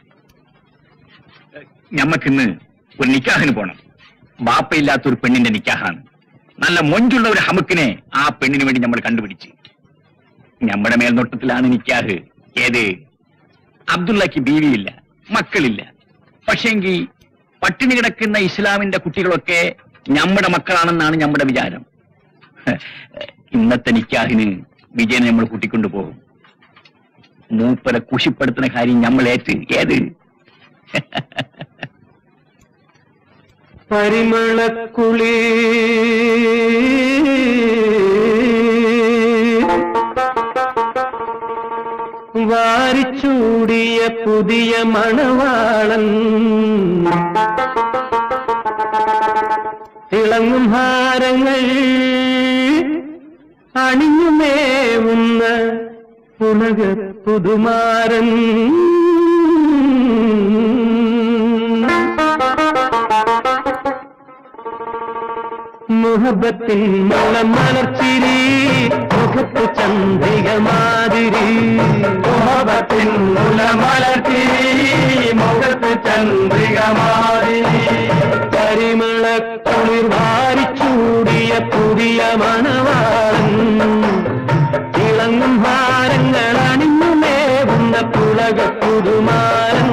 G: ഞമ്മക്കിന്ന് ഒരു നിക്കാഹിന് പോണം. ബാപ്പയില്ലാത്തൊരു പെണ്ണിന്റെ നിക്കാഹാണ്. നല്ല മൊഞ്ചുള്ള ഒരു ഹമുക്കിനെ ആ പെണ്ണിന് വേണ്ടി നമ്മൾ കണ്ടുപിടിച്ച്. നമ്മുടെ മേൽനോട്ടത്തിലാണ് നിക്കാഹ്. ഏത്? അബ്ദുള്ളക്ക് ബീവിയില്ല, മക്കളില്ല. പക്ഷേങ്കിൽ പട്ടിണി കിടക്കുന്ന ഇസ്ലാമിന്റെ കുട്ടികളൊക്കെ നമ്മുടെ മക്കളാണെന്നാണ് നമ്മുടെ വിചാരം. ഇന്നത്തെ നിക്കാഹിന് വിജയനെ നമ്മൾ കൂട്ടിക്കൊണ്ടുപോകും. മൂപ്പരെ കുഷിപ്പെടുത്തുന്ന കാര്യം നമ്മൾ ഏറ്റ്. ഏത്?
H: പരിമളക്കുളി വാരിച്ചൂടിയ പുതിയ മണവാളൻ തിളങ്ങും ഹാരങ്ങൾ അണിഞ്ഞുമേവുന്ന പുലക പുതുമാരൻ മുഹബത്തിൻ മുളമലർച്ചിരി മുഖത്ത് ചന്ദ്രിക മാതിരി മുഹബത്തിൻ മുളമലർച്ചിരി മുഖത്ത് ചന്ദ്രിക മാതിരി പരിമള കുളിർ വാരിച്ചൂടിയ പുതിയ മണവാളൻ തിളങ്ങും ഹാരങ്ങൾ അണിഞ്ഞുമേവുന്ന പുലക പുതുമാരൻ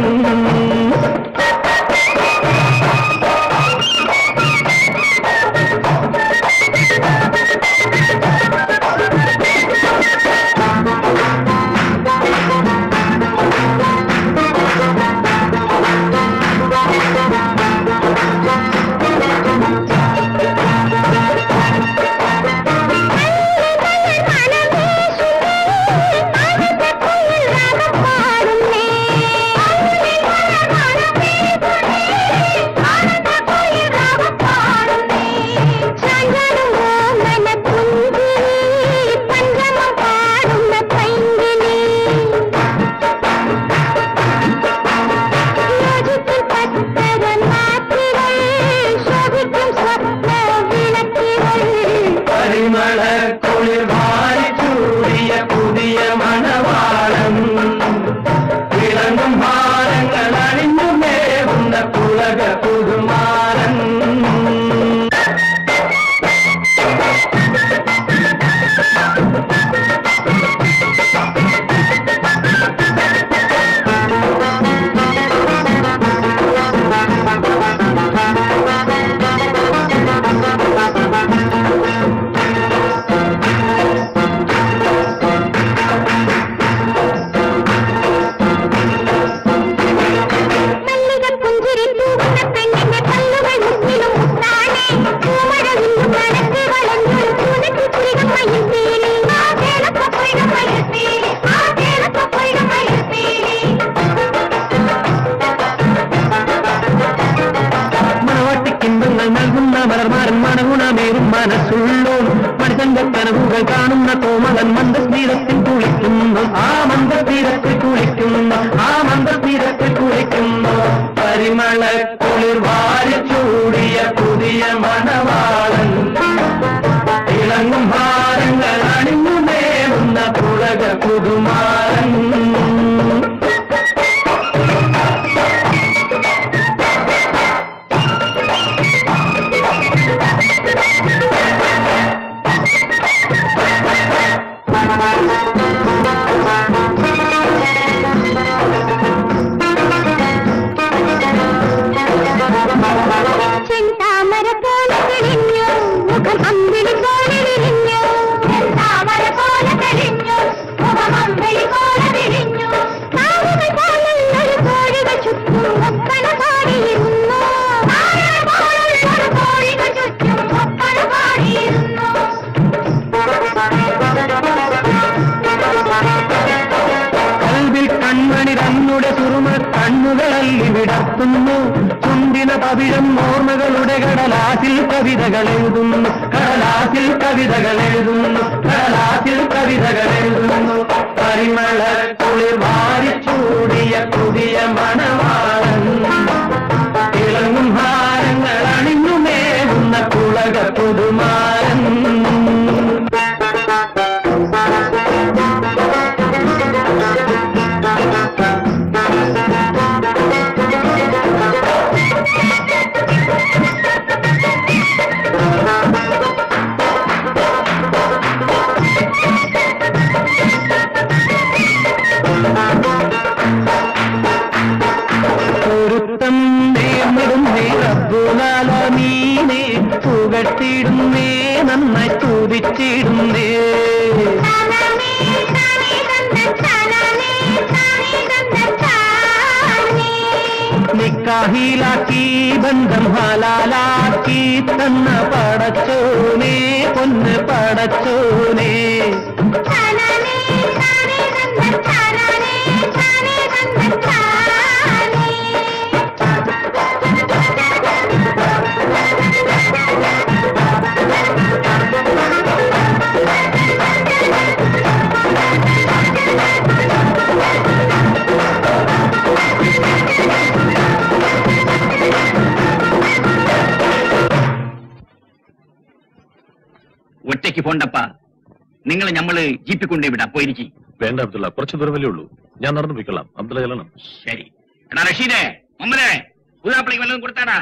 I: ും
H: വിടർത്തുന്നു ചുണ്ടിന പവിഴം ഓർമ്മകളുടെ കടലാസിൽ കവിതകൾ എഴുതുന്നു കടലാസിൽ കവിതകൾ എഴുതുന്നു കടലാസിൽ കവിതകൾ എഴുതുന്നു പരിമള കുളിർ വാരിച്ചൂടിയ പുതിയ മണവാളൻ തിളങ്ങും ഹാരങ്ങൾ അണിഞ്ഞുമേവുന്ന കുളക പുതുമാരൻ ഒരുത്തം നേർന്നിടുന്നേ റബ്ബുലാലമീനെ പുകഴ്ത്തിയിടുന്നേ നന്നായി സ്തുതിച്ചിടുന്നേ നിക്കാഹിലാക്കി ബന്ധം ഹലാലാക്കി തന്ന പടച്ചോനെ പൊന്ന് പടച്ചോനെ
G: ഒറ്റയ്ക്ക് പോണ്ടപ്പ നിങ്ങൾ ഞമ്മള് ജീപ്പിൽ കൊണ്ടേ വിടാ പോയിരിക്കും.
E: വേണ്ട അബ്ദുള്ള, കുറച്ച് ദൂരമല്ലേ ഉള്ളൂ, ഞാൻ നടന്നു പോയിക്കൊള്ളാം. അബ്ദുള്ള ചെല്ലണം.
G: ശരി. എടാ റഷീദേ, മുമ്പേ പുതാപ്പിളിക്ക് വല്ലതും കൊടുത്താടാ.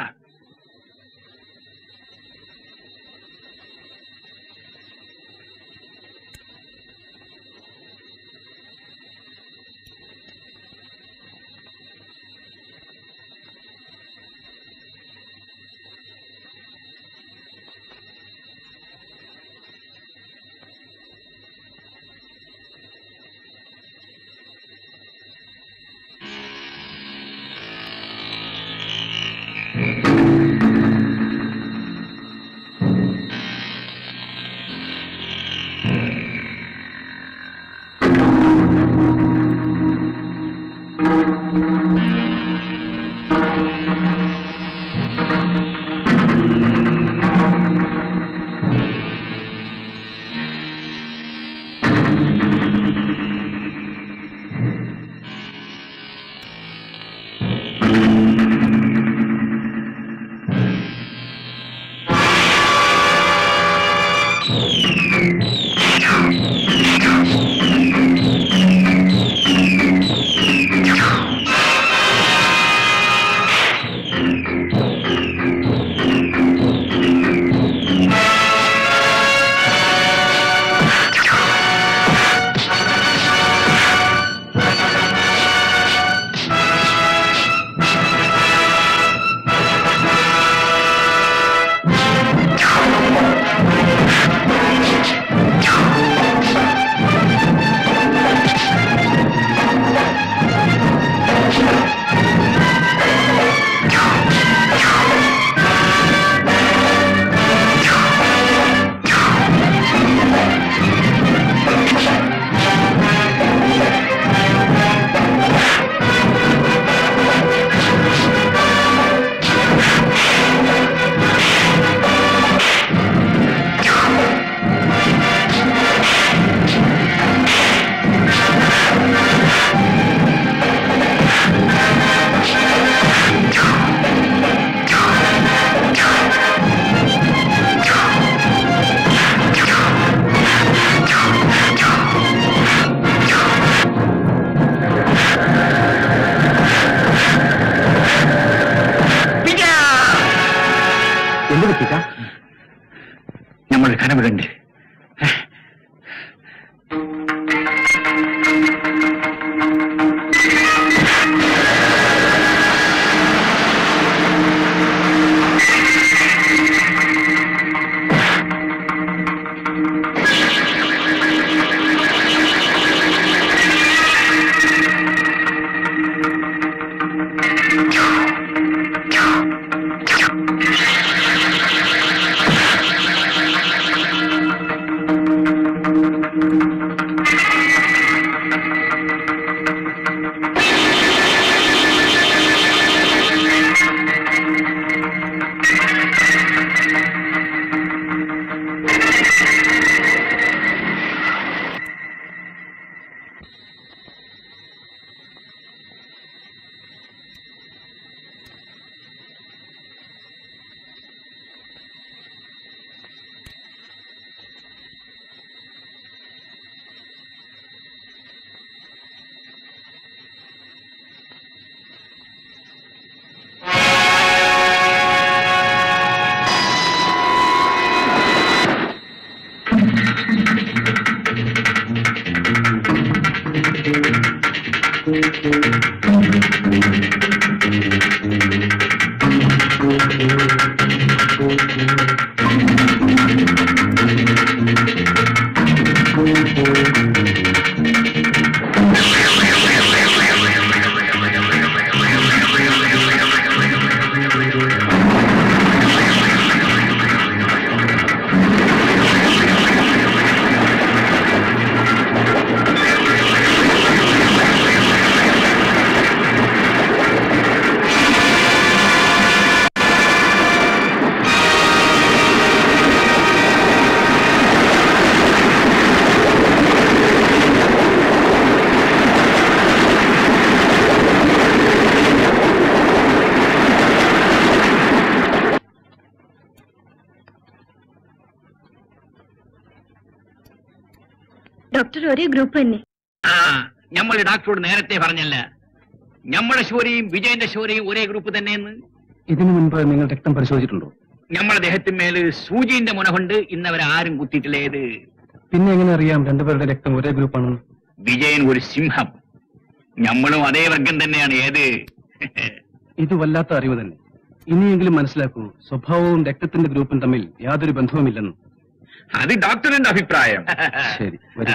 C: ഡോക്ടർ ഒരേ ഗ്രൂപ്പ് തന്നെ.
G: ആ ഞമ്മള് ഡോക്ടറോട് നേരത്തെ പറഞ്ഞല്ല, ഞമ്മളെ ശോരയും വിജയന്റെ ശോരയും ഒരേ ഗ്രൂപ്പ് തന്നെയെന്ന്.
A: ഇതിനു മുൻപ് നിങ്ങൾ രക്തം പരിശോധിച്ചിട്ടുണ്ടോ?
G: ഞമ്മളെ ദേഹത്തിന്മേല് സൂചിന്റെ മുന കൊണ്ട് ഇന്നവരെ ആരും കുത്തിയിട്ടില്ലേത്.
A: പിന്നെ എങ്ങനെ അറിയാം രണ്ടുപേരുടെ രക്തം ഒരേ ഗ്രൂപ്പാണെന്ന്?
G: വിജയൻ ഒരു സിംഹം, ഞമ്മളും അതേ വർഗം തന്നെയാണ്. ഏത്
A: ഇത് വല്ലാത്ത അറിവ് തന്നെ. ഇനിയെങ്കിലും മനസ്സിലാക്കൂ, സ്വഭാവവും രക്തത്തിന്റെ ഗ്രൂപ്പും തമ്മിൽ യാതൊരു ബന്ധവുമില്ലെന്ന്.
G: അത് ഡോക്ടറിന്റെ അഭിപ്രായം.
A: ശരി, വരൂ.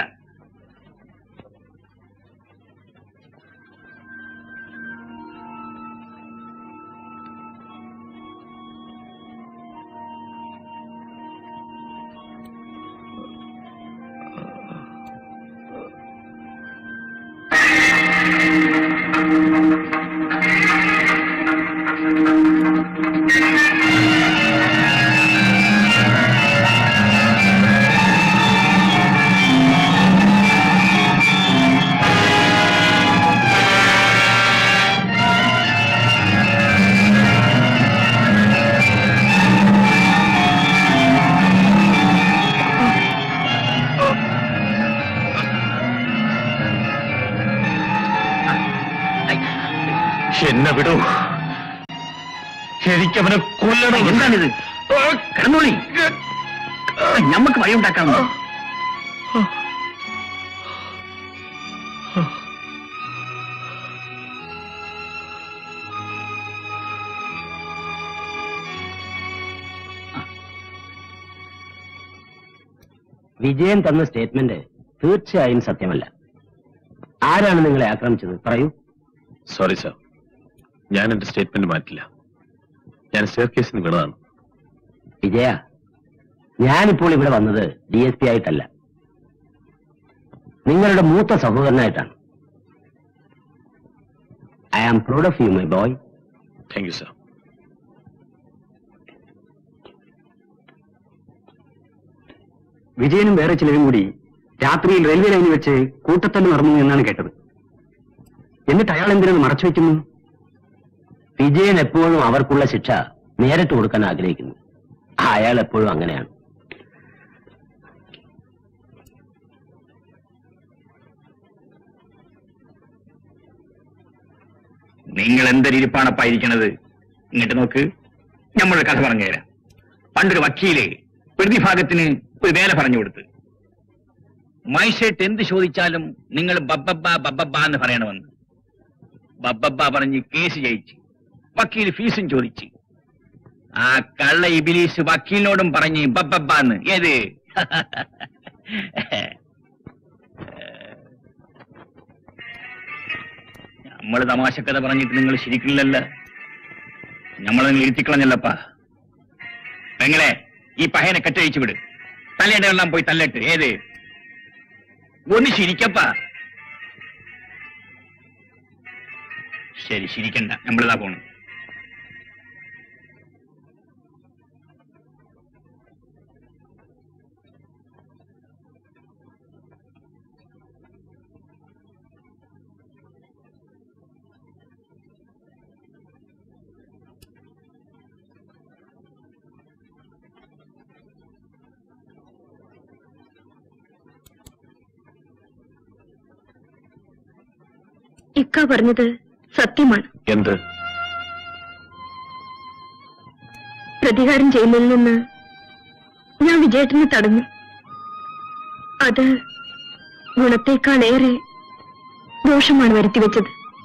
E: എന്നെ വിടൂ, എനിക്കവനെ കൊല്ലണം.
G: എന്താണിത്? കിടന്നോളി, ഞമ്മക്ക് വഴിയുണ്ടാക്കാം.
B: വിജയൻ തന്ന സ്റ്റേറ്റ്മെന്റ് തീർച്ചയായും സത്യമല്ല. ആരാണ് നിങ്ങളെ ആക്രമിച്ചത്? പറയൂ.
E: സോറി സാർ, ഞാൻ എന്റെ സ്റ്റേറ്റ്മെന്റ് മാറ്റില്ല. ഞാൻ സ്റ്റെയർ കേസിന് വീണതാണ്.
B: വിജയ, ഞാനിപ്പോൾ ഇവിടെ വന്നത് ഡി എസ് പി ആയിട്ടല്ല, നിങ്ങളുടെ മൂത്ത സഹോദരനായിട്ടാണ്. I am proud of you my boy.
E: Thank you sir.
A: വിജയനും വേറെ ചിലരും കൂടി രാത്രിയിൽ റെയിൽവേ ലൈനിൽ വെച്ച് കൂട്ടത്തല്ല് നടന്നു എന്നാണ് കേട്ടത്. എന്നിട്ട് അയാൾ എന്തിനാണ് മറച്ചു വെക്കുന്നു?
B: വിജയൻ എപ്പോഴും അവർക്കുള്ള ശിക്ഷ നേരിട്ട് കൊടുക്കാൻ ആഗ്രഹിക്കുന്നു. അയാൾ എപ്പോഴും അങ്ങനെയാണ്.
G: നിങ്ങൾ എന്തൊരിപ്പാണപ്പായിരിക്കണത്? ഇങ്ങോട്ട് നോക്ക്, നമ്മളൊരു കഥ പറഞ്ഞു തരാം. പണ്ടൊരു വക്കീല് പ്രതിഭാഗത്തിന് ഒരു വേല പറഞ്ഞു കൊടുത്ത്, മൈസേട്ട് എന്ത് ചോദിച്ചാലും നിങ്ങൾ ബബ്ബബ്ബ ബബ്ബബ്ബ എന്ന് പറയണമെന്ന്. ബബ്ബബ്ബ പറഞ്ഞ് കേസ് ജയിച്ച് വക്കീൽ ഫീസും ചോദിച്ച്. ആ കള്ള ഇബിലീസ് വക്കീലിനോടും പറഞ്ഞ് ബബ്ബബ്ബ എന്ന്. ഏത് നമ്മള് തമാശക്കഥ പറഞ്ഞിട്ട് നിങ്ങൾ ശരിക്കില്ലല്ല, നമ്മളെ നിങ്ങൾ ഇരുത്തിക്കളഞ്ഞല്ലപ്പാ. പെങ്ങളെ, ഈ പഹയനെ കെട്ടഴിച്ചു വിട്, തലയിടെല്ലാം പോയി തല്ലിട്ട്. ഏത് ഒന്ന് ശരിക്കപ്പാ. ശരി, ശരിക്കണ്ട, നമ്മളിതാ പോണു.
C: ഇക്ക പറഞ്ഞത് സത്യമാണ്.
E: എന്ത്?
C: പ്രതികാരം ചെയ്യുന്നതിൽ നിന്ന് ഞാൻ വിജയേട്ടനെ തടഞ്ഞു. അത് ഗുണത്തേക്കാളേറെ ദോഷമാണ് വരുത്തിവെച്ചത്.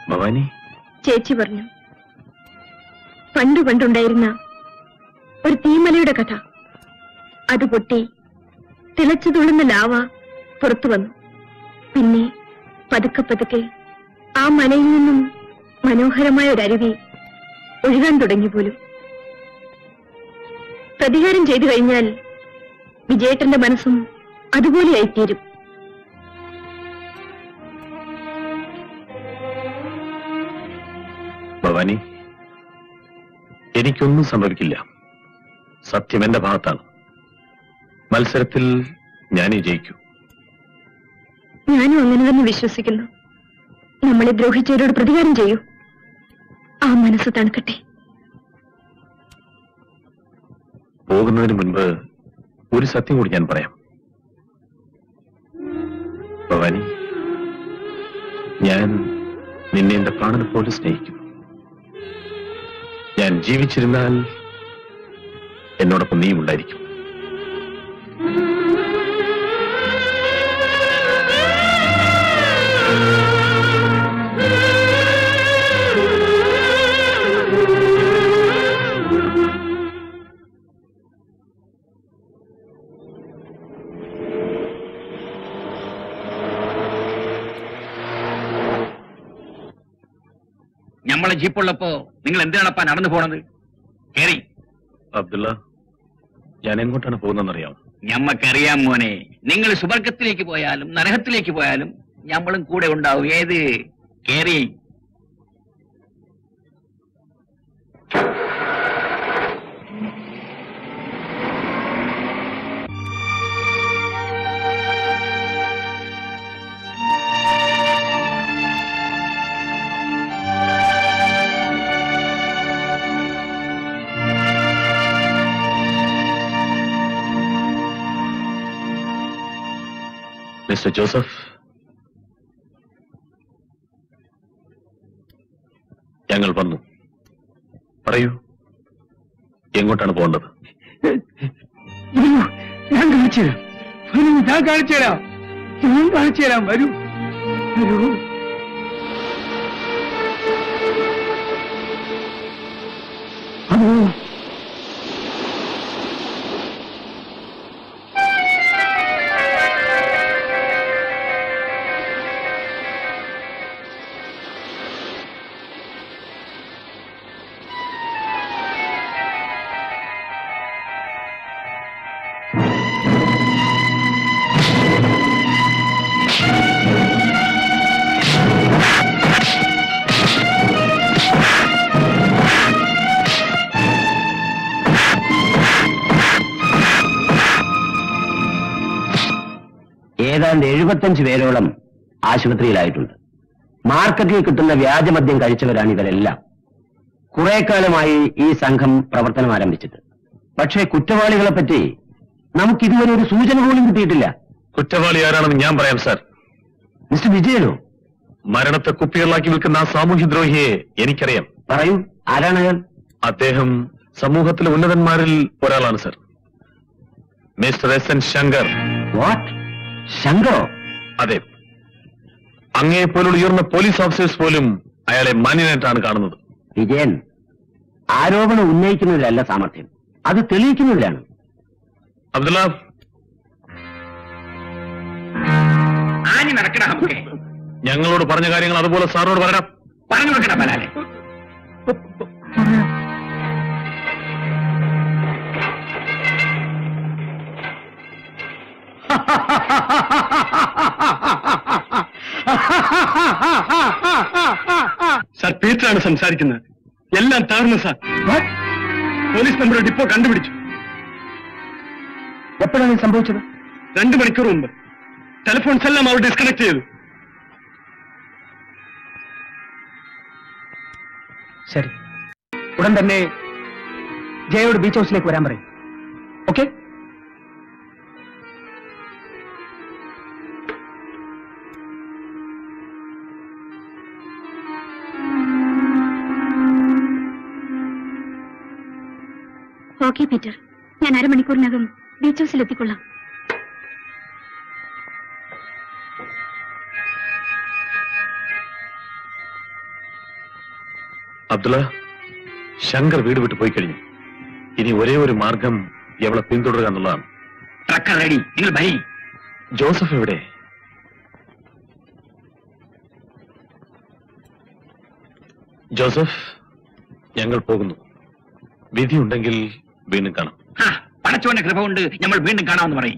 E: ഭവാനി,
C: ചേച്ചി പറഞ്ഞു, പണ്ടു പണ്ടുണ്ടായിരുന്ന ഒരു തീമലയുടെ കഥ. അത് പൊട്ടി തിളച്ചു തുള്ളുന്ന ലാവ പുറത്തു വന്നു. പിന്നെ പതുക്കെ പതുക്കെ ആ മലയിൽ നിന്നും മനോഹരമായ ഒരു അരുവി ഒഴുകാൻ തുടങ്ങി പോലും. പ്രതികാരം ചെയ്തു കഴിഞ്ഞാൽ വിജയേട്ടന്റെ മനസ്സും അതുപോലെയായിത്തീരും.
E: ഭവാനി, എനിക്കൊന്നും സംഭവിക്കില്ല. സത്യം എന്റെ ഭാഗത്താണ്. മത്സരത്തിൽ ഞാനീ ജയിക്കൂ.
C: ഞാനും അങ്ങനെ തന്നെ വിശ്വസിക്കുന്നു. നമ്മളെ ദ്രോഹിച്ചവരോട് പ്രതികാരം ചെയ്യൂ. ആ മനസ്സ് തണുക്കട്ടെ.
E: പോകുന്നതിന് മുൻപ് ഒരു സത്യം കൂടി ഞാൻ പറയാം. ഭവാനി, ഞാൻ നിന്നെ എന്റെ പ്രാണനെ പോലെ സ്നേഹിക്കുന്നു. ഞാൻ ജീവിച്ചിരുന്നാൽ എന്നോടൊപ്പം നീയും ഉണ്ടായിരിക്കും.
G: നമ്മളെ ജീപ്പുള്ളപ്പോ നിങ്ങൾ എന്തിനാണപ്പാ നടന്നു പോണത്? കേറി.
E: അബ്ദുള്ള, ഞാൻ എങ്ങോട്ടാണ് പോകുന്നതെന്നറിയാം?
G: ഞമ്മക്കറിയാം മോനെ. നിങ്ങൾ സുവർഗത്തിലേക്ക് പോയാലും നരകത്തിലേക്ക് പോയാലും ഞമ്മളും കൂടെ ഉണ്ടാവും. ഏത്? കേറി.
E: മിസ്റ്റർ ജോസഫ്, ഞങ്ങൾ വന്നു. പറയൂ, എങ്ങോട്ടാണ് പോകേണ്ടത്?
F: ഞാൻ കാണിച്ചു തരാം. വരൂ, ഞാൻ കാണിച്ചു തരാം. ഞാൻ കാണിച്ചു തരാം. വരൂ വരൂ. അതോ,
A: ഏതാണ്ട് എഴുപത്തഞ്ച് പേരോളം ആശുപത്രിയിലായിട്ടുണ്ട്. മാർക്കറ്റിൽ കിട്ടുന്ന വ്യാജമദ്യം കഴിച്ചവരാണ് ഇവരെല്ലാം. കുറെ കാലമായി ഈ സംഘം പ്രവർത്തനം ആരംഭിച്ചിട്ട്. പക്ഷേ കുറ്റവാളികളെ പറ്റി നമുക്കിതുവരെ ഒരു സൂചന പോലും കിട്ടിയിട്ടില്ല.
E: കുറ്റവാളി ആരാണെന്ന് ഞാൻ പറയാം സാർ.
A: മിസ്റ്റർ വിജയനോ?
E: മരണത്തെ കുപ്പികളാക്കി വിൽക്കുന്ന ആ സാമൂഹ്യദ്രോഹിയെ എനിക്കറിയാം.
A: പറയൂ, ആരാണ് അയാൾ?
E: അദ്ദേഹം സമൂഹത്തിലെ ഉന്നതന്മാരിൽ ഒരാളാണ് sir. Mister S N Shankar.
A: What? ശങ്കറോ?
E: അതെ. അങ്ങേപ്പോലുള്ള ഉയർന്ന പോലീസ് ഓഫീസേഴ്സ് പോലും അയാളെ മാന്യനായിട്ടാണ് കാണുന്നത്.
A: വിജയൻ, ആരോപണം ഉന്നയിക്കുന്നതിലല്ല സാമർഥ്യം, അത് തെളിയിക്കുന്നതിലാണ്.
E: അബ്ദുള്ള,
G: ആഞ്ഞു നടക്കണ നമുക്ക്.
E: ഞങ്ങളോട് പറഞ്ഞ കാര്യങ്ങൾ അതുപോലെ സാറിനോട് പറയണം.
G: പറഞ്ഞു വെക്കണ പലാലെ.
E: സാർ, പീറ്ററാണ് സംസാരിക്കുന്നത്. എല്ലാം താഴ്ന്നു സാർ. പോലീസ് നമ്മുടെ ഡിപ്പോ കണ്ടുപിടിച്ചു.
A: എപ്പോഴാണ് സംഭവിച്ചത്?
E: രണ്ടു മണിക്കൂർ മുമ്പ്. ടെലിഫോൺസ് എല്ലാം അവർ ഡിസ്കണക്ട് ചെയ്തു.
A: ശരി, ഉടൻ തന്നെ ജയയോട് ബീച്ച് ഹൗസിലേക്ക് വരാൻ പറയും. ഓക്കെ?
C: ഓക്കെ പീറ്റർ, ഞാൻ അരമണിക്കൂറിനകം ബീച്ച് ഹൗസിൽ എത്തിക്കൊള്ളാം.
E: അബ്ദുള്ള, ശങ്കർ വീട് വിട്ട് പോയി കഴിഞ്ഞു. ഇനി ഒരേ ഒരു മാർഗം എവളെ പിന്തുടരുക എന്നുള്ളതാണ്.
G: ട്രക്കർ റെഡി, നിങ്ങൾ ഭരി.
E: ജോസഫ് എവിടെ? ജോസഫ്, ഞങ്ങൾ പോകുന്നു. വിധിയുണ്ടെങ്കിൽ വീണ്ടും കാണാം.
G: പടച്ചോന്റെ കൃപ കൊണ്ട് നമ്മൾ വീണ്ടും കാണാമെന്ന് പറയും.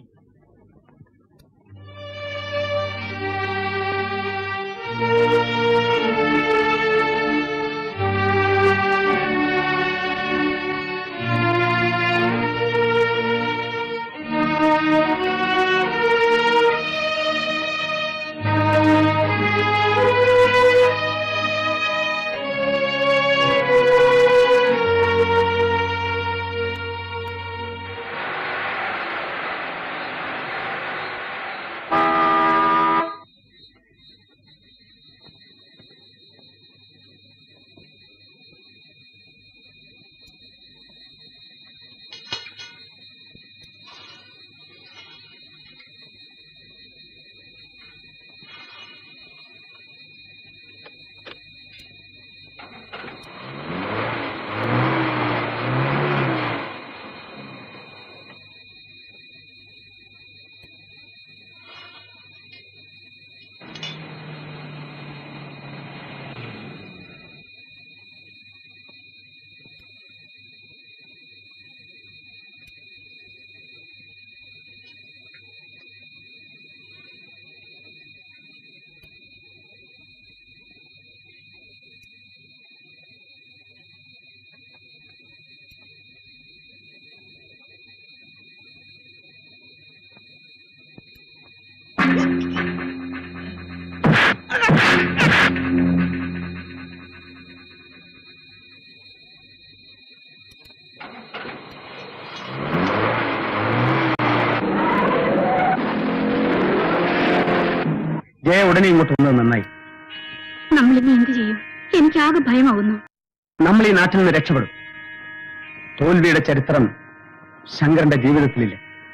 A: ജയ ഉടനെ ഇങ്ങോട്ട് വന്നത് നന്നായി.
D: നമ്മളിനി എന്ത് ചെയ്യും? എനിക്കാകെ ഭയമാവുന്നു.
A: നമ്മൾ ഈ നാട്ടിൽ നിന്ന് രക്ഷപ്പെടും. തോൽവിയുടെ ചരിത്രം ശങ്കറിന്റെ ജീവിതത്തിലില്ല.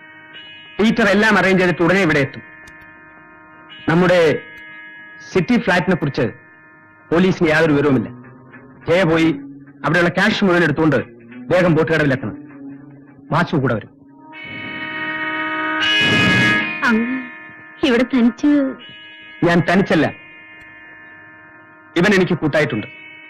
A: പീറ്റർ എല്ലാം അറേഞ്ച് ചെയ്തിട്ട് ഉടനെ ഇവിടെ എത്തും. നമ്മുടെ സിറ്റി ഫ്ലാറ്റിനെ കുറിച്ച് പോലീസിന് യാതൊരു വിവരവുമില്ല. ജയ പോയി അവിടെയുള്ള ക്യാഷ് മുഴുവൻ എടുത്തുകൊണ്ട് വേഗം ബോട്ട് കടവിലെത്തണം. വാച്ചു കൂടെ വരും.
D: അങ്ങ് ഇവിടെ തനിച്ച്?
A: ഞാൻ തനിച്ചല്ല, ഇവൻ എനിക്ക് കൂട്ടായിട്ടുണ്ട്.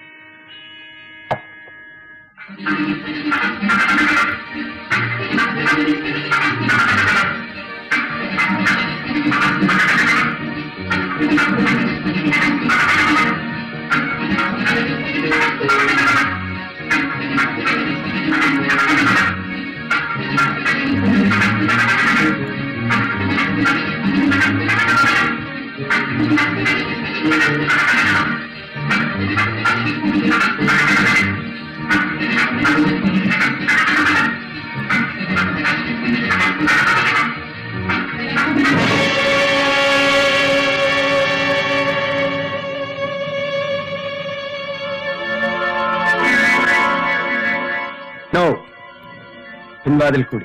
A: നോ, പിൻവാതിൽ കൂടി.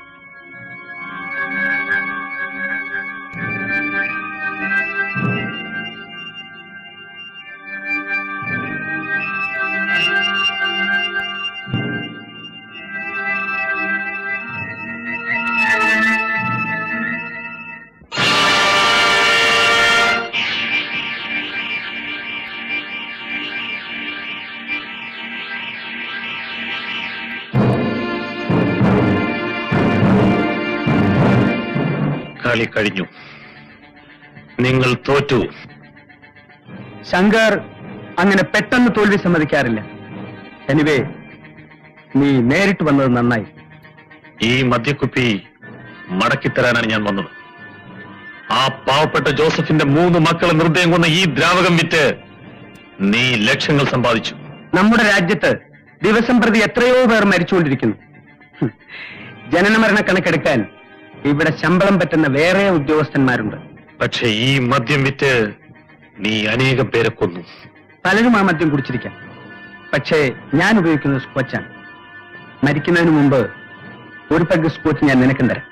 E: കളി കഴിഞ്ഞു. നിങ്ങൾ തോറ്റു.
A: ശങ്കർ അങ്ങനെ പെട്ടെന്ന് തോൽവി സമ്മതിക്കാറില്ല. എനിവേ, നീ നേരിട്ട് വന്നത് നന്നായി.
E: ഈ മദ്യക്കുപ്പി മടക്കിത്തരാനാണ് ഞാൻ വന്നത്. ആ പാവപ്പെട്ട ജോസഫിന്റെ മൂന്ന് മക്കളെ നിർദ്ദയം കൊന്ന ഈ ദ്രാവകം വിറ്റ് നീ ലക്ഷങ്ങൾ സമ്പാദിച്ചു.
A: നമ്മുടെ രാജ്യത്ത് ദിവസം പ്രതി എത്രയോ പേർ മരിച്ചുകൊണ്ടിരിക്കുന്നു. ജനനമരണ കണക്കെടുക്കാൻ ഇവിടെ ശമ്പളം പറ്റുന്ന വേറെ ഉദ്യോഗസ്ഥന്മാരുണ്ട്.
E: പക്ഷെ ഈ മദ്യം വിറ്റ് നീ അനേകം പേരെ കൊന്നു.
A: പലരും ആ മദ്യം കുടിച്ചിരിക്കാം. പക്ഷേ ഞാൻ ഉപയോഗിക്കുന്നത് സ്കോച്ചാണ്. മരിക്കുന്നതിന് മുമ്പ് ഒരു പഗ് സ്കോച്ച് ഞാൻ നിനക്കും തരാം.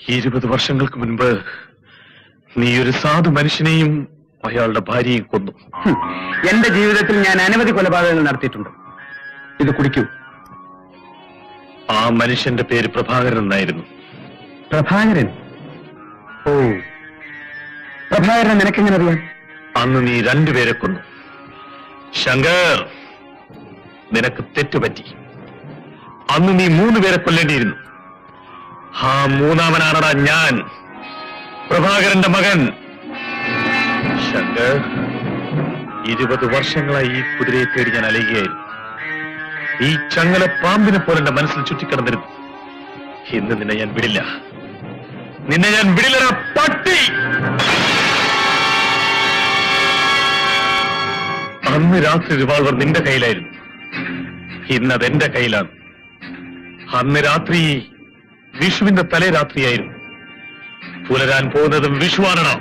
E: ഇരുപത് വർഷങ്ങൾക്ക് മുൻപ് നീ ഒരു സാധു മനുഷ്യനെയും അയാളുടെ ഭാര്യയും കൊന്നു.
A: എന്റെ ജീവിതത്തിൽ ഞാൻ അനവധി കൊലപാതകങ്ങൾ നടത്തിയിട്ടുണ്ട്. ഇത് കുടിക്കൂ.
E: ആ മനുഷ്യന്റെ പേര് പ്രഭാകരൻ എന്നായിരുന്നു.
A: പ്രഭാകരൻ? ഓ, പ്രഭാകരൻ നിനക്കെങ്ങനെ അറിയാം?
E: അന്ന് നീ രണ്ടുപേരെ കൊന്നു. ശങ്കർ, നിനക്ക് തെറ്റുപറ്റി. അന്ന് നീ മൂന്ന് പേരെ കൊല്ലേണ്ടിയിരുന്നു. ആ മൂന്നാമനാണടാ ഞാൻ, പ്രഭാകരന്റെ മകൻ ശങ്കർ. ഇരുപത് വർഷങ്ങളായി ഈ കുതിരയെ തേടി ഞാൻ അലയുകയായിരുന്നു. ഈ ചങ്ങല പാമ്പിനെ പോലെ എന്റെ മനസ്സിൽ ചുറ്റിക്കിടന്നിരുന്നു. ഇന്ന് നിന്നെ ഞാൻ വിടില്ല, നിന്നെ ഞാൻ വിടില്ലടാ പട്ടി. അന്ന് രാത്രി റിവാൾവർ നിന്റെ കയ്യിലായിരുന്നു, ഇന്നതെന്റെ കയ്യിലാണ്. അന്ന് രാത്രി വിഷുവിന്റെ തലേ രാത്രിയായിരുന്നു. പുലരാൻ പോകുന്നതും വിഷുവാണോ?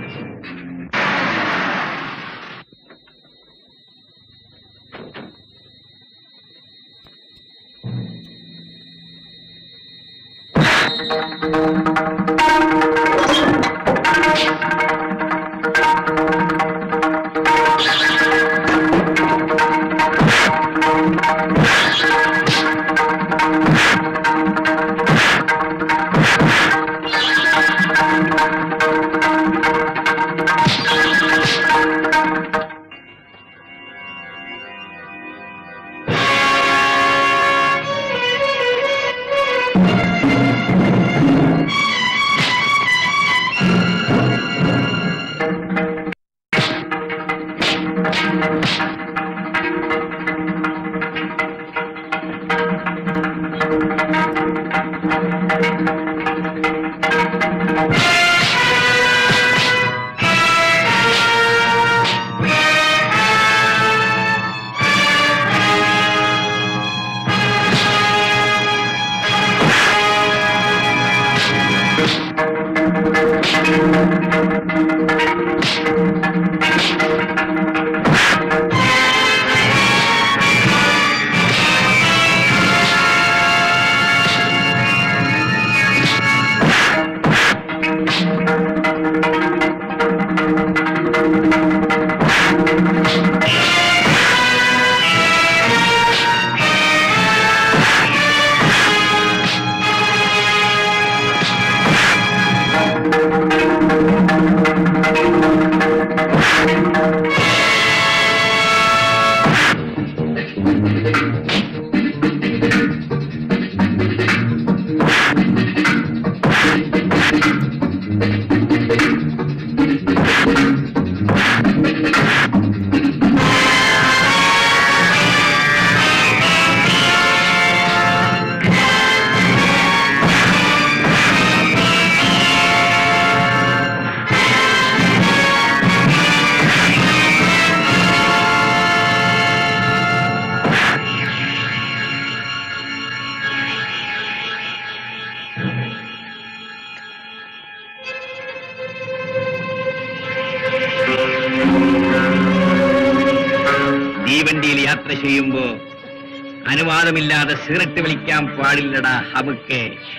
G: അനുവാദമില്ലാതെ സിഗരറ്റ് വലിക്കാൻ പാടില്ലടാ ഹബുക്കെ.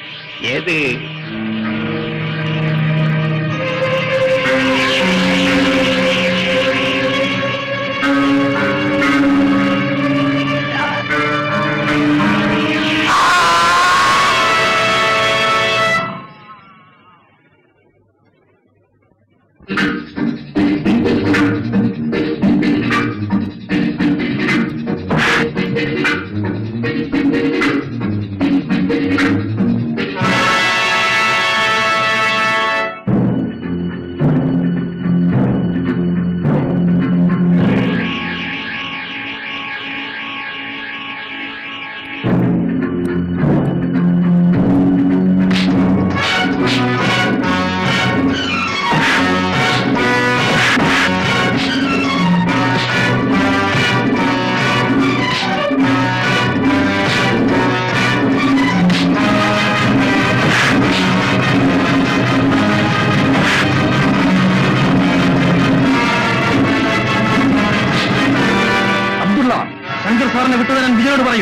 G: ഏത്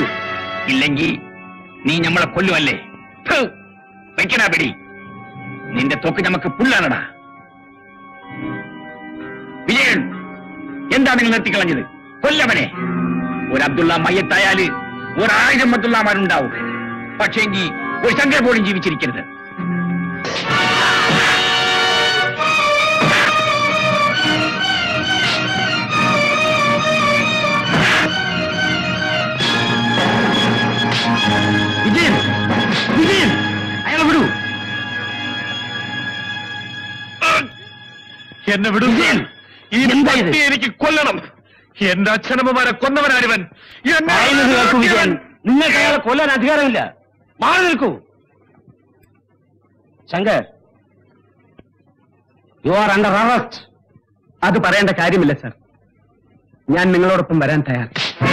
A: ഇല്ലെങ്കിൽ നീ നമ്മളെ കൊല്ലുമല്ലേ? വെക്കടാ പിടി.
G: നിന്റെ തൊക്ക് നമുക്ക് പുല്ലാണടാ. വിജയൻ, എന്താ നിങ്ങൾ നിർത്തിക്കളഞ്ഞത്? കൊല്ലവനെ. ഒരു അബ്ദുള്ള മയ്യത്തായാല് ഒരായിരം അബ്ദുള്ളമാരുണ്ടാവും. പക്ഷേങ്കിൽ ഒരു ശങ്കർ പോലും ജീവിച്ചിരിക്കരുത്.
A: വിജയൻ, വിജയൻ, അയാളെ വിടൂ.
E: എന്നെ വിടൂ. ഈ പട്ടി എനിക്ക് കൊല്ലണം. എന്റെ അച്ഛനമ്മമാരെ കൊന്നവനാരിവൻ.
A: നിങ്ങൾക്ക് അയാളെ കൊല്ലാൻ അധികാരമില്ല. മാറി നിൽക്കൂ. Shankar, you are under arrest. അത് പറയേണ്ട കാര്യമില്ല സർ. ഞാൻ നിങ്ങളോടൊപ്പം വരാൻ തയ്യാർ.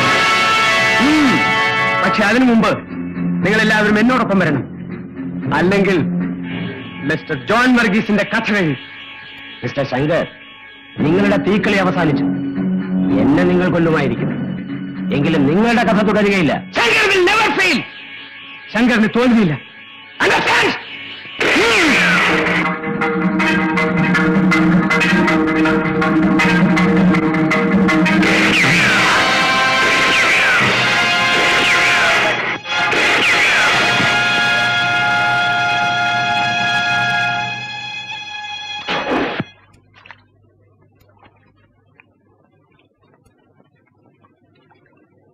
A: പക്ഷെ അതിനു മുമ്പ് നിങ്ങളെല്ലാവരും എന്നോടൊപ്പം വരണം. അല്ലെങ്കിൽ മിസ്റ്റർ ജോൺ വർഗീസിന്റെ കഥ കഴിയും. മിസ്റ്റർ ശങ്കർ, നിങ്ങളുടെ തീക്കളി അവസാനിച്ചു. എന്നെ നിങ്ങൾ കൊല്ലുമായിരിക്കും. എങ്കിലും നിങ്ങളുടെ കഥ തുടരുകയില്ല. Shankar will never fail. ശങ്കറിന് തോൽവിയില്ല. Understand?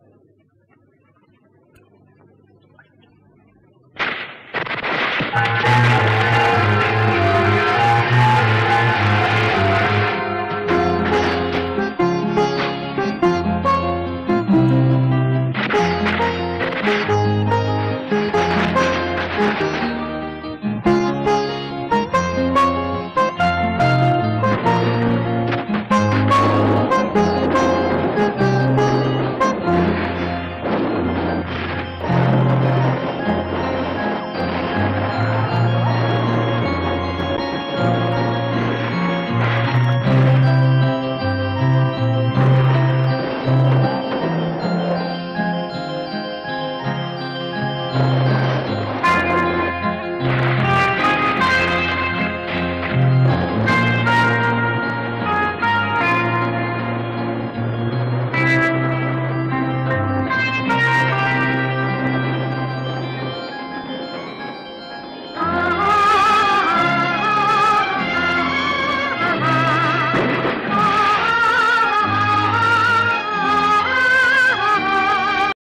I: Thank you.